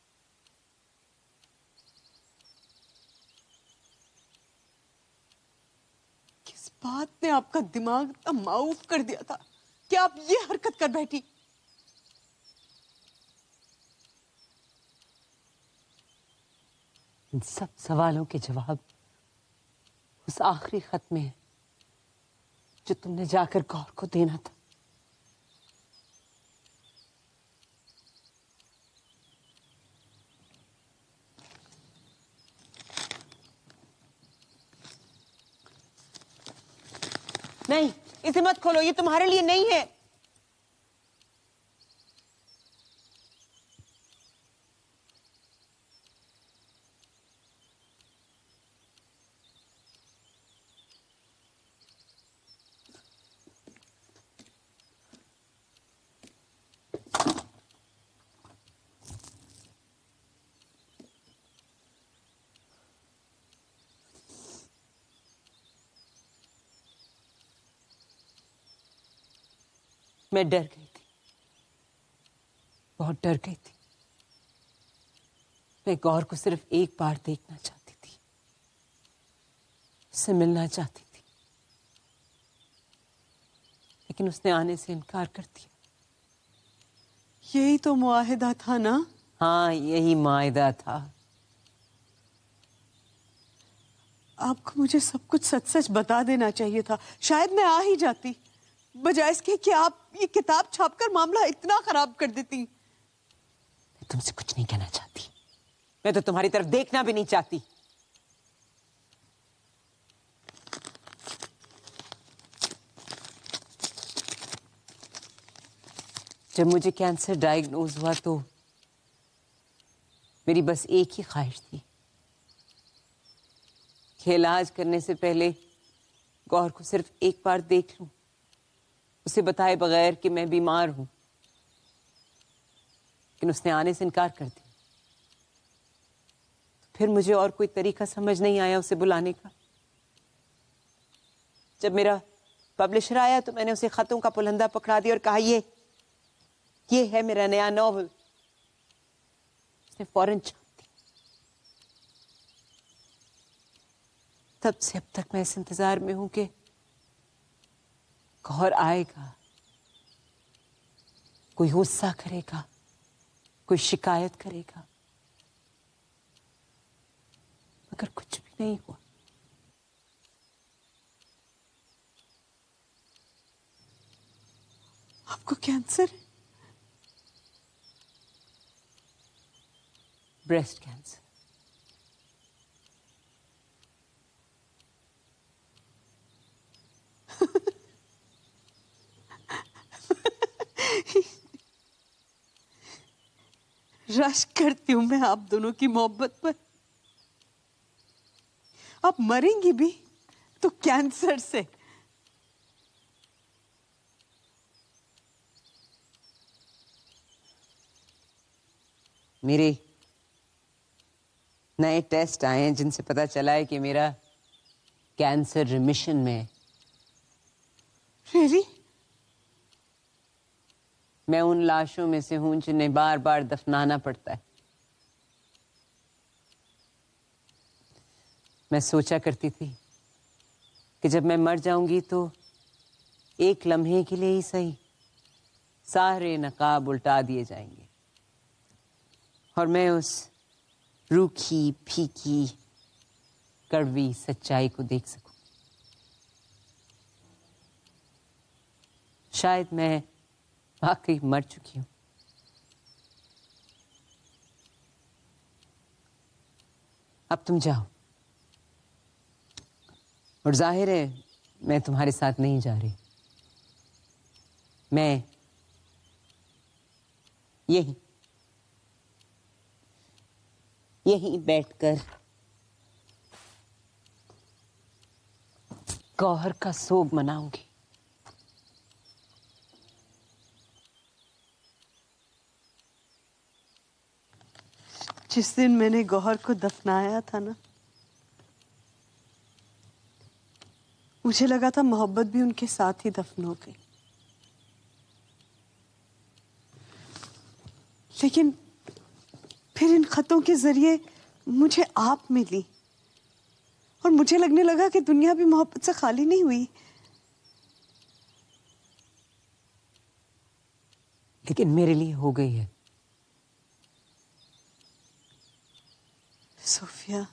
किस बात ने आपका दिमाग इतना माऊफ कर दिया था कि आप ये हरकत कर बैठी? इन सब सवालों के जवाब उस आखिरी खत में है जो तुमने जाकर गौर को देना था। नहीं, इसे मत खोलो, ये तुम्हारे लिए नहीं है। मैं डर गई थी, बहुत डर गई थी। मैं गौर को सिर्फ एक बार देखना चाहती थी, उससे मिलना चाहती थी, लेकिन उसने आने से इनकार कर दिया। यही तो मुआहिदा था ना? हाँ, यही मायदा था। आपको मुझे सब कुछ सच सच बता देना चाहिए था। शायद मैं आ ही जाती, बजाय इसके कि आप ये किताब छापकर मामला इतना खराब कर देती। मैं तुमसे कुछ नहीं कहना चाहती, मैं तो तुम्हारी तरफ देखना भी नहीं चाहती। जब मुझे कैंसर डायग्नोज हुआ तो मेरी बस एक ही ख्वाहिश थी कि इलाज करने से पहले गौर को सिर्फ एक बार देख लूं, उसे बताए बगैर कि मैं बीमार हूं। लेकिन उसने आने से इनकार कर दिया। फिर मुझे और कोई तरीका समझ नहीं आया उसे बुलाने का। जब मेरा पब्लिशर आया तो मैंने उसे खतों का पुलंदा पकड़ा दिया और कहा, ये है मेरा नया नॉवल। उसने फौरन छाप दी। तब से अब तक मैं इस इंतजार में हूं कि गौहर आएगा, कोई गुस्सा करेगा, कोई शिकायत करेगा, मगर कुछ भी नहीं हुआ। आपको कैंसर है? Breast cancer. रश करती हूं मैं आप दोनों की मोहब्बत पर। आप मरेंगी भी तो कैंसर से। मेरे नए टेस्ट आए हैं जिनसे पता चला है कि मेरा कैंसर रिमिशन में है। रियली? मैं उन लाशों में से हूं जिन्हें बार बार दफनाना पड़ता है। मैं सोचा करती थी कि जब मैं मर जाऊंगी तो एक लम्हे के लिए ही सही सारे नकाब उल्टा दिए जाएंगे और मैं उस रूखी फीकी कड़वी सच्चाई को देख सकूं। शायद मैं वाकई मर चुकी हूं। अब तुम जाओ। और जाहिर है मैं तुम्हारे साथ नहीं जा रही। मैं यहीं बैठकर गौहर का सोग मनाऊंगी। जिस दिन मैंने गौहर को दफनाया था ना, मुझे लगा था मोहब्बत भी उनके साथ ही दफन हो गई। लेकिन फिर इन खतों के जरिए मुझे आप मिली और मुझे लगने लगा कि दुनिया भी मोहब्बत से खाली नहीं हुई। लेकिन मेरे लिए हो गई है। सोफिया,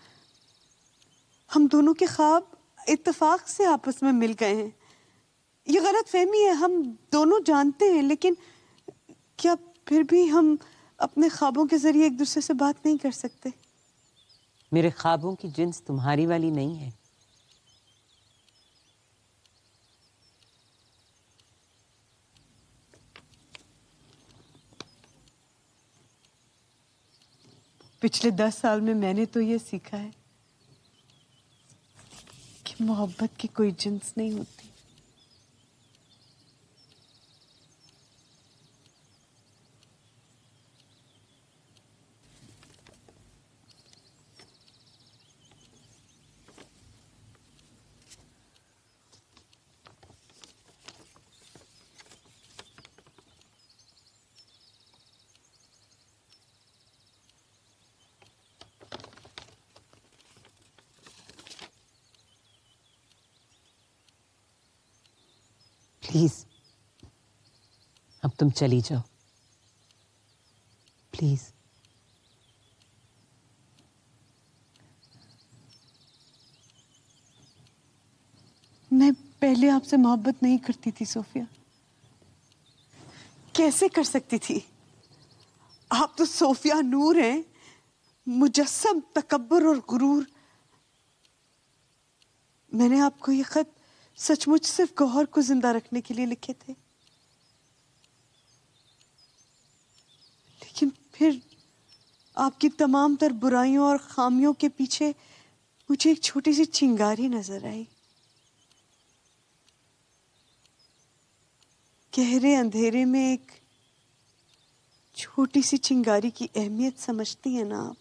हम दोनों के ख्वाब इत्तेफाक से आपस में मिल गए हैं। ये गलत फहमी है, हम दोनों जानते हैं, लेकिन क्या फिर भी हम अपने ख्वाबों के जरिए एक दूसरे से बात नहीं कर सकते? मेरे ख्वाबों की जिन्स तुम्हारी वाली नहीं है। पिछले 10 साल में मैंने तो ये सीखा है कि मोहब्बत की कोई जिन्स नहीं होती। प्लीज अब तुम चली जाओ। प्लीज। मैं पहले आपसे मोहब्बत नहीं करती थी सोफिया। कैसे कर सकती थी? आप तो सोफिया नूर हैं, मुजस्सम तकब्बुर और गुरूर। मैंने आपको ये खत सचमुच सिर्फ गौहर को जिंदा रखने के लिए लिखे थे। लेकिन फिर आपकी तमाम तर बुराइयों और खामियों के पीछे मुझे एक छोटी सी चिंगारी नजर आई। गहरे अंधेरे में एक छोटी सी चिंगारी की अहमियत समझती हैं ना आप?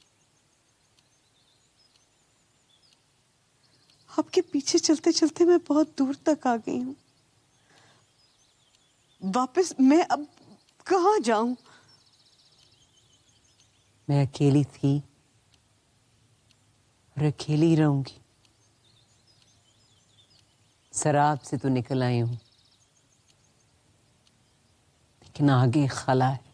आपके पीछे चलते चलते मैं बहुत दूर तक आ गई हूं। वापस मैं अब कहां जाऊं? मैं अकेली थी और अकेली ही रहूंगी। शराब से तो निकल आई हूं, लेकिन आगे खला है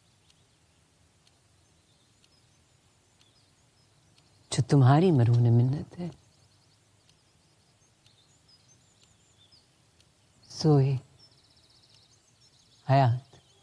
जो तुम्हारी मरून मिन्नत है। सोए हयात,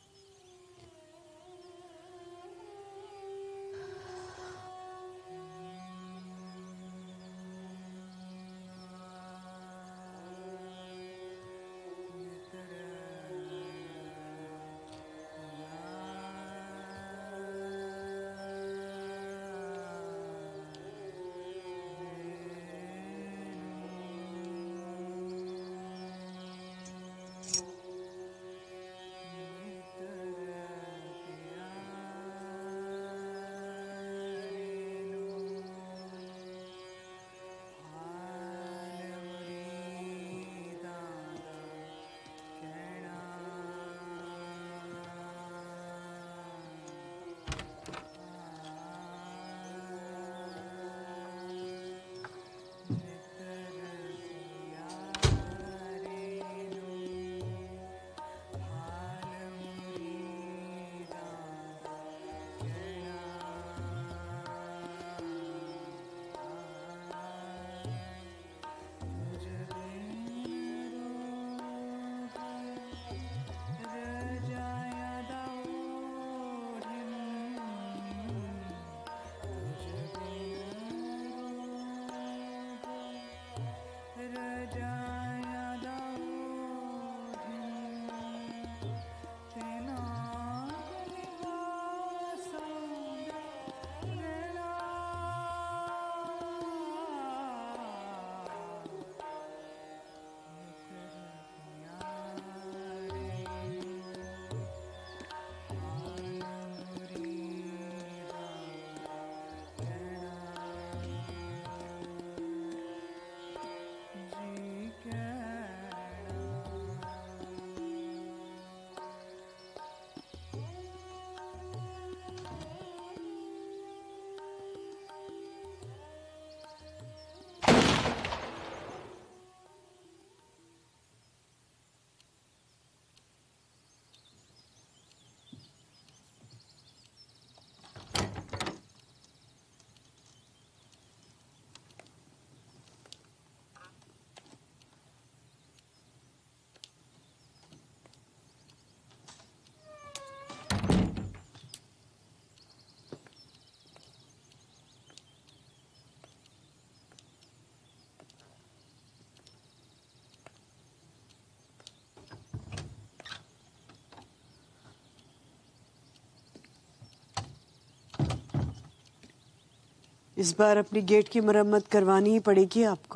इस बार अपनी गेट की मरम्मत करवानी ही पड़ेगी आपको।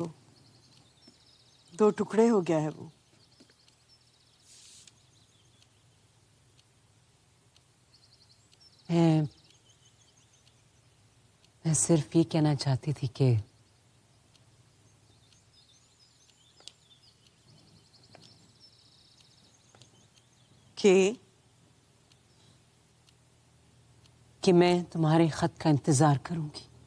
2 टुकड़े हो गया है वो। मैं सिर्फ ये कहना चाहती थी कि मैं तुम्हारे खत का इंतजार करूंगी।